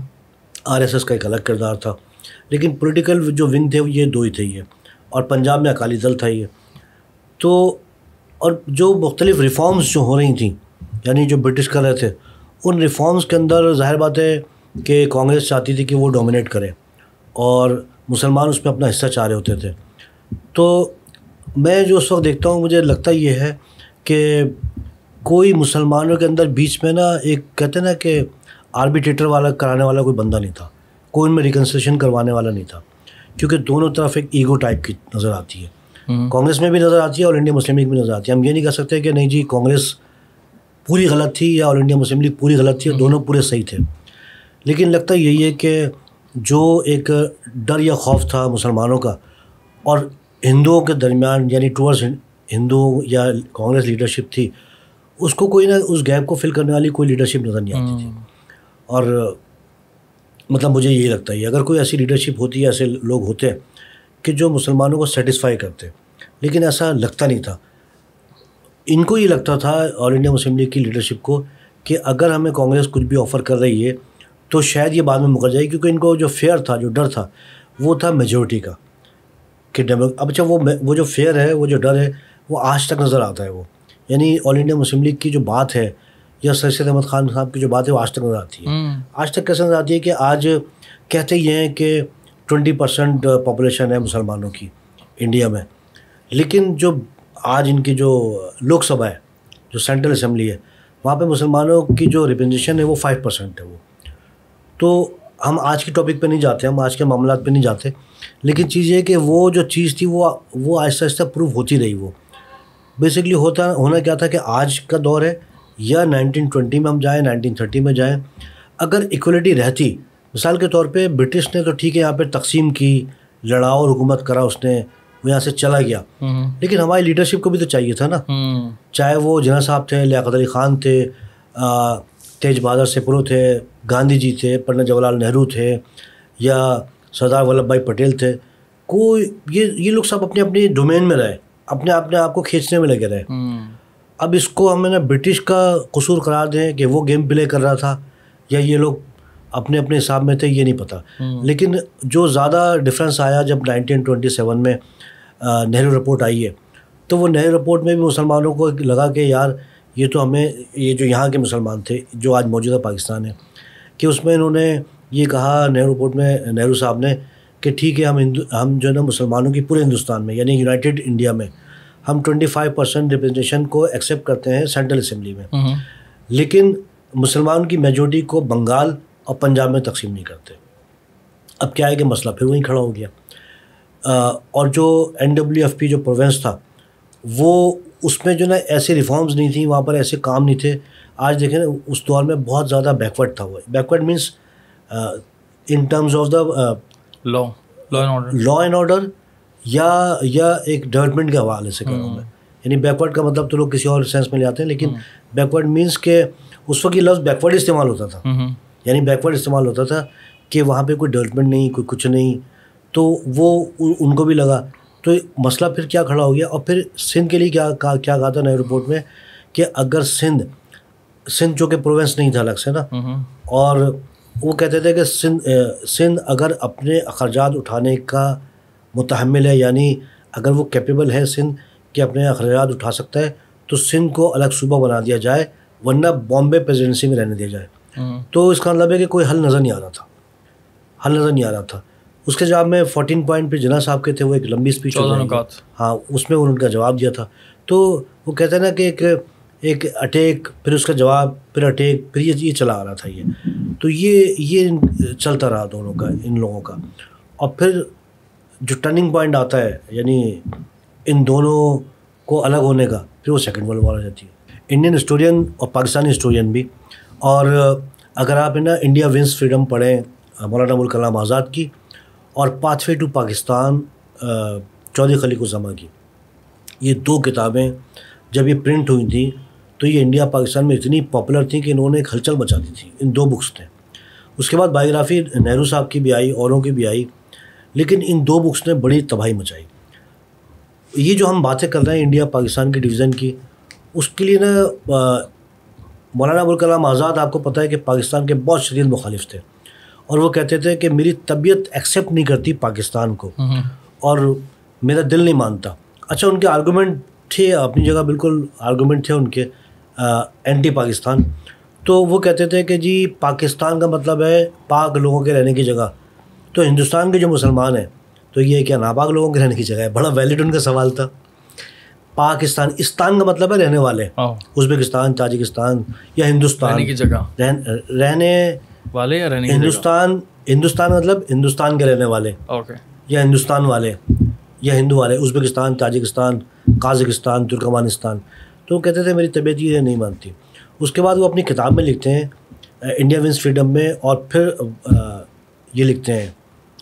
RSS کا ایک الگ کردار تھا, لیکن پولیٹیکل جو ونگ تھے یہ دو ہی تھے یہ, اور پنجاب میں اکالی دل تھا یہ. تو اور جو مختلف ریفارمز جو ہو رہی تھیں, یعنی جو برٹش کر رہے تھے, ان ریفارمز کے اندر ظاہر بات ہے کہ کانگریس چاہتی تھی کہ وہ ڈومینیٹ کرے اور مسلمان اس میں اپنا حصہ چاہ رہے ہوتے تھے. تو میں جو اس وقت دیکھتا ہوں مجھے لگتا یہ ہے کہ کوئی مسلمانوں کے اندر بیچ میں نا ایک کہتے ہیں نا کہ آربیٹریٹر والا کرانے والا کوئی بندہ نہیں تھا, کوئی ان میں ریکنسلیشن کروانے والا نہیں تھا, کیونکہ دونوں طرف ایک ایگو ٹائپ کی نظر آتی ہے. کانگریس میں بھی نظر آتی ہے اور انڈین مسلم لیگ بھی نظر آتی ہے. ہم یہ نہیں کہہ سکتے کہ نہیں جی کانگریس پوری غلط تھی یا آل انڈیا مسلم لیگ پوری غلط تھی, دونوں پورے صحیح تھے. لیکن لگتا یہی ہے کہ جو ایک ڈر یا خوف تھا مسلمانوں کا اور ہندوؤں کے درمیان, یعنی ٹورڈز ہندو یا کانگریس لیڈرشپ تھی, اس کو کوئی نہ اس گیپ کو فل کرنے والی کوئی لیڈرشپ نظر نہیں آتی تھی. اور مطلب مجھے یہی لگتا ہے اگر کوئی ایسی لیڈرشپ ہوتی ہے, ایسے لوگ ہوتے کہ جو مسلمانوں کو سیٹسفائی کرتے, لیکن ایسا لگتا نہیں تھا. ان کو یہ لگتا تھا آل انڈیا مسلم لیگ کی لیڈرشپ کو کہ اگر ہمیں کانگریس کچھ بھی آفر کر رہی ہے تو شاید یہ بعد میں مکر جائے, کیونکہ ان کو جو فیئر تھا, جو ڈر تھا, وہ تھا میجورٹی کا کہ اب اچھا وہ جو فیئر ہے, وہ جو ڈر ہے, وہ آج تک نظر آتا ہے. وہ یعنی آل انڈیا مسلم لیگ کی جو بات ہے یا سر سید احمد خان صاحب کی جو بات ہے وہ آج تک نظر آتی ہے. آج تک کیسے نظر آتی ہے کہ آج کہتے یہ ہیں کہ 20% پاپولیشن ہے مسلمانوں کی انڈیا میں, لیکن جو آج ان کی جو لوک سبھا ہے, جو سینٹرل اسمبلی ہے, وہاں پہ مسلمانوں کی جو ریپرزنٹیشن ہے وہ 5% ہے. وہ تو ہم آج کی ٹاپک پہ نہیں جاتے, ہم آج کے معاملات پہ نہیں جاتے, لیکن چیز یہ کہ وہ جو چیز تھی وہ آہستہ آہستہ پروو ہوتی رہی. وہ بیسکلی ہونا کیا تھا کہ آج کا دور ہے یا 1920 میں ہم جائیں, 1930 میں جائیں, اگر ایکولیٹی رہتی, مثال کے طور پہ برٹش نے تو ٹھیک ہے یہاں پہ تقسیم کی, لڑا اور حکومت کرا اس نے, وہ یہاں سے چلا گیا, لیکن ہماری لیڈرشپ کو بھی تو چاہیے تھا نا. چاہے وہ جناح صاحب تھے, لیاقت علی خان تھے, تیج بہادر سپرو تھے, گاندھی جی تھے, پنڈت جواہر لال نہرو تھے, یا سردار ولبھ بھائی پٹیل تھے. کوئی یہ لوگ سب اپنے اپنے ڈومین میں رہے, اپنے آپ کو کھینچنے میں لگے رہے. اب اس کو ہمیں نا برٹش کا قصور قرار دیں کہ وہ گیم پلے کر رہا تھا یا یہ لوگ اپنے اپنے حساب میں تھے, یہ نہیں پتہ. لیکن جو زیادہ ڈفرینس آیا جب 1927 میں نہرو رپورٹ آئی ہے, تو وہ نہرو رپورٹ میں بھی مسلمانوں کو لگا کہ یار یہ تو ہمیں, یہ جو یہاں کے مسلمان تھے جو آج موجودہ پاکستان ہے, کہ اس میں انہوں نے یہ کہا نہرو رپورٹ میں, نہرو صاحب نے, کہ ٹھیک ہے ہم جو ہے نا مسلمانوں کی پورے ہندوستان میں یعنی یونائٹیڈ انڈیا میں ہم 25% ریپرزنٹیشن کو ایکسیپٹ کرتے ہیں سینٹرل اسمبلی میں, لیکن مسلمان کی میجورٹی کو بنگال اور پنجاب میں تقسیم نہیں کرتے. اب کیا ہے کہ مسئلہ پھر وہیں کھڑا ہو گیا. اور جو NWFP جو پروونس تھا, وہ اس میں جو نا ایسے ریفارمز نہیں تھیں, وہاں پر ایسے کام نہیں تھے. آج دیکھیں نا اس دور میں بہت زیادہ بیکورڈ تھا. وہ backward means in terms of the law and order یا ایک ڈیولپمنٹ کے حوالے سے کہہ رہا ہوں میں. یعنی بیکورڈ کا مطلب تو لوگ کسی اور سینس میں لے آتے ہیں, لیکن بیکورڈ مینس کہ اس وقت یہ لفظ بیکورڈ استعمال ہوتا تھا. یعنی بیکورڈ استعمال ہوتا تھا کہ وہاں پہ کوئی ڈیولپمنٹ نہیں, کوئی کچھ نہیں. تو وہ ان کو بھی لگا, تو مسئلہ پھر کیا کھڑا ہو گیا. اور پھر سندھ کے لیے کیا کہا تھا نہرو رپورٹ میں کہ اگر سندھ جو کہ پروونس نہیں تھا الگ سے نا, اور وہ کہتے تھے کہ سندھ اگر اپنے اخراجات اٹھانے کا متحمل ہے, یعنی اگر وہ کیپیبل ہے سندھ کہ اپنے اخراجات اٹھا سکتا ہے, تو سندھ کو الگ صوبہ بنا دیا جائے, ورنہ بامبے پریزیڈنسی میں رہنے دیا جائے. تو اس کا مطلب ہے کہ کوئی حل نظر نہیں آ رہا تھا. اس کے جواب میں 14 پوائنٹ پہ جناح صاحب کے تھے, وہ ایک لمبی اسپیچ ہاں اس میں انہوں نے کا جواب دیا تھا. تو وہ کہتے ہیں نا کہ ایک اٹیک, پھر اس کا جواب, پھر اٹیک, پھر یہ چلا آ رہا تھا. یہ تو یہ چلتا رہا دونوں کا, ان لوگوں کا. اور پھر جو ٹرننگ پوائنٹ آتا ہے یعنی ان دونوں کو الگ ہونے کا, پھر وہ سیکنڈ ورلڈ وار آ جاتی ہے. انڈین ہسٹورین اور پاکستانی ہسٹورین بھی, اور اگر آپ نا انڈیا ونس فریڈم پڑھیں مولانا ابوالکلام آزاد کی, اور pathway to Pakistan Chaudhry Khaliquzzaman کی, یہ 2 کتابیں جب یہ پرنٹ ہوئی تھیں تو یہ انڈیا پاکستان میں اتنی پاپولر تھیں کہ انہوں نے ایک ہلچل مچا دی تھی. ان 2 بکس نے. اس کے بعد بایوگرافی نہرو صاحب کی بھی آئی, اوروں کی بھی آئی, لیکن ان 2 بکس نے بڑی تباہی مچائی. یہ جو ہم باتیں کر رہے ہیں انڈیا پاکستان کے ڈویژن کی, اس کے لیے نا مولانا ابوالکلام آزاد آپ کو پتہ ہے کہ پاکستان کے بہت شدید مخالف تھے, اور وہ کہتے تھے کہ میری طبیعت ایکسیپٹ نہیں کرتی پاکستان کو, اور میرا دل نہیں مانتا. اچھا, ان کے آرگومنٹ تھے اپنی جگہ, بالکل آرگومنٹ تھے ان کے اینٹی پاکستان. تو وہ کہتے تھے کہ جی پاکستان کا مطلب ہے پاک لوگوں کے رہنے کی جگہ, تو ہندوستان کے جو مسلمان ہیں تو یہ کیا ناپاک لوگوں کے رہنے کی جگہ ہے؟ بڑا ویلڈ ان کا سوال تھا. پاکستان, استان کا مطلب ہے رہنے والے, ازبکستان, تاجکستان یا ہندوستان رہنے کی جگہ, رہنے والے یا رہنے کی ہندوستان, ہندوستان مطلب ہندوستان کے رہنے والے, یا ہندوستان والے یا ہندو والے, ازبکستان, تاجکستان, قازقستان, ترکمانستان. تو وہ کہتے تھے میری طبیعت یہ نہیں مانتی. اس کے بعد وہ اپنی کتاب میں لکھتے ہیں انڈیا ونس فریڈم میں, اور پھر یہ لکھتے ہیں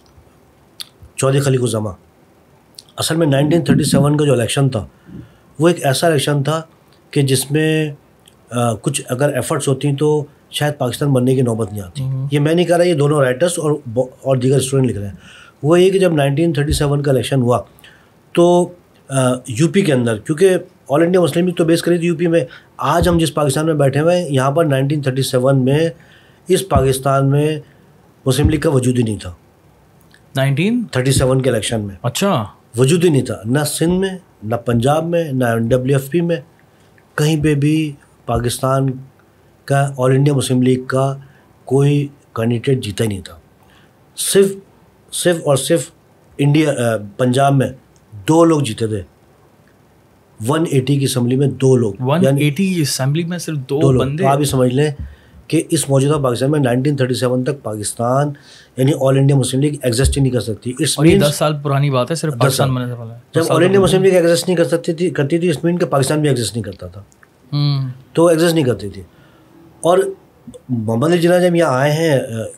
چودھری خلیق الزماں. اصل میں 1937 کا جو الیکشن تھا وہ ایک ایسا الیکشن تھا کہ جس میں کچھ اگر ایفرٹس ہوتی تو شاید پاکستان بننے کی نوبت نہیں آتی. یہ میں نہیں کہہ رہا, یہ دونوں رائٹرس اور دیگر اسٹوڈنٹ لکھ رہے ہیں. وہ یہ کہ جب 1937 کا الیکشن ہوا تو یو پی کے اندر, کیونکہ آل انڈیا مسلم لیگ تو بیس کری تھی یو پی میں, آج ہم جس پاکستان میں بیٹھے ہوئے ہیں یہاں پر 1937 میں اس پاکستان میں مسلم لیگ کا وجود ہی نہیں تھا. 1937 کے الیکشن میں اچھا وجود ہی نہیں تھا, نہ سندھ میں, نہ پنجاب میں, نہ NWFP میں, کہیں پہ بھی پاکستان کا آل انڈیا مسلم لیگ کا کوئی کینڈیڈیٹ جیتا ہی نہیں تھا. صرف اور صرف انڈیا پنجاب میں 2 لوگ جیتے تھے 180 کی اسمبلی میں, 2 لوگ, 180 کی اسمبلی میں صرف 2 بندے. آپ یہ سمجھ لیں کہ اس موجودہ پاکستان میں 1937 تک پاکستان یعنی All India Muslim League exist ہی نہیں کر سکتی. اور یہ 10 سال پرانی بات ہے, صرف پاکستان بننے سے پہلے جب All India Muslim League exist نہیں کرتی تھی, اس مین کہ پاکستان بھی ایگزسٹ نہیں کرتا تھا, تو ایگزسٹ نہیں کرتی تھی. اور محمد علی جناح جب یہاں آئے ہیں,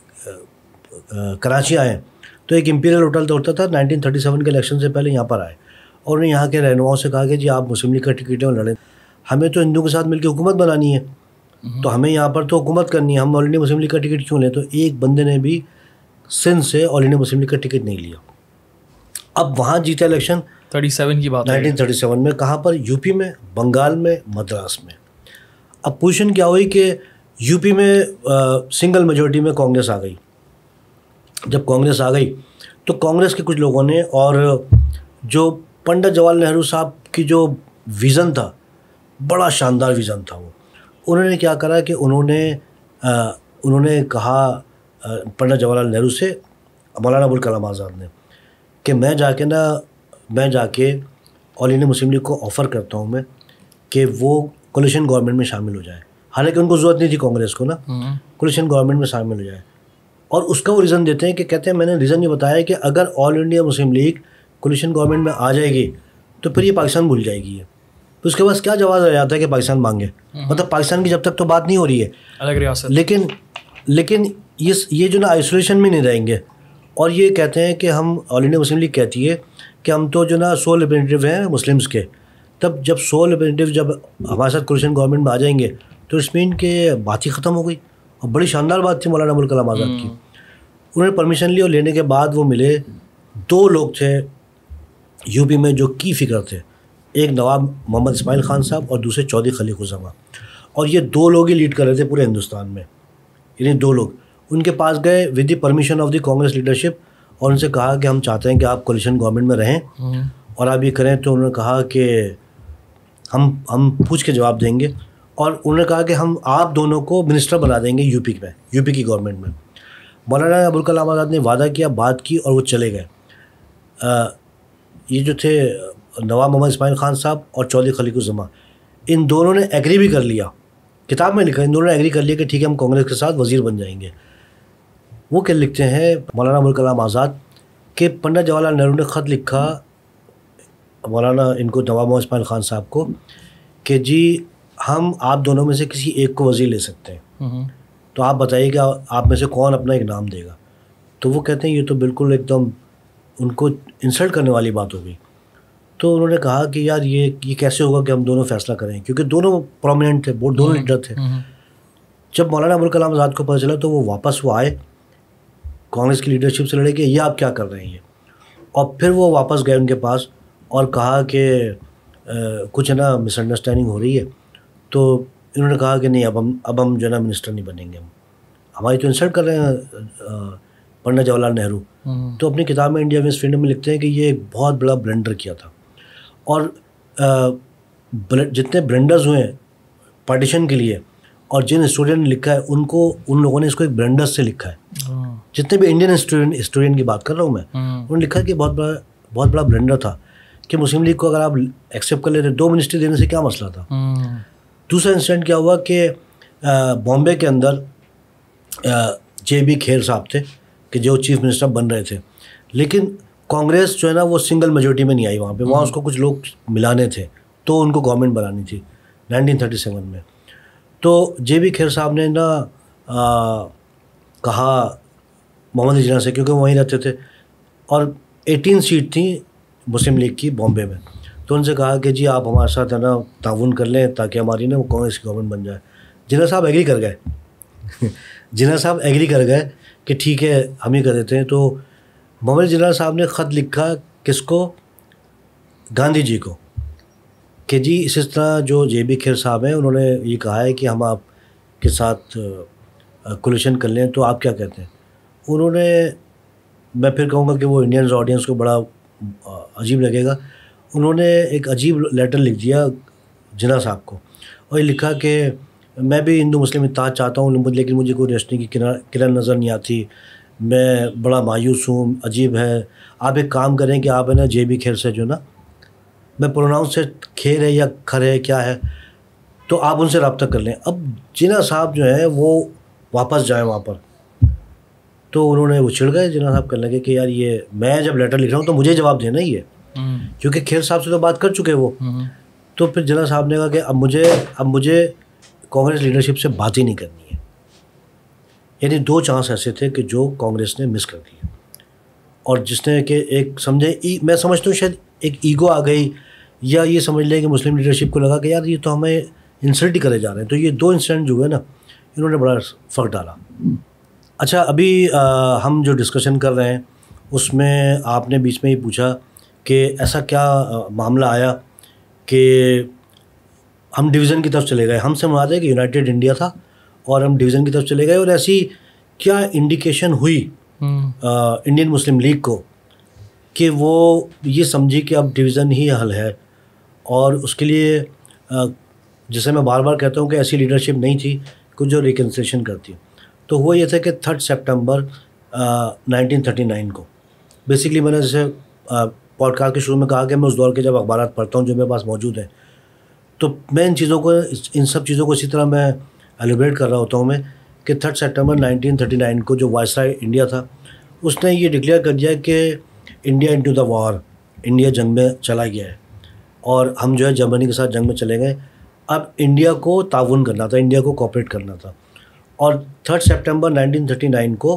کراچی آئے, تو ایک امپیریل ہوٹل ہوتا تھا 1937 کے الیکشن سے پہلے یہاں پر آئے, اور انہوں نے یہاں کے رہنماؤں سے کہا کہ جی آپ مسلم لیگ کا ٹکٹیں لڑیں, ہمیں تو ہندوؤں کے ساتھ مل کے حکومت بنانی ہے, تو ہمیں یہاں پر تو حکومت کرنی ہے, ہم آل انڈیا مسلم لیگ کا ٹکٹ کیوں لیں؟ تو ایک بندے نے بھی سندھ سے آل انڈیا مسلم لیگ کا ٹکٹ نہیں لیا. اب وہاں جیتا الیکشن 37 کی بات 1937 میں, کہاں پر؟ یو پی میں, بنگال میں, مدراس میں. اب پوزیشن کیا ہوئی کہ یو پی میں سنگل میجورٹی میں کانگریس آ گئی. جب کانگریس آ گئی تو کانگریس کے کچھ لوگوں نے, اور جو پنڈت جواہر لال نہرو صاحب کی جو ویژن تھا, بڑا شاندار ویژن تھا, وہ انہوں نے کیا کرا کہ انہوں نے کہا پنڈت جواہر لال نہرو سے, مولانا ابوالکلام آزاد نے, کہ میں جا کے آل انڈیا مسلم لیگ کو آفر کرتا ہوں میں کہ وہ کولیشن گورنمنٹ میں شامل ہو جائے. حالانکہ ان کو ضرورت نہیں تھی کانگریس کو نا, کولیشن گورنمنٹ میں شامل ہو جائے. اور اس کا وہ ریزن دیتے ہیں کہ کہتے ہیں میں نے ریزن یہ بتایا کہ اگر All India Muslim League coalition government میں آ جائے گی تو پھر یہ پاکستان بھول جائے گی. تو اس کے بعد کیا جواز آ جاتا ہے کہ پاکستان مانگے, مطلب پاکستان کی جب تک تو بات نہیں ہو رہی ہے الگ ریاست, لیکن یہ جو نا آئسولیشن میں نہیں رہیں گے. اور یہ کہتے ہیں کہ ہم آل انڈیا مسلم لیگ کہتی ہے کہ ہم تو جو نا سول ریپرزینٹیو ہیں مسلمس کے, تب جب سول ریپرزینٹیو جب ہمارے ساتھ کولیشن گورنمنٹ میں آ جائیں گے تو اس مین کہ بات ہی ختم ہو گئی. اور بڑی شاندار بات تھی مولانا ابوالکلام آزاد کی. انہوں نے پرمیشن لی, اور لینے کے بعد وہ ملے. 2 لوگ تھے یو پی میں جو کی فگر تھے, ایک نواب محمد اسماعیل خان صاحب اور دوسرے چودھری خلیق الزماں. اور یہ 2 لوگ ہی لیڈ کر رہے تھے پورے ہندوستان میں. یعنی 2 لوگ ان کے پاس گئے with the permission of the Congress leadership, اور ان سے کہا کہ ہم چاہتے ہیں کہ آپ کولیشن گورنمنٹ میں رہیں اور آپ یہ کریں. تو انہوں نے کہا کہ ہم پوچھ کے جواب دیں گے, اور انہوں نے کہا کہ ہم آپ دونوں کو منسٹر بنا دیں گے یو پی کی گورنمنٹ میں. مولانا ابوالکلام آزاد نے وعدہ کیا, بات کی, اور وہ چلے گئے. یہ جو تھے نواب محمد اسماعیل خان صاحب اور چودھری خلیق الزماں, ان دونوں نے ایگری بھی کر لیا, کتاب میں لکھا ان دونوں نے ایگری کر لیا کہ ٹھیک ہے ہم کانگریس کے ساتھ وزیر بن جائیں گے. وہ کیا لکھتے ہیں مولانا ابوالکلام آزاد کہ پنڈت جواہر لال نہرو نے خط لکھا مولانا ان کو نواب محمد اسماعیل خان صاحب کو کہ جی ہم آپ دونوں میں سے کسی ایک کو وزیر لے سکتے ہیں، تو آپ بتائیے کہ آپ میں سے کون اپنا ایک نام دے گا. تو وہ کہتے ہیں یہ تو بالکل ایک دم ان کو انسلٹ کرنے والی بات ہو گئی. تو انہوں نے کہا کہ یار یہ کیسے ہوگا کہ ہم دونوں فیصلہ کریں، کیونکہ دونوں پرومیننٹ تھے، دونوں لیڈر تھے. جب مولانا ابوالکلام آزاد کو پتہ چلا تو وہ واپس آئے کانگریس کی لیڈرشپ سے لڑے کہ یہ آپ کیا کر رہے ہیں، اور پھر وہ واپس گئے ان کے پاس اور کہا کہ کچھ ہے نا مس انڈرسٹینڈنگ ہو رہی ہے. تو انہوں نے کہا کہ نہیں اب ہم جو ہے نا منسٹر نہیں بنیں گے، ہماری تو انسلٹ کر رہے ہیں پنڈت جواہر لال نہرو. تو اپنی کتاب میں انڈیا ویسٹ فریڈم میں لکھتے ہیں کہ یہ ایک بہت بڑا بلنڈر کیا تھا، اور جتنے بلنڈرز ہوئے پارٹیشن کے لیے اور جن ہسٹورین نے لکھا ہے ان لوگوں نے اس کو ایک بلنڈر سے لکھا ہے. جتنے بھی انڈین ہسٹورین کی بات کر رہا ہوں میں، انہوں نے لکھا کہ بہت بڑا بلنڈر تھا کہ مسلم لیگ کو اگر آپ ایکسیپٹ کر لیتے 2 منسٹری دینے سے کیا مسئلہ تھا. دوسرا انسیڈنٹ کیا ہوا کہ بامبے کے اندر جے بی کھیر صاحب تھے کہ جو چیف منسٹر بن رہے تھے، لیکن کانگریس جو ہے نا وہ سنگل میجورٹی میں نہیں آئی وہاں اس کو کچھ لوگ ملانے تھے تو ان کو گورنمنٹ بنانی تھی 1937 میں. تو جے بی کھیر صاحب نے نا کہا محمد جناح سے، کیونکہ وہ وہیں رہتے تھے اور 18 سیٹ تھیں مسلم لیگ کی بامبے میں، تو ان سے کہا کہ جی آپ ہمارے ساتھ ہے نا تعاون کر لیں تاکہ ہماری نا وہ کانگریس کی گورنمنٹ بن جائے. جناح صاحب ایگری کر گئے جناح صاحب ایگری کر گئے کہ ٹھیک ہے ہم ہی کر دیتے ہیں. تو محمد جناح صاحب نے خط لکھا کس کو؟ گاندھی جی کو، کہ جی اس طرح جو جے بی کھیر صاحب ہیں انہوں نے یہ کہا ہے کہ ہم آپ کے ساتھ کولیشن کر لیں، تو آپ کیا کہتے ہیں؟ انہوں نے، میں پھر کہوں گا کہ وہ انڈینز آڈینس کو بڑا عجیب لگے گا، انہوں نے ایک عجیب لیٹر لکھ دیا جناح صاحب کو اور یہ لکھا کہ میں بھی ہندو مسلم اتحاد چاہتا ہوں لیکن مجھے کوئی روشنی کی کرن نظر نہیں آتی، میں بڑا مایوس ہوں، عجیب ہے. آپ ایک کام کریں کہ آپ ہے نا جے بی کھیر سے جو نا، میں پروناؤنس سے کھیر ہے یا کھر ہے کیا ہے، تو آپ ان سے رابطہ کر لیں. اب جناح صاحب جو ہیں وہ واپس جائیں وہاں پر، تو انہوں نے وہ چڑ گئے جناح صاحب کرنے لگے کہ یار یہ میں جب لیٹر لکھ رہا ہوں تو مجھے جواب دینا ہی ہے، کیونکہ کھیر صاحب سے تو بات کر چکے وہ. تو پھر جناح صاحب نے کہا کہ اب مجھے کانگریس لیڈرشپ سے بات ہی نہیں کرنی ہے. یعنی 2 چانس ایسے تھے کہ جو کانگریس نے مس کر دیے، اور جس نے کہ ایک سمجھے میں سمجھتا ہوں شاید ایک ایگو آ گئی، یا یہ سمجھ لیں کہ مسلم لیڈرشپ کو لگا کہ یار یہ تو ہمیں انسلٹ ہی کرے جا رہے ہیں. تو یہ 2 انسیڈنٹ جو ہوئے نا انہوں نے بڑا فرق ڈالا. اچھا ابھی ہم جو ڈسکشن کر رہے ہیں اس میں آپ نے بیچ میں ہی پوچھا کہ ایسا کیا معاملہ آیا کہ ہم ڈویژن کی طرف چلے گئے. ہم سے مراد ہے کہ یونائٹیڈ انڈیا تھا اور ہم ڈویژن کی طرف چلے گئے، اور ایسی کیا انڈیکیشن ہوئی انڈین مسلم لیگ کو کہ وہ یہ سمجھی کہ اب ڈویژن ہی حل ہے. اور اس کے لیے جسے میں بار بار کہتا ہوں کہ ایسی لیڈرشپ نہیں تھی کچھ جو ریکنسلیشن کرتی. تو وہ یہ تھا کہ 3 سپٹمبر 1939 کو بیسکلی میں نے جیسے پوڈ کاسٹ کے شروع میں کہا کہ میں اس دور کے جب اخبارات پڑھتا ہوں جو میرے پاس موجود ہیں، تو میں ان سب چیزوں کو اسی طرح میں ایلیبریٹ کر رہا ہوتا ہوں میں کہ 3 سپٹمبر 1939 کو جو وائسرائے انڈیا تھا اس نے یہ ڈکلیئر کر دیا کہ India into the war, India جنگ میں چلا گیا ہے اور ہم جو ہے جرمنی کے ساتھ جنگ میں چلے گئے. اب انڈیا کو تعاون کرنا تھا، انڈیا کو کوآپریٹ کرنا تھا. اور 3 سپٹمبر 1939 کو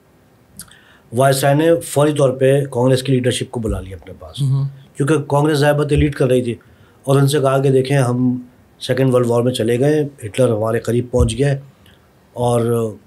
وائسرائے نے فوری طور پہ کانگریس کی لیڈرشپ کو بلا لیا اپنے پاس، کیونکہ کانگریس ظاہر بات لیڈ کر رہی تھی، اور ان سے کہا کہ دیکھیں ہم 2nd ورلڈ وار میں چلے گئے، ہٹلر ہمارے قریب پہنچ گیا ہے اور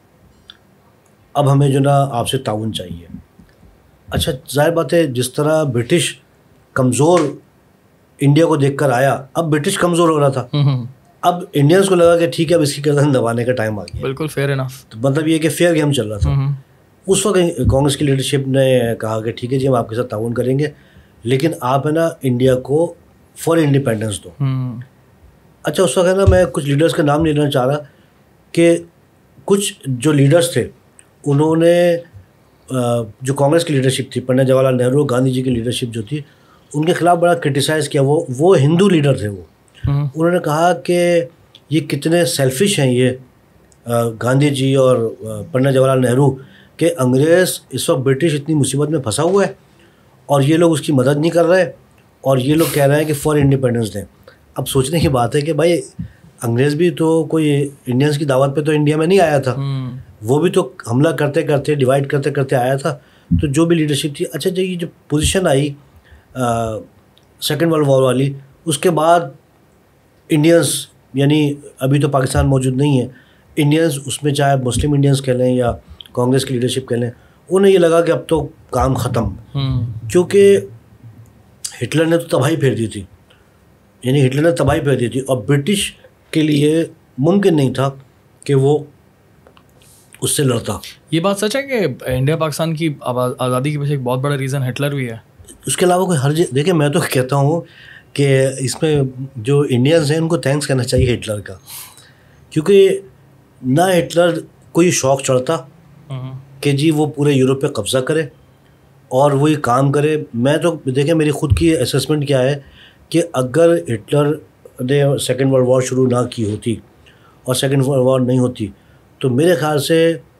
اب ہمیں جو نا آپ سے تعاون چاہیے. اچھا ظاہر بات ہے جس طرح برٹش کمزور انڈیا کو دیکھ کر آیا، اب برٹش کمزور ہو رہا تھا، اب انڈینس کو لگا کہ ٹھیک ہے اب اس کی گردن دبانے کا ٹائم آ گیا. بالکل فیئر انف. تو مطلب یہ کہ فیئر گیم چل رہا تھا. اس وقت کانگریس کی لیڈرشپ نے کہا کہ ٹھیک ہے جی ہم آپ کے ساتھ تعاون کریں گے، لیکن آپ ہے نا انڈیا کو فور انڈیپینڈنس دو. اچھا اس وقت ہے نا میں کچھ لیڈرز کا نام نہیں لینا چاہ رہا کہ کچھ جو لیڈرز تھے انہوں نے جو کانگریس کی لیڈرشپ تھی، پنڈت جواہر لال نہرو گاندھی جی کی لیڈرشپ جو تھی ان کے خلاف بڑا کرٹیسائز کیا. وہ ہندو لیڈر تھے. وہ انہوں نے کہا کہ یہ کتنے سیلفش ہیں یہ گاندھی جی اور پنڈت جواہر لال نہرو کہ انگریز اس وقت برٹش اتنی مصیبت میں پھنسا ہوا ہے اور یہ لوگ اس کی مدد نہیں کر رہے اور یہ لوگ کہہ رہے ہیں کہ فار انڈیپینڈنس دیں. اب سوچنے کی بات ہے کہ بھائی انگریز بھی تو کوئی انڈینس کی دعوت پہ تو انڈیا میں نہیں آیا تھا, وہ بھی تو حملہ کرتے کرتے ڈیوائڈ کرتے کرتے آیا تھا. تو جو بھی لیڈرشپ تھی, اچھا یہ جو پوزیشن آئی سیکنڈ ورلڈ وار والی, اس کے بعد انڈینس, یعنی ابھی تو پاکستان موجود نہیں ہے, انڈینس اس میں چاہے مسلم انڈینس کہہ لیں یا کانگریس کی لیڈرشپ کہہ لیں, انہیں یہ لگا کہ اب تو کام ختم, کیونکہ ہٹلر نے تو تباہی پھیر دی تھی, یعنی ہٹلر نے تباہی پھیر دی تھی اور برٹش کے لیے ممکن نہیں تھا کہ وہ اس سے لڑتا. یہ بات سچ ہے کہ انڈیا پاکستان کی آزادی کے پیچھے ایک بہت بڑا ریزن ہٹلر بھی ہے. اس کے علاوہ کوئی حرج, دیکھیں میں تو کہتا ہوں کہ اس میں جو انڈینس ہیں ان کو تھینکس کرنا چاہیے ہٹلر کا, کیونکہ نہ ہٹلر کو یہ شوق چڑھتا کہ جی وہ پورے یورپ پہ قبضہ کرے اور وہ یہ کام کرے. میں تو دیکھیں میری خود کی اسیسمنٹ کیا ہے کہ اگر ہٹلر نے سیکنڈ ورلڈ وار شروع نہ کی ہوتی اور سیکنڈ ورلڈ وار نہیں ہوتی تو میرے خیال سے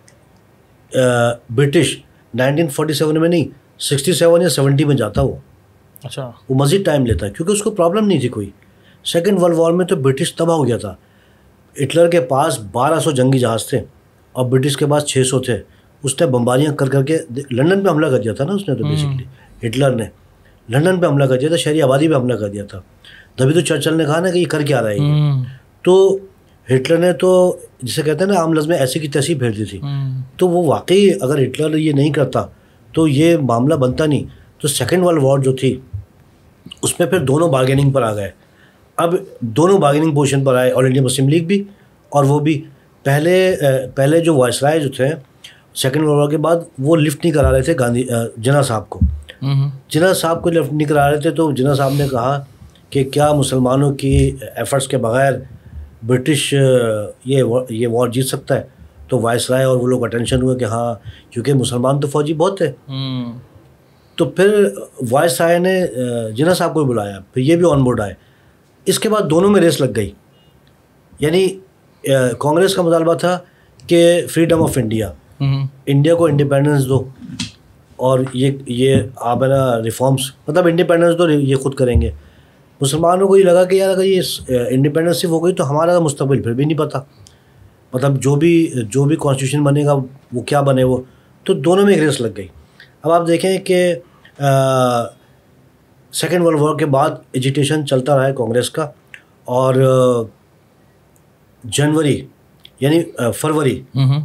برٹش 1947 میں نہیں 67 یا 70 میں جاتا وہ. اچھا, وہ مزید ٹائم لیتا ہے کیونکہ اس کو پرابلم نہیں تھی کوئی. سیکنڈ ورلڈ وار میں تو برٹش تباہ ہو گیا تھا. ہٹلر کے پاس 1200 جنگی جہاز تھے اور برٹش کے پاس 600 تھے. اس نے بمباریاں کر کر کے لنڈن پہ حملہ کر دیا تھا نا اس نے, تو بیسکلی ہٹلر نے لنڈن پہ حملہ کر دیا تھا, شہری آبادی پہ حملہ کر دیا تھا. تبھی تو چرچل نے کہا نا کہ یہ کر کیا رہا ہے. تو ہٹلر نے تو جسے کہتے ہیں نا عام لفظ میں ایسی کی تیسی پھیر دی تھی. تو وہ واقعی اگر ہٹلر یہ نہیں کرتا تو یہ معاملہ بنتا نہیں. تو سیکنڈ ورلڈ وار جو تھی اس میں پھر دونوں بارگیننگ پر آ گئے. اب دونوں بارگیننگ پوزیشن پر آئے, آل انڈیا مسلم لیگ بھی اور وہ بھی. پہلے جو وائسرائے جو تھے سیکنڈ ورلڈ وار کے بعد وہ لفٹ نہیں کرا رہے تھے گاندھی جناح صاحب کو. جناح صاحب کو لفٹ نہیں کرا رہے تھے تو جناح صاحب نے کہا کہ کیا مسلمانوں کی ایفرٹس کے بغیر برٹش یہ وار جیت سکتا ہے. تو وائسرائے اور وہ لوگ اٹینشن ہوئے کہ ہاں, کیونکہ مسلمان تو فوجی بہت تھے. تو پھر وائسرائے نے جناح صاحب کو بلایا, پھر یہ بھی آن بورڈ آئے. اس کے بعد دونوں میں ریس لگ گئی. یعنی کانگریس کا مطالبہ تھا کہ فریڈم آف انڈیا, انڈیا کو انڈیپینڈنس دو اور یہ آپ ہے نا ریفارمس, مطلب انڈیپینڈنس دو, یہ خود کریں گے. مسلمانوں کو یہ لگا کہ یار اگر یہ انڈیپینڈنس صرف ہو گئی تو ہمارا مستقبل پھر بھی نہیں پتہ, مطلب جو بھی کانسٹیٹیوشن بنے گا وہ کیا بنے وہ. تو دونوں میں ایک ریس لگ گئی. اب آپ دیکھیں کہ سیکنڈ ورلڈ وار کے بعد ایجیٹیشن چلتا رہا ہے کانگریس کا, اور جنوری یعنی فروری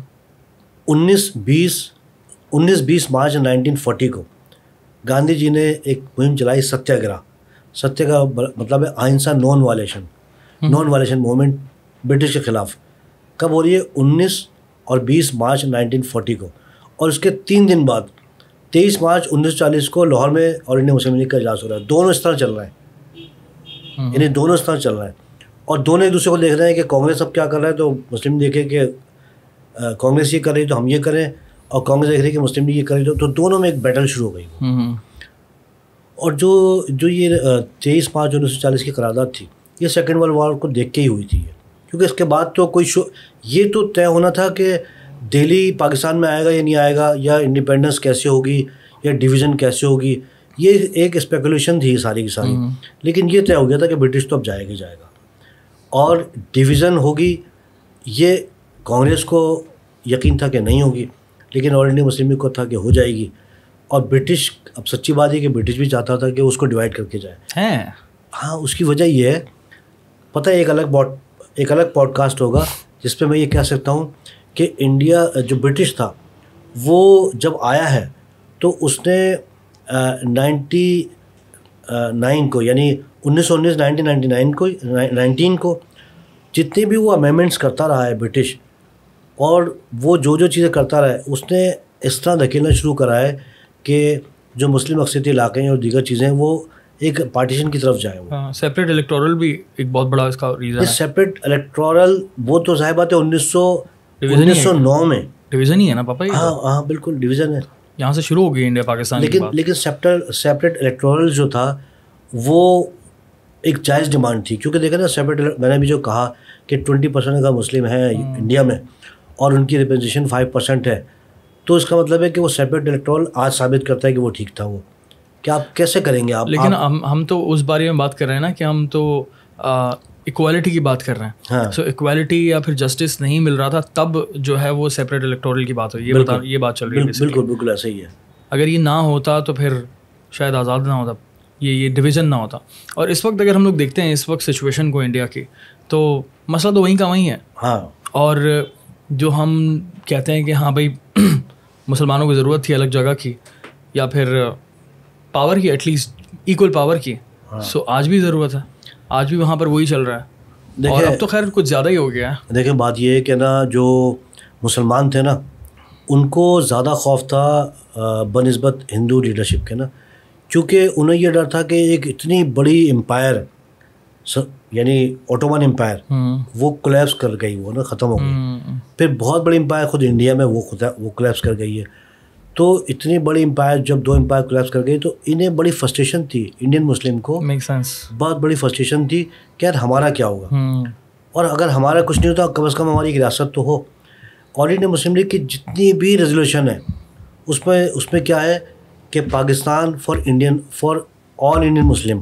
19-20 مارچ 1940 کو گاندھی جی نے ایک مہم چلائی ستیہ گرہ. ستیہ کا مطلب ہے اہنسا نان وائلیشن موومنٹ برٹش کے خلاف. کب ہو رہی ہے؟ 19 اور 20 مارچ 1940 کو. اور اس کے 3 دن بعد 23 مارچ 1940 کو لاہور میں آل انڈیا مسلم لیگ کا اجلاس ہو رہا ہے. دونوں اس طرح چل رہے ہیں, یعنی دونوں اس طرح چل رہے ہیں اور دونوں ایک دوسرے کو دیکھ رہے ہیں کہ کانگریس اب کیا کر رہا ہے تو مسلم دیکھے کہ کانگریس یہ کر رہی تو ہم یہ کریں, اور کانگریس دیکھ رہی کہ مسلم لیگ یہ کر رہی تو دونوں میں ایک بیٹل شروع ہو گئی. اور جو یہ 23 مارچ 1940 کی قرارداد تھی یہ سیکنڈ ورلڈ وار کو دیکھ کے ہی ہوئی تھی, کیونکہ اس کے بعد تو کوئی یہ تو طے ہونا تھا کہ دہلی پاکستان میں آئے گا یا نہیں آئے گا, یا انڈیپینڈنس کیسے ہوگی, یا ڈویژن کیسے ہوگی. یہ ایک اسپیکولیشن تھی ساری کی ساری, لیکن یہ طے ہو گیا تھا کہ برٹش تو اب جائے گا اور ڈویژن ہوگی. یہ کانگریس کو یقین تھا کہ نہیں ہوگی, لیکن آل انڈیا مسلم لیگ کو تھا کہ ہو جائے گی. اور برٹش, اب سچی بات ہے کہ برٹش بھی چاہتا تھا کہ اس کو ڈیوائڈ کر کے جائے. ہاں, اس کی وجہ یہ ہے, پتہ ہے ایک الگ پوڈ کاسٹ ہوگا جس پہ میں یہ کہہ سکتا ہوں کہ انڈیا جو برٹش تھا وہ جب آیا ہے تو اس نے 1999 کو یعنی 1919 کو جتنے بھی وہ امینڈمنٹس کرتا رہا ہے برٹش, اور وہ جو چیزیں کرتا رہا ہے اس نے اس طرح دھکیلنا شروع کرا ہے کہ جو مسلم اکثریتی علاقے ہیں اور دیگر چیزیں وہ ایک پارٹیشن کی طرف جائیں. وہ سیپریٹ الیکٹورل بھی ایک بہت بڑا اس کا ریزن ہے. سیپریٹ الیکٹورل وہ تو ظاہر بات ہے 1909 میں ڈویژن ہی ہے نا پاپا. ہاں بالکل ڈویژن ہے, یہاں سے شروع ہو گئی انڈیا پاکستان. لیکن سیپریٹ الیکٹورل جو تھا وہ ایک جائز ڈیمانڈ تھی, کیونکہ دیکھیں نا سیپریٹ, میں نے بھی جو کہا کہ 20% کا مسلم ہے انڈیا میں اور ان کی ریپرزنٹیشن 5% ہے, تو اس کا مطلب ہے کہ وہ سیپریٹ الیکٹورل آج ثابت کرتا ہے کہ وہ ٹھیک تھا. وہ کیا آپ کیسے کریں گے آپ؟ لیکن ہم تو اس بارے میں بات کر رہے ہیں نا کہ ہم تو ایکوالٹی کی بات کر رہے ہیں. سو ایکوالٹی یا پھر جسٹس نہیں مل رہا تھا تب جو ہے وہ سیپریٹ الیکٹورل کی بات ہوئی. یہ بات چل رہی ہے. بالکل بالکل ایسا ہی ہے. اگر یہ نہ ہوتا تو پھر شاید آزاد نہ ہوتا, یہ ڈویژن نہ ہوتا. اور اس وقت اگر ہم لوگ دیکھتے ہیں اس وقت سچویشن کو انڈیا کی, تو مسئلہ تو وہیں کا وہیں ہے. ہاں. اور جو ہم کہتے ہیں کہ ہاں بھائی مسلمانوں کو ضرورت تھی الگ جگہ کی یا پھر پاور کی, ایٹ لیسٹ ایکول پاور کی, سو آج بھی ضرورت ہے, آج بھی وہاں پر وہی چل رہا ہے. اور اب تو خیر کچھ زیادہ ہی ہو گیا ہے. دیکھیں بات یہ ہے کہ نا جو مسلمان تھے نا ان کو زیادہ خوف تھا بنسبت ہندو لیڈرشپ کے نا, کیونکہ انہیں یہ ڈر تھا کہ ایک اتنی بڑی امپائر یعنی اوٹومن امپائر وہ کولیپس کر گئی, وہ نا ختم ہو گئی. پھر بہت بڑی امپائر خود انڈیا میں وہ کولیپس کر گئی ہے. تو اتنی بڑی امپائر جب 2 امپائر کولیپس کر گئی تو انہیں بڑی فرسٹریشن تھی, انڈین مسلم کو بہت بڑی فرسٹریشن تھی کہ یار ہمارا کیا ہوگا, اور اگر ہمارا کچھ نہیں ہوتا کم از کم ہماری ایک ریاست تو ہو. آل انڈیا مسلم لیگ کی جتنی بھی ریزولوشن ہے اس میں کیا ہے کہ Pakistan for all Indian Muslim,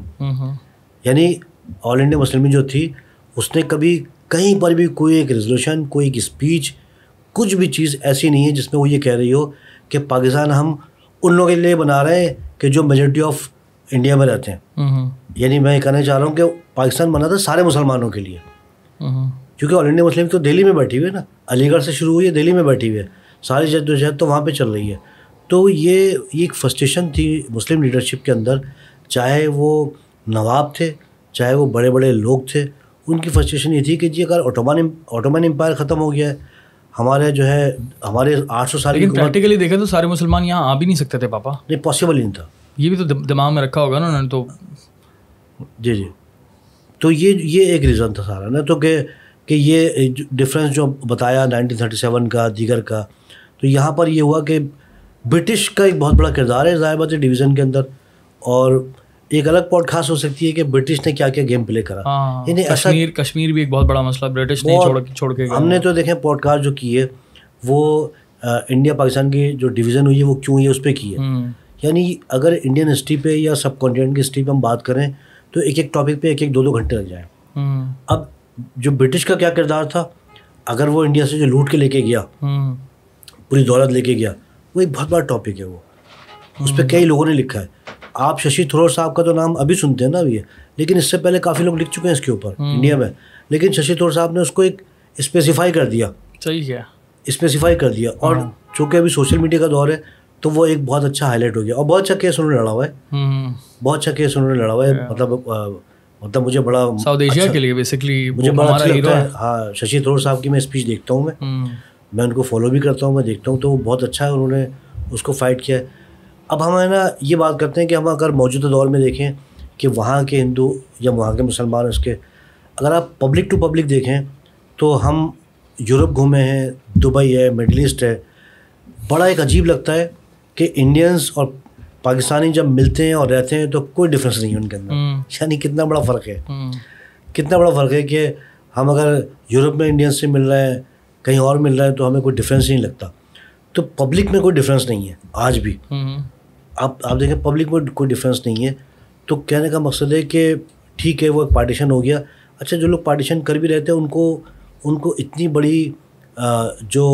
یعنی آل انڈیا مسلم جو تھی اس نے کبھی کہیں پر بھی کوئی ایک ریزولوشن, کوئی ایک اسپیچ, کچھ بھی چیز ایسی نہیں ہے جس میں وہ یہ کہہ رہی ہو کہ پاکستان ہم ان لوگوں کے لیے بنا رہے ہیں کہ جو میجورٹی آف انڈیا میں رہتے ہیں. یعنی میں یہ کہنا چاہ رہا ہوں کہ پاکستان بنا تھا سارے مسلمانوں کے لیے, کیونکہ آل انڈیا مسلم تو دہلی میں بیٹھی ہوئی ہے نا, علی گڑھ سے شروع ہوئی ہے, دہلی میں بیٹھی ہوئی ہے, ساری جدوجہد تو وہاں پہ چل رہی ہے. تو یہ ایک فرسٹریشن تھی مسلم لیڈرشپ کے اندر, چاہے وہ نواب تھے چاہے وہ بڑے بڑے لوگ تھے, ان کی فرسٹریشن یہ تھی کہ جی اگر اوٹومن امپائر ختم ہو گیا ہے, ہمارے جو ہے ہمارے 800 سال, لیکن پریکٹیکلی دیکھیں تو سارے مسلمان یہاں آ بھی نہیں سکتے تھے پاپا. نہیں پاسبل نہیں تھا. یہ بھی تو دماغ میں رکھا ہوگا نا انہوں نے تو. جی. تو یہ ایک ریزن تھا سارا نا, تو کہ یہ ڈفرینس جو بتایا 1937 کا دیگر کا, تو یہاں پر یہ ہوا کہ برٹش کا ایک بہت بڑا کردار ہے ظاہر بات ہے ڈویژن کے اندر, اور ایک الگ پوڈ کاسٹ ہو سکتی ہے کہ برٹش نے کیا کیا گیم پلے کرا. کشمیر بھی ایک بہت بڑا مسئلہ برٹش نے چھوڑ کے. ہم نے تو دیکھیں پوڈ کاسٹ جو کی ہے وہ انڈیا پاکستان کی جو ڈویژن ہوئی ہے وہ کیوں ہوئی ہے اس پہ کی ہے. یعنی اگر انڈین ہسٹری پہ یا سب کانٹیننٹ کی ہسٹری پہ ہم بات کریں تو ایک ٹاپک پہ 1-2 گھنٹے لگ جائیں. اب جو برٹش کا کیا کردار تھا, اگر وہ انڈیا سے جو لوٹ کے لے کے گیا, پوری دولت لے کے گیا, وہ ایک بہت بڑا ٹاپک ہے. وہ اس پہ کئی لوگوں نے لکھا ہے. آپ ششی تھرور صاحب کا تو نام ابھی سنتے ہیں نا ابھی, لیکن اس سے پہلے کافی لوگ لکھ چکے ہیں اس کے اوپر انڈیا میں, لیکن ششی تھرور صاحب نے اس کو ایک اسپیسیفائی کر دیا. صحیح ہے, اسپیسیفائی کر دیا. اور چونکہ ابھی سوشل میڈیا کا دور ہے تو وہ ایک بہت اچھا ہائی لائٹ ہو گیا, اور بہت اچھا کیس انہوں نے لڑا ہوا ہے, بہت اچھا کیس انہوں نے لڑا ہوا ہے. مطلب مجھے بڑا ساؤتھ ایشیا کے لیے بیسکلی مجھے بڑا اچھا لگتا ہے. ہاں ششی تھرور صاحب کی میں اسپیچ دیکھتا ہوں, میں ان کو فالو بھی کرتا ہوں, میں دیکھتا ہوں, تو وہ بہت اچھا ہے, انہوں نے اس کو فائٹ کیا ہے. اب ہم ہے نا یہ بات کرتے ہیں کہ ہم اگر موجودہ دور میں دیکھیں کہ وہاں کے ہندو یا وہاں کے مسلمان اس کے, اگر آپ پبلک ٹو پبلک دیکھیں تو ہم یورپ گھومے ہیں, دبئی ہے, مڈل ایسٹ ہے, بڑا ایک عجیب لگتا ہے کہ انڈینس اور پاکستانی جب ملتے ہیں اور رہتے ہیں تو کوئی ڈفرینس نہیں ہے ان کے اندر. یعنی کتنا بڑا فرق ہے, کتنا بڑا فرق ہے کہ ہم اگر یورپ میں انڈینس سے مل رہے ہیں, کہیں اور مل رہے ہیں, تو ہمیں کوئی ڈفرینس نہیں لگتا. تو پبلک میں کوئی ڈفرینس نہیں ہے آج بھی. آپ دیکھیں پبلک میں کوئی ڈفرینس نہیں ہے. تو کہنے کا مقصد ہے کہ ٹھیک ہے وہ ایک پارٹیشن ہو گیا. اچھا جو لوگ پارٹیشن کر بھی رہتے ہیں ان کو اتنی بڑی جو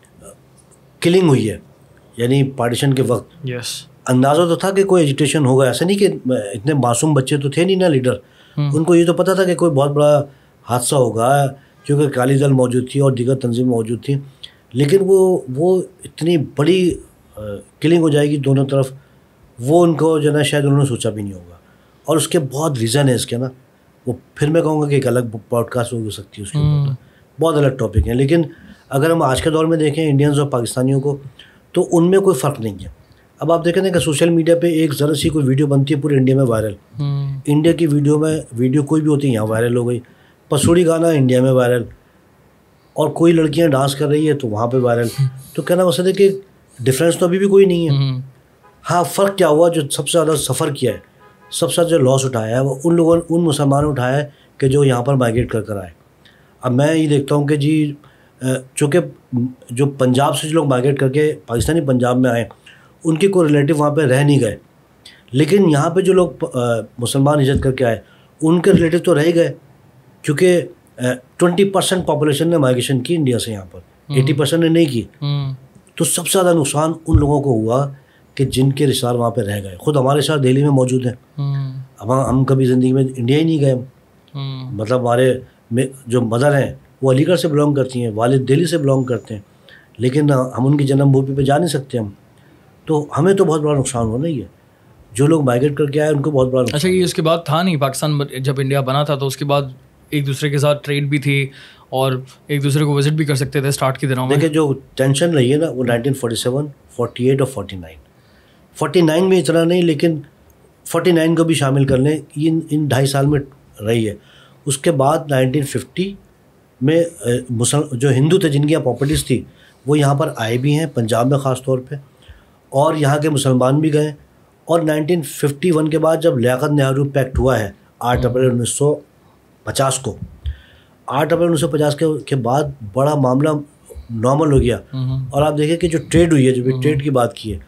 کلنگ ہوئی ہے, یعنی پارٹیشن کے وقت اندازہ تو تھا کہ کوئی ایجیٹیشن ہوگا. ایسا نہیں کہ اتنے معصوم بچے تو تھے نہیں نا لیڈر, ان کو یہ تو پتہ تھا کہ کوئی بہت بڑا حادثہ ہوگا, کیونکہ اکالی دل موجود تھی اور دیگر تنظیم موجود تھیں. لیکن وہ اتنی بڑی کلنگ ہو جائے گی دونوں طرف, وہ ان کو جو ہے نا شاید انہوں نے سوچا بھی نہیں ہوگا. اور اس کے بہت ریزن ہے اس کے نا, وہ پھر میں کہوں گا کہ ایک الگ پوڈ کاسٹ ہو سکتی ہے اس کے اوپر, بہت الگ ٹاپک ہیں. لیکن اگر ہم آج کے دور میں دیکھیں انڈینز اور پاکستانیوں کو, تو ان میں کوئی فرق نہیں ہے. اب آپ دیکھیں نا کہ سوشل میڈیا پہ ایک ذرا سی کوئی ویڈیو بنتی ہے پورے انڈیا میں وائرل, انڈیا کی ویڈیو کوئی بھی ہوتی ہے یہاں وائرل ہو گئی, پسوڑی گانا انڈیا میں وائرل, اور کوئی لڑکیاں ڈانس کر رہی ہے تو وہاں پہ وائرل. تو کہنا مقصد ہے کہ ڈفرینس تو ابھی بھی کوئی نہیں ہے. ہاں فرق کیا ہوا, جو سب سے زیادہ سفر کیا ہے, سب سے زیادہ جو لاس اٹھایا ہے, وہ ان مسلمانوں نے اٹھایا ہے کہ جو یہاں پر مائیگریٹ کر آئے. اب میں یہ دیکھتا ہوں کہ جی چونکہ جو پنجاب سے جو لوگ مائگریٹ کر کے پاکستانی پنجاب میں آئے ان کے کوئی ریلیٹیو وہاں پہ رہ نہیں گئے، لیکن یہاں پہ جو لوگ مسلمان ہجرت کر کے آئے ان کے ریلیٹیو تو رہ گئے، کیونکہ 20% پاپولیشن نے مائگریشن کی انڈیا سے یہاں پر، 80% نے نہیں کی. تو سب سے زیادہ نقصان ان لوگوں کو ہوا کہ جن کے رشتہ دار وہاں پہ رہ گئے. خود ہمارے ساتھ دہلی میں موجود ہیں، ہم کبھی زندگی میں انڈیا ہی نہیں گئے. مطلب ہمارے جو مدر ہیں وہ علی گڑھ سے بلانگ کرتی ہیں، والد دہلی سے بلانگ کرتے ہیں، لیکن ہم ان کی جنم بھومی پہ جا نہیں سکتے ہم. تو ہمیں تو بہت بڑا نقصان ہونا ہی ہے. جو لوگ مائگریٹ کر کے آئے ان کو بہت بڑا نقصان. اچھا، یہ اس کے بعد تھا نہیں پاکستان جب انڈیا بنا تھا تو اس کے بعد ایک دوسرے کے ساتھ ٹریڈ بھی تھی اور ایک دوسرے کو وزٹ بھی کر سکتے تھے اسٹارٹ کے دنوں میں. دیکھیں جو ٹینشن رہی ہے نا وہ 1947, 48 اور 49 میں اتنا نہیں، لیکن 49 کو بھی شامل کر لیں، ان 2.5 سال میں رہی ہے. اس کے بعد 1950 میں جو ہندو تھے جن کی یہاں پراپرٹیز تھی وہ یہاں پر آئے بھی ہیں، پنجاب میں خاص طور پہ، اور یہاں کے مسلمان بھی گئے. اور 1951 کے بعد جب لیاقت نہرو پیکٹ ہوا ہے 8 اپریل 1950 کو، 8 اپریل 1950 کے بعد بڑا معاملہ نارمل ہو گیا. اور آپ دیکھیں کہ جو ٹریڈ ہوئی ہے، جو بھی ٹریڈ کی بات کی ہے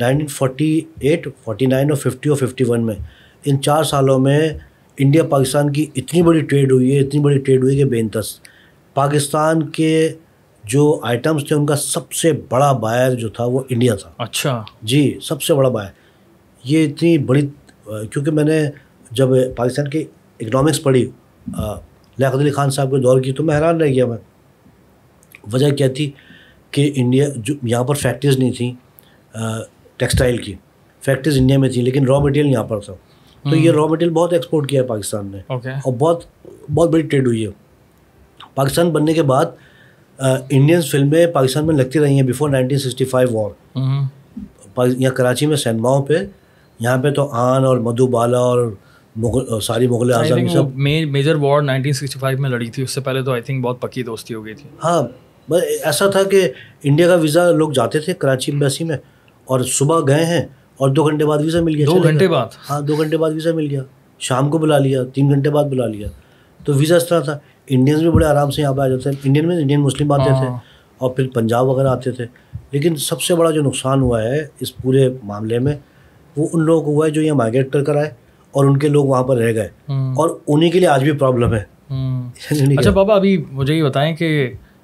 1948, 49 اور 50 اور 51 میں، ان 4 سالوں میں انڈیا پاکستان کی اتنی بڑی ٹریڈ ہوئی ہے کہ بے انتہا. پاکستان کے جو آئٹمس تھے ان کا سب سے بڑا بائر جو تھا وہ انڈیا تھا. اچھا جی، سب سے بڑا بائر. یہ اتنی بڑی، کیونکہ میں نے جب پاکستان کی اکنامکس پڑھی لیاقت علی خان صاحب کے دور کی تو میں حیران رہ گیا. میں وجہ کیا تھی کہ انڈیا جو یہاں پر فیکٹریز نہیں تھیں ٹیکسٹائل کی، فیکٹریز انڈیا میں تھیں لیکن را مٹیریل یہاں پر تھا. تو یہ را مٹیریل بہت ایکسپورٹ کیا ہے پاکستان نے، اور بہت بڑی ٹریڈ ہوئی ہے. پاکستان بننے کے بعد انڈینس فلمیں پاکستان میں لگتی رہی ہیں بیفور 1965 وار. یہاں کراچی میں سینماؤں پہ، یہاں پہ تو آن اور مدھو بالا اور ساری مغل اعظم سب میجر وار 1965 میں لڑی تھی. اس سے پہلے تو آئی تھنک بہت پکی دوستی ہو گئی تھی. ہاں، ایسا تھا کہ انڈیا کا ویزا لوگ جاتے تھے کراچی ایمبیسی میں، اور صبح گئے ہیں اور 2 گھنٹے بعد ویزا مل گیا. 2 گھنٹے بعد؟ ہاں، 2 گھنٹے بعد ویزا مل گیا. شام کو بلا لیا، 3 گھنٹے بعد بلا لیا. تو ویزا اس طرح تھا. انڈینز بھی بڑے آرام سے یہاں پہ آ جاتے ہیں. انڈین مسلم آتے تھے اور پھر پنجاب وغیرہ آتے تھے. لیکن سب سے بڑا جو نقصان ہوا ہے اس پورے معاملے میں وہ ان لوگوں کو ہوا ہے جو یہاں مائگریٹ کر آئے اور ان کے لوگ وہاں پر رہ گئے، اور انہیں کے لیے آج بھی پرابلم ہے. اچھا بابا، ابھی مجھے یہ بتائیں کہ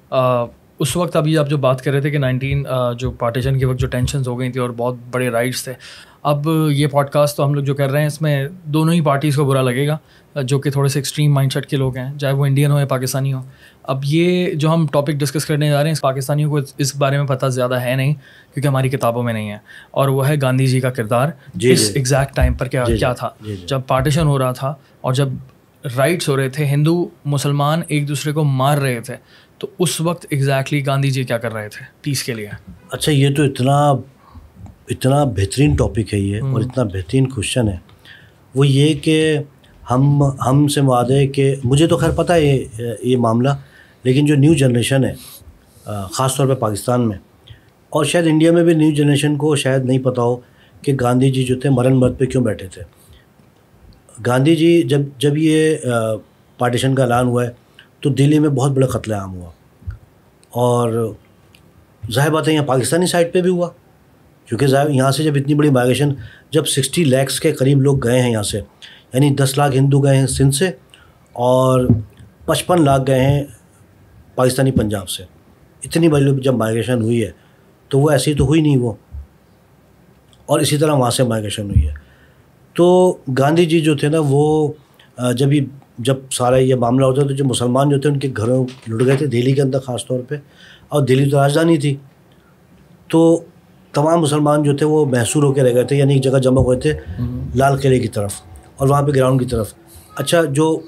اس وقت ابھی آپ جو بات کر رہے تھے کہ جو پارٹیشن کے وقت جو ٹینشنز ہو گئی تھی اور بہت بڑے رائٹس تھے، اب یہ پوڈ کاسٹ تو ہم لوگ جو کر رہے ہیں اس میں دونوں ہی پارٹیز کو برا لگے گا جو کہ تھوڑے سے ایکسٹریم مائنڈ سیٹ کے لوگ ہیں، چاہے وہ انڈین ہو یا پاکستانی ہو. اب یہ جو ہم ٹاپک ڈسکس کرنے جا رہے ہیں پاکستانیوں کو اس بارے میں پتہ زیادہ ہے نہیں کیونکہ ہماری کتابوں میں نہیں ہے، اور وہ ہے گاندھی جی کا کردار اس ایگزیکٹ ٹائم پر کیا تھا جب پارٹیشن ہو رہا تھا اور جب رائٹس ہو رہے تھے، ہندو مسلمان ایک دوسرے کو مار رہے تھے. تو اس وقت ایگزیکٹلی گاندھی جی کیا کر رہے تھے پیس کے لیے؟ اچھا، یہ تو اتنا بہترین ٹاپک ہے یہ، اور اتنا بہترین کوشچن ہے. وہ یہ کہ ہم سے وعدہ ہے کہ مجھے تو خیر پتہ ہے یہ معاملہ، لیکن جو نیو جنریشن ہے خاص طور پہ پاکستان میں اور شاید انڈیا میں بھی نیو جنریشن کو شاید نہیں پتہ ہو کہ گاندھی جی جو تھے مرن مرد پہ کیوں بیٹھے تھے. گاندھی جی جب یہ پارٹیشن کا اعلان ہوا ہے تو دلی میں بہت بڑا قتل عام ہوا، اور ظاہر بات ہے یہاں پاکستانی سائڈ پہ بھی ہوا، کیونکہ یہاں سے جب اتنی بڑی مائگریشن، جب 60 لاکھ کے قریب لوگ گئے ہیں یہاں سے، یعنی 10 لاکھ ہندو گئے ہیں سندھ سے اور 55 لاکھ گئے ہیں پاکستانی پنجاب سے. اتنی بڑی جب مائگریشن ہوئی ہے تو وہ ایسی تو ہوئی نہیں وہ، اور اسی طرح وہاں سے مائگریشن ہوئی ہے. تو گاندھی جی جو تھے نا وہ جب سارا یہ معاملہ ہوتا ہے تو جو مسلمان جو تھے ان کے گھروں لٹ گئے تھے دہلی کے اندر خاص طور پہ، اور دہلی تو راجدھانی تھی، تو تمام مسلمان جو تھے وہ محصور ہو کے رہ گئے تھے، یعنی ایک جگہ جمع ہوئے تھے لال قلعے کی طرف اور وہاں پہ گراؤنڈ کی طرف. اچھا،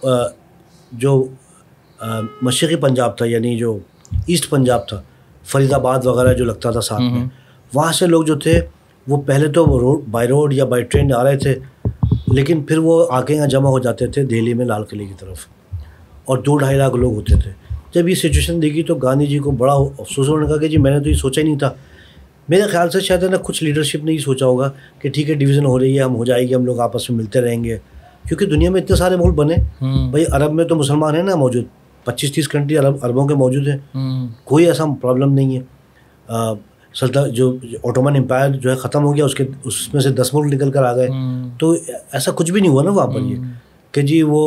جو مشرقی پنجاب تھا، یعنی جو ایسٹ پنجاب تھا، فرید آباد وغیرہ جو لگتا تھا ساتھ میں، وہاں سے لوگ جو تھے وہ پہلے تو بائی روڈ یا بائی ٹرین آ رہے تھے، لیکن پھر وہ آ کے یہاں جمع ہو جاتے تھے دہلی میں لال قلعے کی طرف، اور 2-2.5 لاکھ لوگ ہوتے تھے. جب یہ سچویشن دیکھی تو گاندھی جی کو بڑا افسوس ہونے کا کہ جی میں نے تو یہ سوچا ہی نہیں تھا. میرے خیال سے شاید ہے نا کچھ لیڈرشپ نے یہ سوچا ہوگا کہ ٹھیک ہے ڈویژن ہو رہی ہے، ہم ہو جائے گی، ہم لوگ آپس میں ملتے رہیں گے، کیونکہ دنیا میں اتنے سارے ملک بنے. بھائی عرب میں تو مسلمان ہیں نا موجود، 25-30 کنٹری عربوں کے موجود ہیں, کوئی ایسا پرابلم نہیں ہے. جو اوٹومن امپائر جو ہے ختم ہو گیا, اس میں سے 10 ملک نکل کر آ گئے, تو ایسا کچھ بھی نہیں ہوا نا وہاں پر یہ کہ جی وہ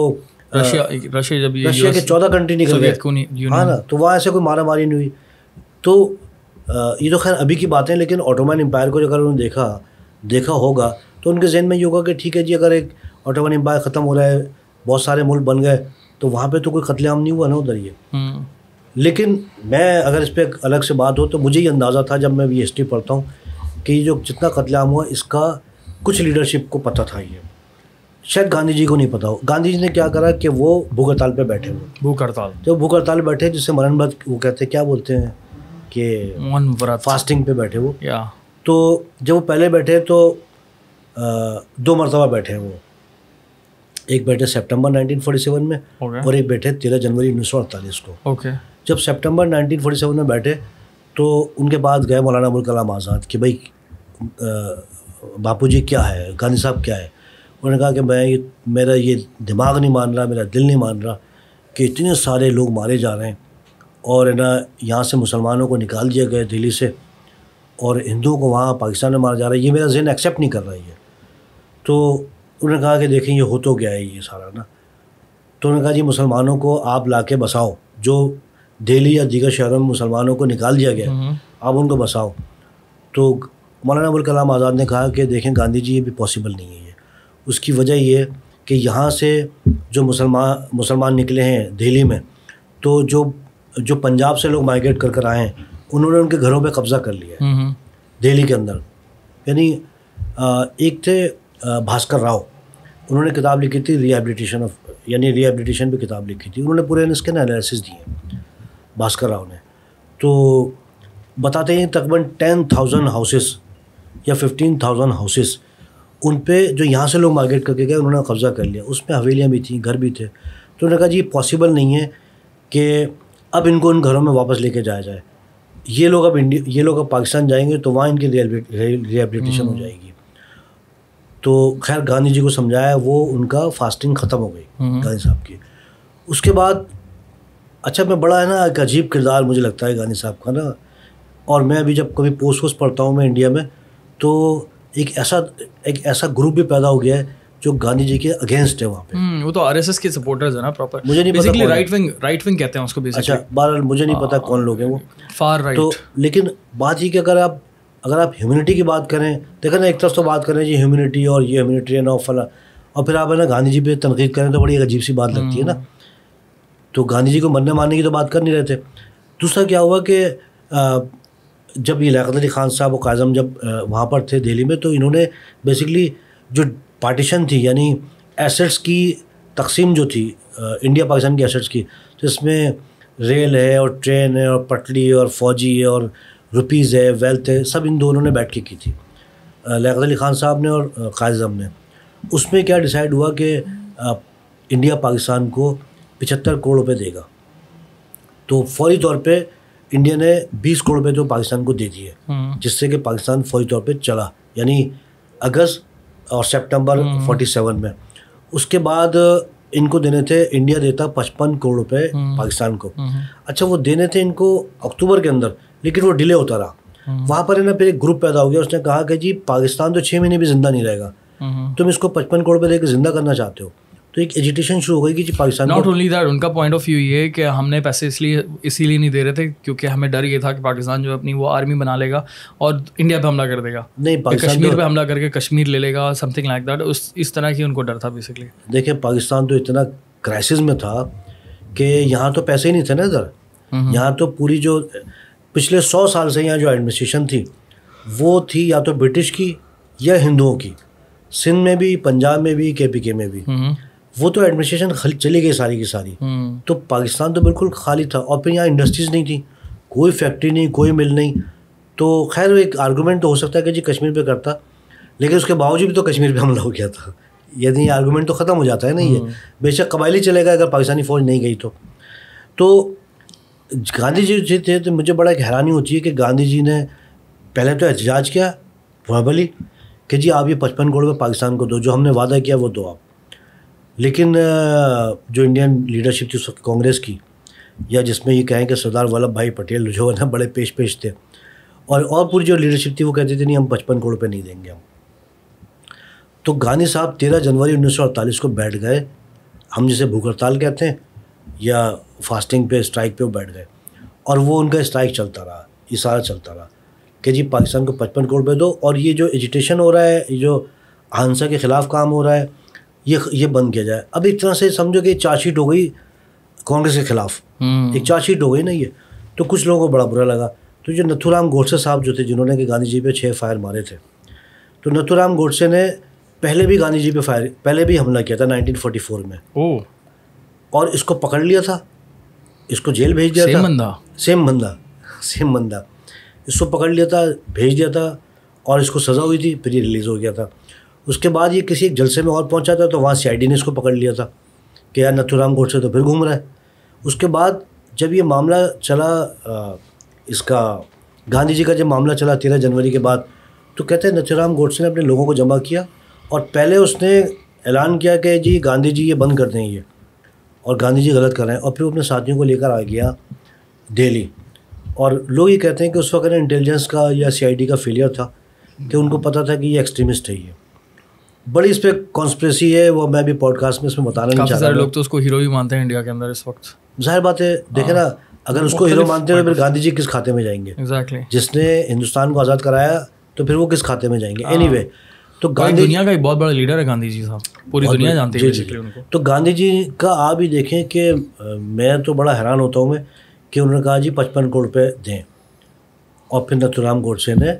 رشیا کے 14 کنٹری نکل گئے, ہاں نا, تو وہاں ایسے کوئی مارا ماری نہیں ہوئی. تو یہ تو خیر ابھی کی باتیں, لیکن اوٹومن امپائر کو اگر انہوں نے دیکھا ہوگا تو ان کے ذہن میں یہ ہوگا کہ ٹھیک ہے جی, اگر ایک اوٹومن امپائر ختم ہو رہا ہے, بہت سارے ملک بن گئے, تو وہاں پہ تو کوئی قتل عام نہیں ہوا نا ادھر یہ. لیکن میں اگر اس پہ الگ سے بات ہو تو مجھے یہ اندازہ تھا جب میں یہ ہسٹری پڑھتا ہوں کہ یہ جو جتنا قتل عام ہوا اس کا کچھ لیڈرشپ کو پتہ تھا, یہ شاید گاندھی جی کو نہیں پتا ہو. گاندھی جی نے کیا کرا کہ وہ بھوک ہڑتال پہ بیٹھے ہوئے, بھوک ہڑتال, جب بھوک ہڑتال بیٹھے جس سے مرن بت وہ کہتے ہیں, کیا بولتے ہیں کہ فاسٹنگ پہ بیٹھے وہ. تو جب وہ پہلے بیٹھے تو 2 مرتبہ بیٹھے وہ, ایک بیٹھے سپٹمبر 1947 میں اور ایک بیٹھے 13 جنوری 1948 کو. جب سپٹمبر 1947 میں بیٹھے تو ان کے بعد گئے مولانا ابوالکلام آزاد کہ بھائی باپو جی کیا ہے, گاندھی صاحب کیا ہے. انہوں نے کہا کہ میرا یہ دماغ نہیں مان رہا, میرا دل نہیں مان رہا کہ اتنے سارے لوگ مارے جا رہے ہیں, اور یہاں سے مسلمانوں کو نکال دیا گیا دہلی سے, اور ہندوؤں کو وہاں پاکستان میں مارا جا رہا ہے, یہ میرا ذہن ایکسیپٹ نہیں کر رہا ہے. تو انہوں نے کہا کہ دیکھیں یہ ہو تو گیا ہے یہ سارا نا. تو انہوں نے کہا جی مسلمانوں کو آپ لا کے بساؤ, جو دہلی یا دیگر شہروں میں مسلمانوں کو نکال دیا گیا آپ ان کو بساؤ. تو مولانا ابوالکلام آزاد نے کہا کہ دیکھیں گاندھی جی یہ بھی پاسبل نہیں ہے. اس کی وجہ یہ کہ یہاں سے جو مسلمان نکلے ہیں دہلی میں, تو جو پنجاب سے لوگ مائیگریٹ کر آئے ہیں انہوں نے ان کے گھروں پہ قبضہ کر لیا ہے دہلی کے اندر. یعنی ایک تھے بھاسکر راؤ, انہوں نے کتاب لکھی تھی ریہیبلیٹیشن پہ کتاب لکھی تھی. انہوں نے پورے اس کے انالیسس دیے ہیں بھاسکر راؤ نے. تو بتاتے ہیں تقریباً 10,000 ہاؤسز یا 15,000 ہاؤسز ان پہ جو یہاں سے لوگ مائیگریٹ کر کے گئے انہوں نے قبضہ کر لیا. اس میں حویلیاں بھی تھیں, گھر بھی تھے. تو انہوں نے کہا جی پاسبل نہیں ہے کہ اب ان کو ان گھروں میں واپس لے کے جایا جائے. یہ لوگ اب پاکستان جائیں گے تو وہاں ان کی ریہیبلیٹیشن ہو جائے گی. تو خیر گاندھی جی کو سمجھایا, وہ ان کا فاسٹنگ ختم ہو گئی گاندھی صاحب کی. اس کے بعد اچھا میں بڑا ہے نا ایک عجیب کردار مجھے لگتا ہے گاندھی صاحب کا نا. اور میں ابھی جب کبھی پوسٹ پڑھتا ہوں میں انڈیا میں, تو ایک ایسا گروپ بھی پیدا ہو گیا ہے جو گاندھی جی کے اگینسٹ ہے وہاں پہ. وہ تو آر ایس ایس کے سپورٹرز ہیں نا پراپر, مجھے نہیں پتا رائٹ ونگ کہتے ہیں اس کو بیسیکلی. اچھا بہرحال مجھے نہیں پتا کون لوگ ہیں وہ, فار رائٹ. تو لیکن بات یہ کہ اگر آپ ہیومینٹی کی بات کریں, دیکھیں نا ایک طرف تو بات کریں جی ہیومینٹی اور یہ ہیومینیٹرین اور فلاں, اور پھر آپ ہے نا گاندھی جی پہ تنقید کریں تو بڑی عجیب سی بات لگتی ہے نا. تو گاندھی جی کو مرنے مارنے کی تو بات کر نہیں رہے تھے. دوسرا کیا ہوا کہ جب یہ لیاقت علی خان صاحب و قائد اعظم جب وہاں پر تھے دہلی میں, تو انہوں نے بیسکلی جو پارٹیشن تھی یعنی ایسٹس کی تقسیم جو تھی انڈیا پاکستان کی ایسٹس کی, تو اس میں ریل ہے اور ٹرین ہے اور پٹلی اور فوجی ہے اور روپیز ہے, ویلتھ ہے, سب ان دونوں نے بیٹھ کے کی تھی, لیاقت علی خان صاحب نے اور قائد اعظم نے. اس میں کیا ڈیسائیڈ ہوا کہ انڈیا پاکستان کو 75 کروڑ روپے دے گا. تو فوری طور پہ انڈیا نے 20 کروڑ روپے تو پاکستان کو دے دیے, جس سے کہ پاکستان فوری طور پہ چلا, یعنی اگست اور سپٹمبر 47 میں. اس کے بعد ان کو دینے تھے, انڈیا دیتا 55 کروڑ روپے پاکستان کو. اچھا وہ دینے تھے ان کو اکتوبر کے اندر, لیکن وہ ڈیلے ہوتا رہا. وہاں پر نا پھر ایک گروپ پیدا ہو گیا, اس نے کہا کہ جی پاکستان تو 6 مہینے بھی زندہ نہیں رہے گا, تم اس کو 55 کروڑ روپے دے کے زندہ کرنا چاہتے ہو. تو ایک ایجیٹیشن شروع ہو گئی کہ جی پاکستان, ناٹ اونلی دیٹ, ان کا پوائنٹ آف ویو یہ ہے کہ ہم نے پیسے اسی لیے نہیں دے رہے تھے کیونکہ ہمیں ڈر یہ تھا کہ پاکستان جو اپنی وہ آرمی بنا لے گا اور انڈیا پہ حملہ کر دے گا, نہیں کشمیر پہ حملہ کر کے کشمیر لے لے گا, سم تھنگ لائک دیٹ. اس طرح کی ان کو ڈر تھا بیسکلی. دیکھیں پاکستان تو اتنا کرائسس میں تھا کہ یہاں تو پیسے ہی نہیں تھے نا ادھر. یہاں تو پوری جو پچھلے 100 سال سے یہاں جو ایڈمنسٹریشن تھی وہ تھی یا تو برٹش کی یا ہندوؤں کی. سندھ میں بھی, پنجاب میں بھی, KPK میں بھی, وہ تو ایڈمنسٹریشن چلی گئی ساری کی ساری. تو پاکستان تو بالکل خالی تھا, اور پھر یہاں انڈسٹریز نہیں تھی, کوئی فیکٹری نہیں, کوئی مل نہیں. تو خیر ایک آرگومنٹ تو ہو سکتا ہے کہ جی کشمیر پہ کرتا, لیکن اس کے باوجود بھی تو کشمیر پہ حملہ ہو گیا تھا. یعنی آرگومنٹ تو ختم ہو جاتا ہے نا. یہ بے شک قبائلی چلے گا اگر پاکستانی فوج نہیں گئی تو گاندھی جی تھے. تو مجھے بڑا ایک حیرانی ہوتی ہے کہ گاندھی جی نے پہلے تو احتجاج کیا وربلی کہ جی آپ یہ 55 کروڑ روپے پاکستان کو دو, جو ہم نے وعدہ کیا وہ دو آپ. لیکن جو انڈین لیڈرشپ تھی اس وقت کانگریس کی, یا جس میں یہ کہیں کہ سردار ولبھ بھائی پٹیل جو ہے نا بڑے پیش تھے, اور پوری جو لیڈرشپ تھی وہ کہتی تھی نہیں ہم 55 کروڑ روپے نہیں دیں گے ہم. تو گاندھی صاحب 13 جنوری 1948 کو بیٹھ گئے, ہم جسے بھوک ہڑتال کہتے ہیں یا فاسٹنگ پہ اسٹرائک پہ وہ بیٹھ گئے, اور وہ ان کا اسٹرائک چلتا رہا, اشارہ چلتا رہا کہ جی پاکستان کو 55 کروڑ روپے دو, اور یہ جو ایجیٹیشن ہو رہا ہے, یہ جو ہنسا کے خلاف کام ہو رہا ہے, یہ بند کیا جائے. اب ایک طرح سے سمجھو کہ چارج شیٹ ہو گئی کانگریس کے خلاف, ایک چارج شیٹ ہو گئی نا یہ, تو کچھ لوگوں کو بڑا برا لگا. تو جو نتھو رام گوڈسے صاحب جو تھے جنہوں نے کہ گاندھی جی پہ 6 فائر مارے تھے, تو نتھو رام گوڈسے نے پہلے بھی گاندھی جی پہ پہلے بھی حملہ کیا تھا 1944 میں, اور اس کو پکڑ لیا تھا, اس کو جیل بھیج دیا تھا. سیم بندہ اس کو پکڑ لیا تھا, بھیج دیا تھا, اور اس کو سزا ہوئی تھی, پھر یہ ریلیز ہو گیا تھا. اس کے بعد یہ کسی ایک جلسے میں اور پہنچا تھا, تو وہاں CID نے اس کو پکڑ لیا تھا کہ یار نتھو رام گوڈسے تو پھر گھوم رہا ہے. اس کے بعد جب یہ معاملہ چلا, اس کا گاندھی جی کا جب معاملہ چلا 13 جنوری کے بعد, تو کہتے ہیں نتھو رام گوڈسے نے اپنے لوگوں کو جمع کیا, اور پہلے اس نے اعلان کیا کہ جی گاندھی جی یہ بند کر دیں یہ, اور گاندھی جی غلط کر رہے ہیں, اور پھر اپنے ساتھیوں کو لے کر آ گیا دہلی. اور لوگ یہ کہتے ہیں کہ اس وقت انٹیلیجنس کا یا CID کا فیلئر تھا کہ ان کو پتہ تھا کہ یہ ایکسٹریمسٹ ہے. یہ بڑی اس پہ کانسپریسی ہے, وہ میں بھی پوڈ کاسٹ میں اس میں بتانا نہیں چاہ رہا. لوگ تو اس کو ہیرو ہی مانتے ہیں انڈیا کے اندر اس وقت. ظاہر بات ہے, دیکھیں نا, اگر اس کو ہیرو مانتے ہوئے پھر گاندھی جی کس کھاتے میں جائیں گے؟ جس نے ہندوستان کو آزاد کرایا تو پھر وہ کس کھاتے میں جائیں گے؟ اینی وے, تو گاندھی دنیا کا ایک بہت بڑا لیڈر ہے گاندھی جی صاحب, پوری دنیا جانتی ہے بیسیکلی ان کو. تو گاندھی جی کا آپ ہی دیکھیں کہ میں تو بڑا حیران ہوتا ہوں میں کہ انہوں نے کہا جی 55 کروڑ روپے دیں, اور پھر نتھو رام گوڈسے نے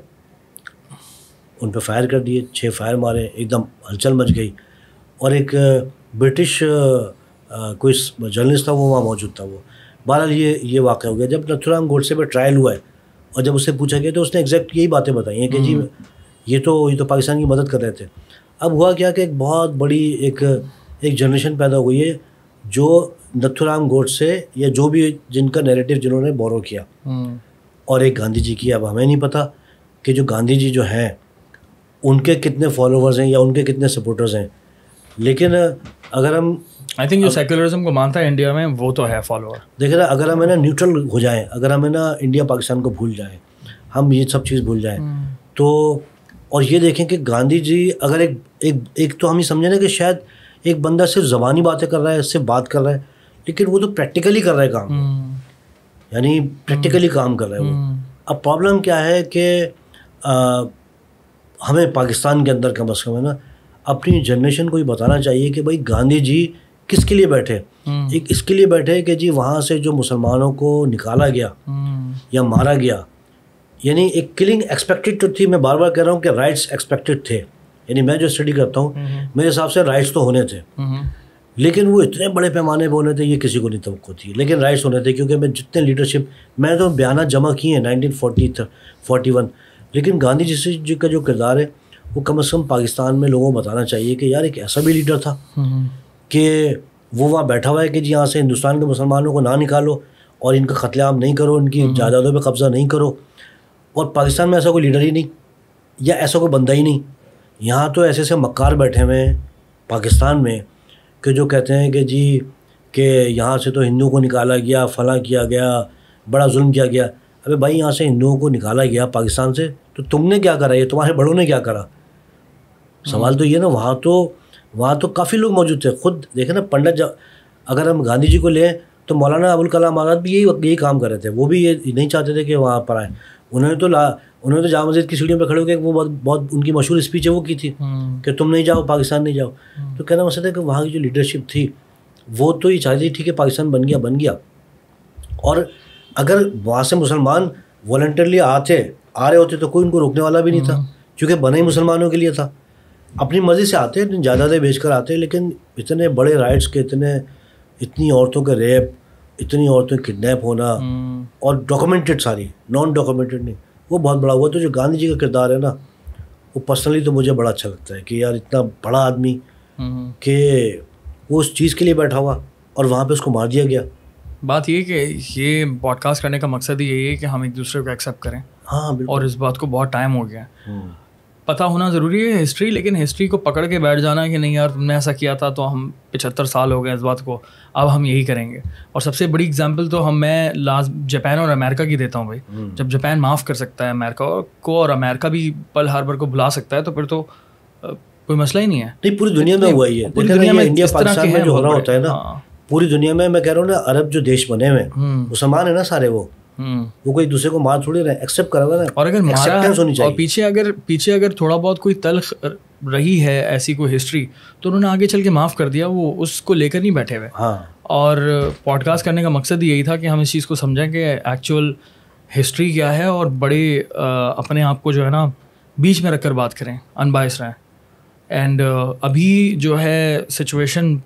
ان پہ فائر کر دیے, 6 فائر مارے, ایک دم ہلچل مچ گئی. اور ایک برٹش کوئی جرنلسٹ تھا وہ وہاں موجود تھا. وہ بہرحال یہ واقعہ ہو گیا. جب نتھو رام گوڈسے پہ ٹرائل ہوا ہے اور جب اس سے پوچھا گیا تو اس نے ایگزیکٹ یہی باتیں بتائی ہیں کہ جی یہ تو پاکستان کی مدد کر رہے تھے. اب ہوا کیا کہ ایک بہت بڑی ایک جنریشن پیدا ہوئی ہے جو نتھو رام گوڈسے یا جو بھی جن کا نیریٹو جنہوں نے بورو کیا, اور ایک گاندھی جی کی. اب ہمیں نہیں پتہ کہ جو گاندھی جی جو ہیں ان کے کتنے فالوورز ہیں یا ان کے کتنے سپورٹرز ہیں, لیکن اگر ہم آئی تھنک جو سیکولرزم کو مانتا ہے انڈیا میں وہ تو ہے فالوور. دیکھیں نا, اگر ہم ہے نا نیوٹرل ہو جائیں, اگر ہم ہے نا انڈیا پاکستان کو بھول جائیں, ہم یہ سب چیز بھول جائیں, تو اور یہ دیکھیں کہ گاندھی جی اگر ایک تو ہم یہ سمجھیں نا کہ شاید ایک بندہ صرف زبانی باتیں کر رہا ہے, اس سے بات کر رہا ہے, لیکن وہ تو پریکٹیکلی کر رہا ہے کام, یعنی پریکٹیکلی کام کر رہا ہے وہ. اب پرابلم کیا ہے کہ ہمیں پاکستان کے اندر کم از کم ہے نا اپنی جنریشن کو یہ بتانا چاہیے کہ بھائی گاندھی جی کس کے لیے بیٹھے. ایک اس کے لیے بیٹھے کہ جی وہاں سے جو مسلمانوں کو نکالا گیا یا مارا گیا, یعنی ایک کلنگ ایکسپیکٹڈ تو تھی. میں بار بار کہہ رہا ہوں کہ رائٹس ایکسپیکٹڈ تھے, یعنی میں جو اسٹڈی کرتا ہوں میرے حساب سے رائٹس تو ہونے تھے, لیکن وہ اتنے بڑے پیمانے پہ ہونے تھے یہ کسی کو نہیں توقع تھی, لیکن رائٹس ہونے تھے. کیونکہ میں جتنے لیڈرشپ میں تو بیانات جمع کیے ہیں 1941, لیکن گاندھی جی کا جو کردار ہے وہ کم از کم پاکستان میں لوگوں کو بتانا چاہیے کہ یار ایک ایسا بھی لیڈر تھا کہ وہ وہاں بیٹھا ہوا ہے کہ جی یہاں سے ہندوستان کے مسلمانوں کو نہ نکالو اور ان کا قتل عام نہیں کرو, ان کی جائیدادوں پہ قبضہ نہیں کرو. اور پاکستان میں ایسا کوئی لیڈر ہی نہیں یا ایسا کوئی بندہ ہی نہیں. یہاں تو ایسے ایسے مکار بیٹھے ہوئے ہیں پاکستان میں کہ جو کہتے ہیں کہ جی کہ یہاں سے تو ہندوؤں کو نکالا گیا, فلاں کیا گیا, بڑا ظلم کیا گیا. ابے بھائی یہاں سے ہندوؤں کو نکالا گیا پاکستان سے, تو تم نے کیا کرا, یہ تمہارے بڑوں نے کیا کرا؟ سوال تو یہ نا. وہاں تو کافی لوگ موجود تھے. خود دیکھیں نا پنڈت, اگر ہم گاندھی جی کو لیں تو مولانا ابوالکلام آزاد بھی یہی کام کر رہے تھے. وہ بھی یہ نہیں چاہتے تھے کہ وہاں پر آئیں. انہوں نے تو جامع مسجد کی سیڑھیوں پہ کھڑے ہو کے وہ بہت ان کی مشہور اسپیچ ہے وہ کی تھی کہ تم نہیں جاؤ, پاکستان نہیں جاؤ. تو کہنا مقصد ہے کہ وہاں کی جو لیڈرشپ تھی وہ تو یہ چاہتی تھی کہ پاکستان بن گیا. اور اگر وہاں سے مسلمان والنٹرلی آ رہے ہوتے تو کوئی ان کو روکنے والا بھی نہیں تھا, کیونکہ بنا ہی مسلمانوں کے لیے تھا. اپنی مرضی سے آتے, جائیدادیں بیچ کر آتے, لیکن اتنے بڑے رائٹس کے, اتنی عورتوں کے ریپ, اتنی عورتوں کے کڈنیپ ہونا, اور ڈاکومنٹڈ ساری, نان ڈاکومنٹڈ نہیں, وہ بہت بڑا ہوا. تو جو گاندھی جی کا کردار ہے نا وہ پرسنلی تو مجھے بڑا اچھا لگتا ہے کہ یار اتنا بڑا آدمی کہ وہ اس چیز کے لیے بیٹھا ہوا اور وہاں پہ اس کو مار دیا گیا. بات یہ کہ یہ پوڈ کاسٹ کرنے کا مقصد یہی ہے کہ ہم ایک دوسرے کو ایکسیپٹ کریں. ہاں بالکل. اور اس بات کو بہت ٹائم ہو گیا. پتہ ہونا ضروری ہے ہسٹری, لیکن ہسٹری کو پکڑ کے بیٹھ جانا کہ نہیں یار تم نے ایسا کیا تھا تو ہم 75 سال ہو گئے اس بات کو, اب ہم یہی کریں گے. اور سب سے بڑی اگزامپل تو میں جاپان اور امریکہ کی دیتا ہوں بھائی. جب جاپان معاف کر سکتا ہے امریکہ کو اور امریکہ بھی پرل ہاربر کو بھلا سکتا ہے تو پھر تو کوئی مسئلہ ہی نہیں ہے. نہیں پوری دنیا میں ہوا ہی ہے, پوری دنیا میں انڈیا اس طرح پاکستان کے میں جو ہو رہا ہیں ہوتا ہے نا, پوری دنیا میں کہہ رہا ہوں نا, عرب جو دیش بنے ہوئے مسلمان ہیں نا سارے, وہ کوئی دوسرے کو مار تھوڑی رہے, ایکسیپٹ کرا ہوا نا. اور اگر مارا اور پیچھے اگر تھوڑا بہت کوئی تلخ رہی ہے ایسی کوئی ہسٹری تو انہوں نے آگے چل کے معاف کر دیا, وہ اس کو لے کر نہیں بیٹھے ہوئے. اور پوڈ کاسٹ کرنے کا مقصد یہی تھا کہ ہم اس چیز کو سمجھیں کہ ایکچوئل ہسٹری کیا ہے, اور بڑے اپنے آپ کو جو ہے نا بیچ میں رکھ کر بات کریں, ان بائس رہیں. اینڈ ابھی جو ہے سچویشن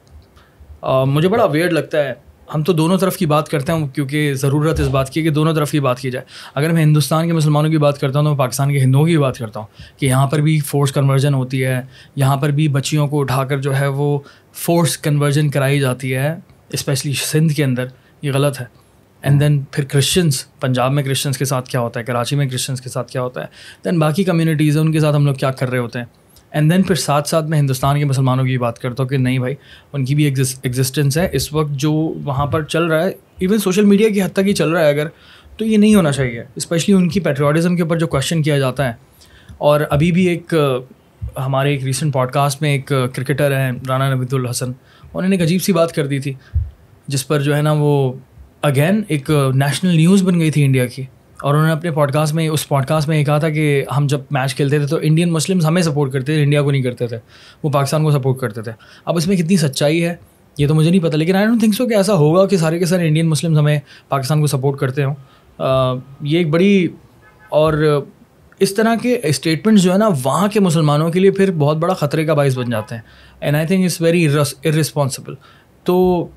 مجھے بڑا ویئرڈ لگتا ہے. ہم تو دونوں طرف کی بات کرتے ہیں کیونکہ ضرورت اس بات کی کہ دونوں طرف کی بات کی جائے. اگر میں ہندوستان کے مسلمانوں کی بات کرتا ہوں تو میں پاکستان کے ہندوؤں کی بات کرتا ہوں کہ یہاں پر بھی فورس کنورژن ہوتی ہے, یہاں پر بھی بچیوں کو اٹھا کر جو ہے وہ فورس کنورژن کرائی جاتی ہے, اسپیشلی سندھ کے اندر. یہ غلط ہے. اینڈ دین پھر کرسچنس, پنجاب میں کرسچنس کے ساتھ کیا ہوتا ہے, کراچی میں کرسچنس کے ساتھ کیا ہوتا ہے, دین باقی کمیونٹیز ہیں ان کے ساتھ ہم لوگ کیا کر رہے ہوتے ہیں. اینڈ دین پھر ساتھ ساتھ میں ہندوستان کے مسلمانوں کی بات کرتا ہوں کہ نہیں بھائی ان کی بھی ایگزسٹنس ہے اس وقت جو وہاں پر چل رہا ہے, ایون سوشل میڈیا کی حد تک ہی چل رہا ہے اگر, تو یہ نہیں ہونا چاہیے. اسپیشلی ان کی پیٹریوٹزم کے اوپر جو کویشچن کیا جاتا ہے. اور ابھی بھی ہمارے ایک ریسنٹ پوڈ کاسٹ میں ایک کرکٹر ہیں رانا نوید الحسن, انہوں نے ایک عجیب سی بات کر دی تھی جس پر جو ہے نا وہ اگین ایک نیشنل نیوز بن گئی تھی انڈیا کی. اور انہوں نے اپنے اس پوڈ کاسٹ میں یہ کہا تھا کہ ہم جب میچ کھیلتے تھے تو انڈین مسلمس ہمیں سپورٹ کرتے تھے, انڈیا کو نہیں کرتے تھے, وہ پاکستان کو سپورٹ کرتے تھے. اب اس میں کتنی سچائی ہے یہ تو مجھے نہیں پتہ, لیکن آئی ڈونٹ تھنک سو کہ ایسا ہوگا کہ سارے کے سارے انڈین مسلمس ہمیں پاکستان کو سپورٹ کرتے ہوں. یہ ایک بڑی, اور اس طرح کے اسٹیٹمنٹس جو ہے نا وہاں کے مسلمانوں کے لیے پھر بہت بڑا خطرے کا باعث بن جاتے ہیں. And I think it's very irresponsible. تو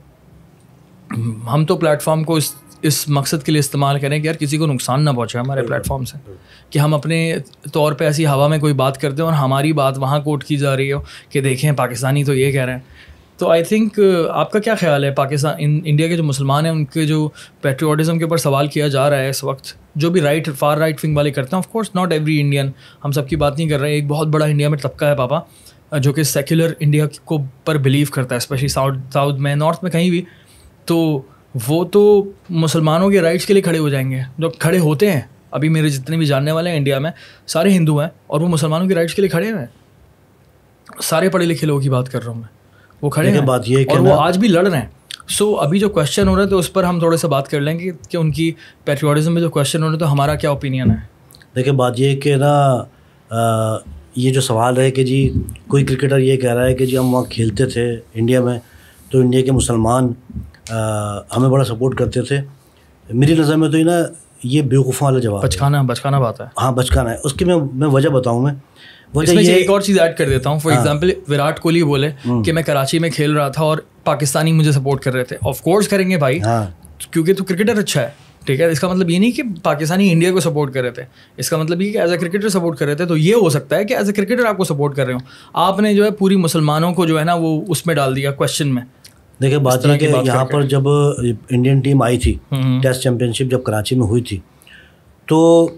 ہم تو پلیٹ فارم کو اس مقصد کے لیے استعمال کریں کہ یار کسی کو نقصان نہ پہنچے ہمارے پلیٹ فارم سے, کہ ہم اپنے طور پہ ایسی ہوا میں کوئی بات کرتے ہیں اور ہماری بات وہاں کوٹ کی جا رہی ہو کہ دیکھیں پاکستانی تو یہ کہہ رہے ہیں. تو آئی تھنک آپ کا کیا خیال ہے پاکستان انڈیا کے جو مسلمان ہیں ان کے جو پیٹریوٹزم کے اوپر سوال کیا جا رہا ہے اس وقت, جو بھی فار رائٹ ونگ والے کرتے ہیں, of course not every Indian, ہم سب کی بات نہیں کر رہے ہیں. ایک بہت بڑا انڈیا میں طبقہ ہے پاپا جو کہ سیکولر انڈیا کو پر بلیو کرتا ہے, اسپیشلی ساؤتھ میں, نارتھ میں کہیں بھی. تو وہ تو مسلمانوں کے رائٹس کے لیے کھڑے ہو جائیں گے, جو کھڑے ہوتے ہیں. ابھی میرے جتنے بھی جاننے والے ہیں انڈیا میں سارے ہندو ہیں اور وہ مسلمانوں کے رائٹس کے لیے کھڑے ہوئے ہیں. سارے پڑھے لکھے لوگوں کی بات کر رہا ہوں میں, وہ کھڑے ہیں بات یہ اور وہ آج بھی لڑ رہے ہیں. سو ابھی جو کویشچن ہو رہا ہے تو اس پر ہم تھوڑے سا بات کر لیں گے کہ ان کی پیٹریوٹزم میں جو کویشچن ہو رہے ہیں تو ہمارا کیا اوپینین ہے. دیکھیں بات یہ کہ نا یہ جو سوال ہے کہ جی کوئی کرکٹر یہ کہہ رہا ہے کہ جی ہم وہاں کھیلتے تھے انڈیا میں تو انڈیا کے مسلمان ہمیں بڑا سپورٹ کرتے تھے. میری نظر میں تو یہ نا یہ بیوقوفوں والا جواب بچکانا بات ہے. ہاں بچکانا ہے. اس کی میں وجہ بتاؤں, میں وجہ یہ ایک اور چیز ایڈ کر دیتا ہوں. فار ایگزامپل وراٹ کوہلی بولے کہ میں کراچی میں کھیل رہا تھا اور پاکستانی مجھے سپورٹ کر رہے تھے. آف کورس کریں گے بھائی, کیونکہ تو کرکٹر اچھا ہے, ٹھیک ہے. اس کا مطلب یہ نہیں کہ پاکستانی انڈیا کو سپورٹ کر رہے تھے, اس کا مطلب یہ کہ ایز اے کرکٹر سپورٹ کر رہے تھے. تو یہ ہو سکتا ہے کہ ایز اے کرکٹر آپ کو سپورٹ کر رہے ہوں, آپ نے جو ہے پوری مسلمانوں کو جو ہے نا وہ اس میں ڈال دیا کویشچن میں. دیکھیں بات یہ کہ یہاں پر جب انڈین ٹیم آئی تھی ٹیسٹ چیمپئن شپ جب کراچی میں ہوئی تھی تو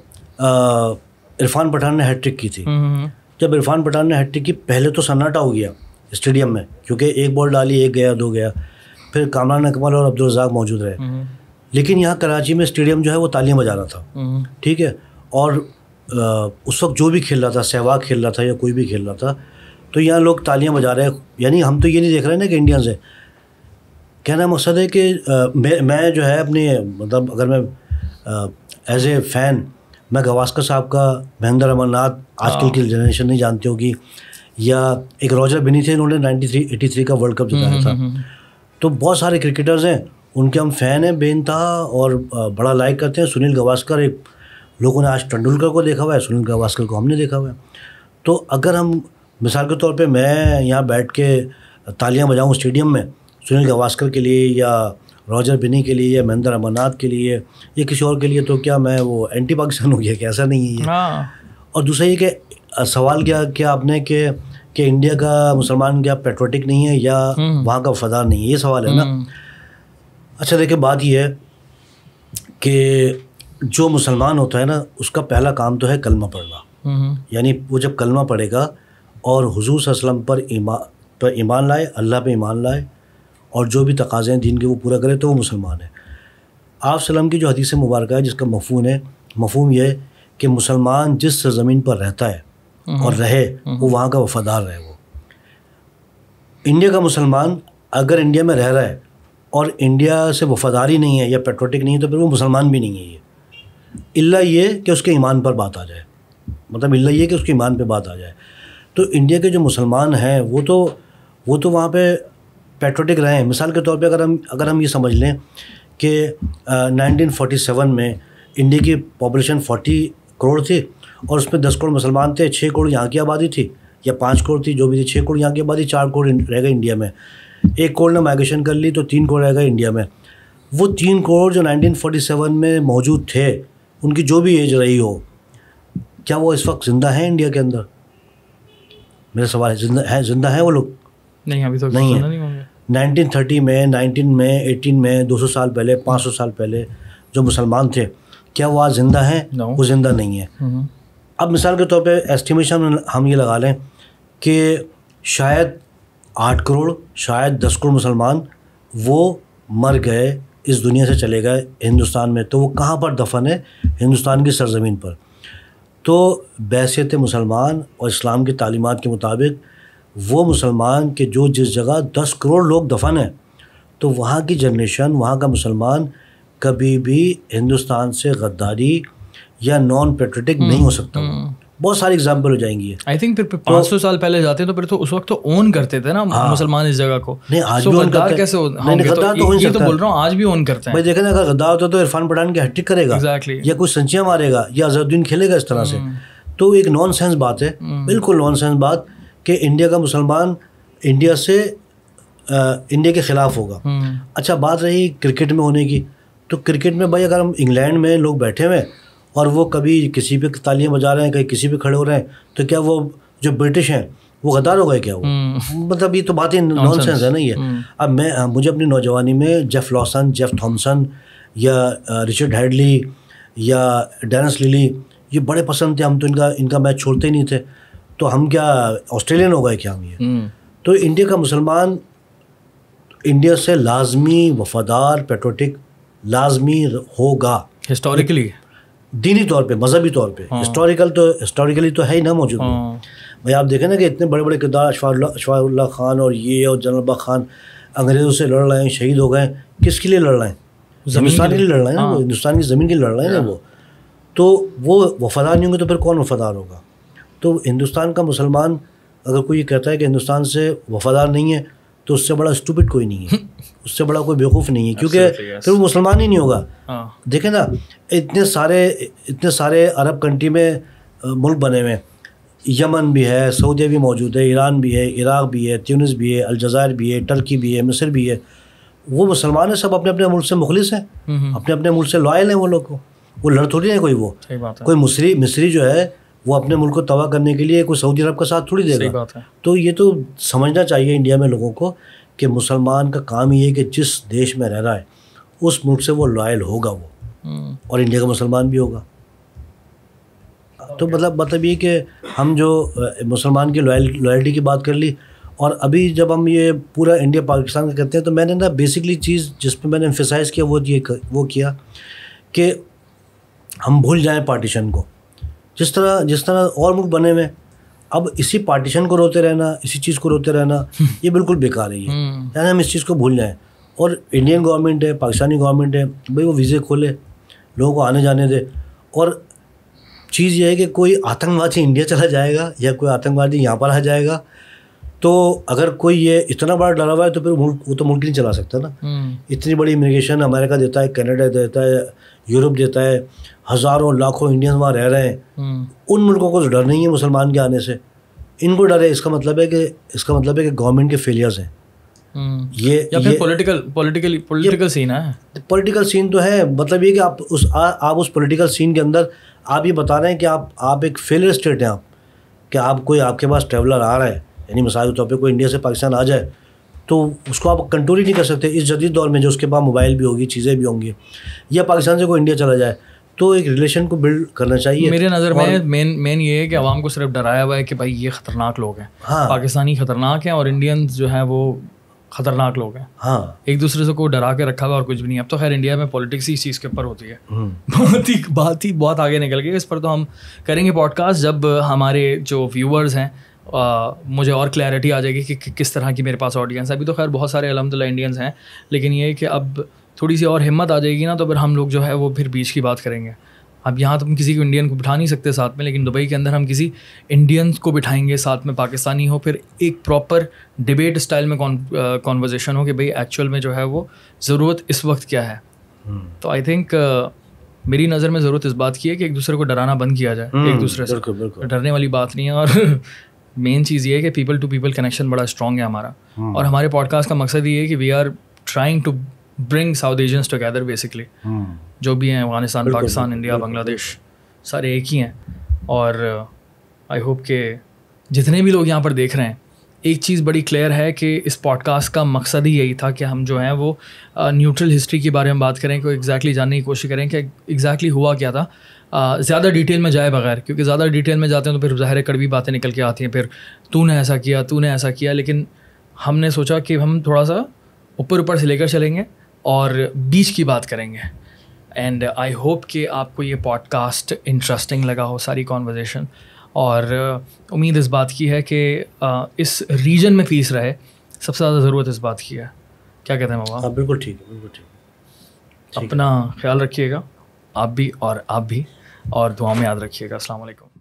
عرفان پٹھان نے ہیٹ ٹرک کی تھی. جب عرفان پٹھان نے ہیٹ ٹرک کی پہلے تو سناٹا ہو گیا اسٹیڈیم میں, کیونکہ ایک بال ڈالی, ایک گیا, دو گیا. پھر کامران اکمل اور عبدالرزاق موجود رہے. لیکن یہاں کراچی میں اسٹیڈیم جو ہے وہ تالیاں بجا رہا تھا, ٹھیک ہے. اور اس وقت جو بھی کھیل رہا تھا, سہواگ کھیل رہا تھا یا کوئی بھی کھیل رہا تھا, تو یہاں لوگ تالیاں بجا رہے ہیں. یعنی ہم تو یہ نہیں دیکھ رہے نا کہ انڈینز ہے. کہنا مقصد ہے کہ میں جو ہے اپنی مطلب اگر میں ایز اے فین, میں گواسکر صاحب کا, مہندر امر ناتھ آج کل کی جنریشن نہیں جانتی ہوگی, یا ایک روجر بنی تھے, انہوں نے 83 کا ورلڈ کپ جتایا تھا. تو بہت سارے کرکٹرز ہیں ان کے ہم فین ہیں بے انتہا اور بڑا لائک کرتے ہیں. سنیل گواسکر, ایک لوگوں نے آج ٹنڈولکر کو دیکھا ہوا ہے, سنیل گواسکر کو ہم نے دیکھا ہوا ہے. تو اگر ہم مثال کے طور پہ میں یہاں بیٹھ کے تالیاں بجاؤں اسٹیڈیم میں سنیل گواسکر کے لیے یا روجر بنی کے لیے یا مہندر امر ناتھ کے لیے یا کسی اور کے لیے, تو کیا میں وہ اینٹی پاکستان ہو گیا کہ ایسا نہیں ہے. اور دوسرا یہ کہ سوال کیا آپ نے کہ انڈیا کا مسلمان کیا پیٹریوٹک نہیں ہے یا وہاں کا وفادار نہیں ہے, یہ سوال ہے نا. اچھا دیکھیں بات یہ ہے کہ جو مسلمان ہوتا ہے نا اس کا پہلا کام تو ہے کلمہ پڑھنا, یعنی وہ جب کلمہ پڑھے گا اور حضور صلی اللہ علیہ وسلم پر ایمان لائے، اللہ پہ ایمان لائے اور جو بھی تقاضے ہیں دین کے وہ پورا کرے تو وہ مسلمان ہے۔ آپ وسلم کی جو حدیث مبارکہ ہے جس کا مفہوم یہ ہے کہ مسلمان جس سرزمین پر رہتا ہے اور رہے وہ وہاں کا وفادار رہے۔ وہ انڈیا کا مسلمان اگر انڈیا میں رہ رہا ہے اور انڈیا سے وفاداری نہیں ہے یا پیٹریوٹک نہیں ہے تو پھر وہ مسلمان بھی نہیں ہے، یہ الا یہ کہ اس کے ایمان پر بات آ جائے، مطلب الا یہ کہ اس کے ایمان پہ بات آ جائے۔ تو انڈیا کے جو مسلمان ہیں وہ تو وہاں پہ پیٹریوٹک رہے ہیں۔ مثال کے طور پہ اگر ہم یہ سمجھ لیں کہ 1947 میں انڈیا کی پاپولیشن 40 کروڑ تھی اور اس میں 10 کروڑ مسلمان تھے، 6 کروڑ یہاں کی آبادی تھی یا 5 کروڑ تھی جو بھی تھی، 6 کروڑ یہاں کی آبادی، 4 کروڑ رہ گئے انڈیا میں، 1 کروڑ نے مائگریشن کر لی تو 3 کروڑ رہ گئے انڈیا میں۔ وہ 3 کروڑ جو 1947 میں موجود تھے ان کی جو بھی ایج رہی ہو، کیا وہ اس وقت زندہ ہیں انڈیا کے اندر؟ میرا سوال ہے، زندہ ہیں وہ لوگ؟ نہیں، ابھی تو نہیں ہے۔ 1930 میں، 19 میں، 18 میں، 200 سال پہلے، 500 سال پہلے جو مسلمان تھے کیا وہ آج زندہ ہیں؟ وہ زندہ نہیں ہے۔ اب مثال کے طور پہ ایسٹیمیشن ہم یہ لگا لیں کہ شاید 8 کروڑ، شاید 10 کروڑ مسلمان وہ مر گئے، اس دنیا سے چلے گئے ہندوستان میں، تو وہ کہاں پر دفن ہے؟ ہندوستان کی سرزمین پر۔ تو بحیثیت مسلمان اور اسلام کی تعلیمات کے مطابق وہ مسلمان کہ جو جس جگہ 10 کروڑ لوگ دفن ہیں تو وہاں کی جنریشن، وہاں کا مسلمان کبھی بھی ہندوستان سے غداری یا نان پیٹریوٹک نہیں ہو سکتا۔ بہت ساری اگزامپل ہو جائیں گی۔ آئی تھنک پھر 500 سال پہلے جاتے تو پھر تو اس وقت تو اون کرتے تھے نا مسلمان اس جگہ کو۔ نہیں، آج بھی اون کرتے ہیں۔ کیسے یہ تو بول رہا ہوں آج بھی اون کرتے ہیں۔ بھائی دیکھیں نا، اگر غدار ہوتا تو عرفان پٹھان کی ہیٹرک کرے گا یا کوئی سنچیاں مارے گا یا اظہر الدین کھیلے گا اس طرح سے۔ تو ایک نان سینس بات ہے، بالکل نان سینس بات کہ انڈیا کا مسلمان انڈیا کے خلاف ہوگا۔ اچھا، بات رہی کرکٹ میں ہونے کی، تو کرکٹ میں بھائی اگر ہم انگلینڈ میں لوگ بیٹھے ہوئے اور وہ کبھی کسی پہ تالیاں بجا رہے ہیں، کہیں کسی پہ کھڑے ہو رہے ہیں، تو کیا وہ جو برٹش ہیں وہ غدار ہو گئے کیا؟ وہ مطلب یہ تو بات ہی نان سینس ہے نا یہ۔ اب مجھے اپنی نوجوانی میں جیف لاسن، جیف تھامسن یا رچرڈ ہیڈلی یا ڈینس لیلی یہ بڑے پسند تھے، ہم تو ان کا میچ چھوڑتے ہی نہیں تھے۔ تو ہم کیا آسٹریلین ہو گئے کیا ہم یہ؟ تو انڈیا کا مسلمان انڈیا سے لازمی وفادار پیٹریوٹک لازمی ہوگا، ہسٹوریکلی، دینی طور پہ، مذہبی طور پہ۔ ہسٹوریکلی تو ہے ہی نا موجود۔ بھائی آپ دیکھیں نا کہ اتنے بڑے بڑے کردار اشفاق اللہ خان اور یہ اور جنرل بخ خان انگریزوں سے لڑ رہے ہیں، شہید ہو گئے، کس کے لیے لڑ رہے ہیں؟ ہندوستان کے لیے لڑ رہے ہیں نا، وہ ہندوستان کی زمین کے لیے لڑ رہے ہیں نا وہ۔ تو وہ وفادار نہیں ہوں گے تو پھر کون وفادار ہوگا؟ تو ہندوستان کا مسلمان اگر کوئی یہ کہتا ہے کہ ہندوستان سے وفادار نہیں ہے تو اس سے بڑا اسٹوپڈ کوئی نہیں ہے، اس سے بڑا کوئی بیوقوف نہیں ہے، کیونکہ پھر وہ مسلمان ہی نہیں ہوگا۔ دیکھیں نا، اتنے سارے عرب کنٹری میں ملک بنے ہوئے ہیں، یمن بھی ہے، سعودیہ بھی موجود ہے، ایران بھی ہے، عراق بھی ہے، تیونس بھی ہے، الجزائر بھی ہے، ٹرکی بھی ہے، مصر بھی ہے۔ وہ مسلمان ہیں، سب اپنے اپنے ملک سے مخلص ہیں، اپنے اپنے ملک سے لائل ہیں وہ لوگ کو، وہ لڑ تھوڑی ہیں کوئی۔ وہ کوئی مصری جو ہے وہ اپنے ملک کو تباہ کرنے کے لیے کوئی سعودی عرب کا ساتھ تھوڑی دے گا۔ تو یہ تو سمجھنا چاہیے انڈیا میں لوگوں کو کہ مسلمان کا کام یہ ہے کہ جس دیش میں رہ رہا ہے اس ملک سے وہ لائل ہوگا وہ، اور انڈیا کا مسلمان بھی ہوگا۔ تو مطلب یہ کہ ہم جو مسلمان کی لائلٹی کی بات کر لی، اور ابھی جب ہم یہ پورا انڈیا پاکستان کا کرتے ہیں تو میں نے نا بیسکلی چیز جس پہ میں نے ایمفیسائز کیا وہ کیا کہ ہم بھول جائیں پارٹیشن کو، جس طرح اور ملک بنے ہوئے۔ اب اسی پارٹیشن کو روتے رہنا، اسی چیز کو روتے رہنا یہ بالکل بیکار ہے، یعنی ہم اس چیز کو بھول جائیں۔ اور انڈین گورنمنٹ ہے، پاکستانی گورنمنٹ ہے، بھائی وہ ویزے کھولے، لوگوں کو آنے جانے دے۔ اور چیز یہ ہے کہ کوئی آتنکوادی انڈیا چلا جائے گا یا کوئی آتنکوادی یہاں پر آ جائے گا تو اگر کوئی یہ اتنا بڑا ڈرا ہوا ہے تو پھر وہ تو ملک نہیں چلا سکتا نا۔ اتنی بڑی امیگریشن امریکہ دیتا ہے، کینیڈا دیتا ہے، یورپ دیتا ہے، ہزاروں لاکھوں انڈینز وہاں رہ رہے ہیں۔ ان ملکوں کو تو ڈر نہیں ہے مسلمان کے آنے سے، ان کو ڈر ہے۔ اس کا مطلب ہے کہ گورنمنٹ کے فیلیئرز ہیں۔ یہ پولیٹیکل سین ہے، پولیٹیکل سین تو ہے۔ مطلب یہ کہ آپ اس پولیٹیکل سین کے اندر آپ یہ بتا رہے ہیں کہ آپ ایک فیلئر اسٹیٹ ہیں، آپ کہ آپ کے پاس ٹریولر آ رہا ہے، یعنی مثال کے طور پہ کوئی انڈیا سے پاکستان آ جائے تو اس کو آپ کنٹرول ہی نہیں کر سکتے اس جدید دور میں، جو اس کے پاس موبائل بھی ہوگی، چیزیں بھی ہوں گی۔ یا پاکستان سے کوئی انڈیا چلا جائے تو ایک ریلیشن کو بلڈ کرنا چاہیے. میرے نظر میں مین یہ ہے کہ عوام کو صرف ڈرایا ہوا ہے کہ بھائی یہ خطرناک لوگ ہیں, پاکستانی خطرناک ہیں اور انڈینز جو ہیں وہ خطرناک لوگ ہیں. ہاں, ایک دوسرے سے کو ڈرا کے رکھا ہوا اور کچھ بھی نہیں. اب تو خیر انڈیا میں پولیٹکس ہی اس چیز کے اوپر ہوتی ہے, بہت آگے نکل گئی. اس پر تو ہم کریں گے پوڈ کاسٹ جب ہمارے جو ویورز ہیں مجھے اور کلیئرٹی آ جائے گی کہ کس طرح کی میرے پاس آڈینس ہے. ابھی تو خیر بہت سارے الحمدللہ انڈینز ہیں, لیکن یہ کہ اب تھوڑی سی اور ہمت آ جائے گی نا تو پھر ہم لوگ جو ہے وہ پھر بیچ کی بات کریں گے. اب یہاں تو ہم کسی کو انڈین کو بٹھا نہیں سکتے ساتھ میں, لیکن دبئی کے اندر ہم کسی انڈینس کو بٹھائیں گے ساتھ میں, پاکستانی ہو, پھر ایک پراپر ڈبیٹ اسٹائل میں کانورزیشن ہو کہ بھئی ایکچوئل میں جو ہے وہ ضرورت اس وقت کیا ہے. تو آئی تھنک میری نظر میں ضرورت اس بات کی ہے کہ ایک دوسرے کو ڈرانا بند کیا جائے, ایک دوسرے سے ڈرنے والی بات نہیں ہے. اور مین چیز یہ ہے کہ پیپل ٹو پیپل کنیکشن بڑا اسٹرانگ ہے ہمارا, اور ہمارے پوڈ کاسٹ کا مقصد یہ ہے کہ we are trying to bring South Asians together basically. جو بھی ہیں افغانستان, پاکستان, انڈیا, بنگلہ دیش, سارے ایک ہی ہیں. اور آئی ہوپ کہ جتنے بھی لوگ یہاں پر دیکھ رہے ہیں, ایک چیز بڑی کلیئر ہے کہ اس پوڈ کاسٹ کا مقصد ہی یہی تھا کہ ہم جو ہیں وہ نیوٹرل ہسٹری کے بارے میں بات کریں, کہ ایگزیکٹلی جاننے کی کوشش کریں کہ ایگزیکٹلی ہوا کیا تھا, زیادہ ڈیٹیل میں جائے بغیر, کیونکہ زیادہ ڈیٹیل میں جاتے ہیں تو پھر ظاہر کڑوی باتیں نکل کے آتی ہیں, پھر تو نے ایسا کیا, تو نے ایسا کیا. لیکن ہم نے سوچا کہ ہم تھوڑا سا اوپر سے لے کر چلیں گے اور بیچ کی بات کریں گے. اینڈ آئی ہوپ کہ آپ کو یہ پوڈ کاسٹ انٹرسٹنگ لگا ہو, ساری کانورزیشن, اور امید اس بات کی ہے کہ اس ریجن میں پیس رہے. سب سے زیادہ ضرورت اس بات کی ہے. کیا کہتے ہیں ماما؟ بالکل ٹھیک ہے, بالکل ٹھیک. اپنا خیال رکھیے گا آپ بھی اور آپ بھی, اور دعا میں یاد رکھیے گا. السلام علیکم.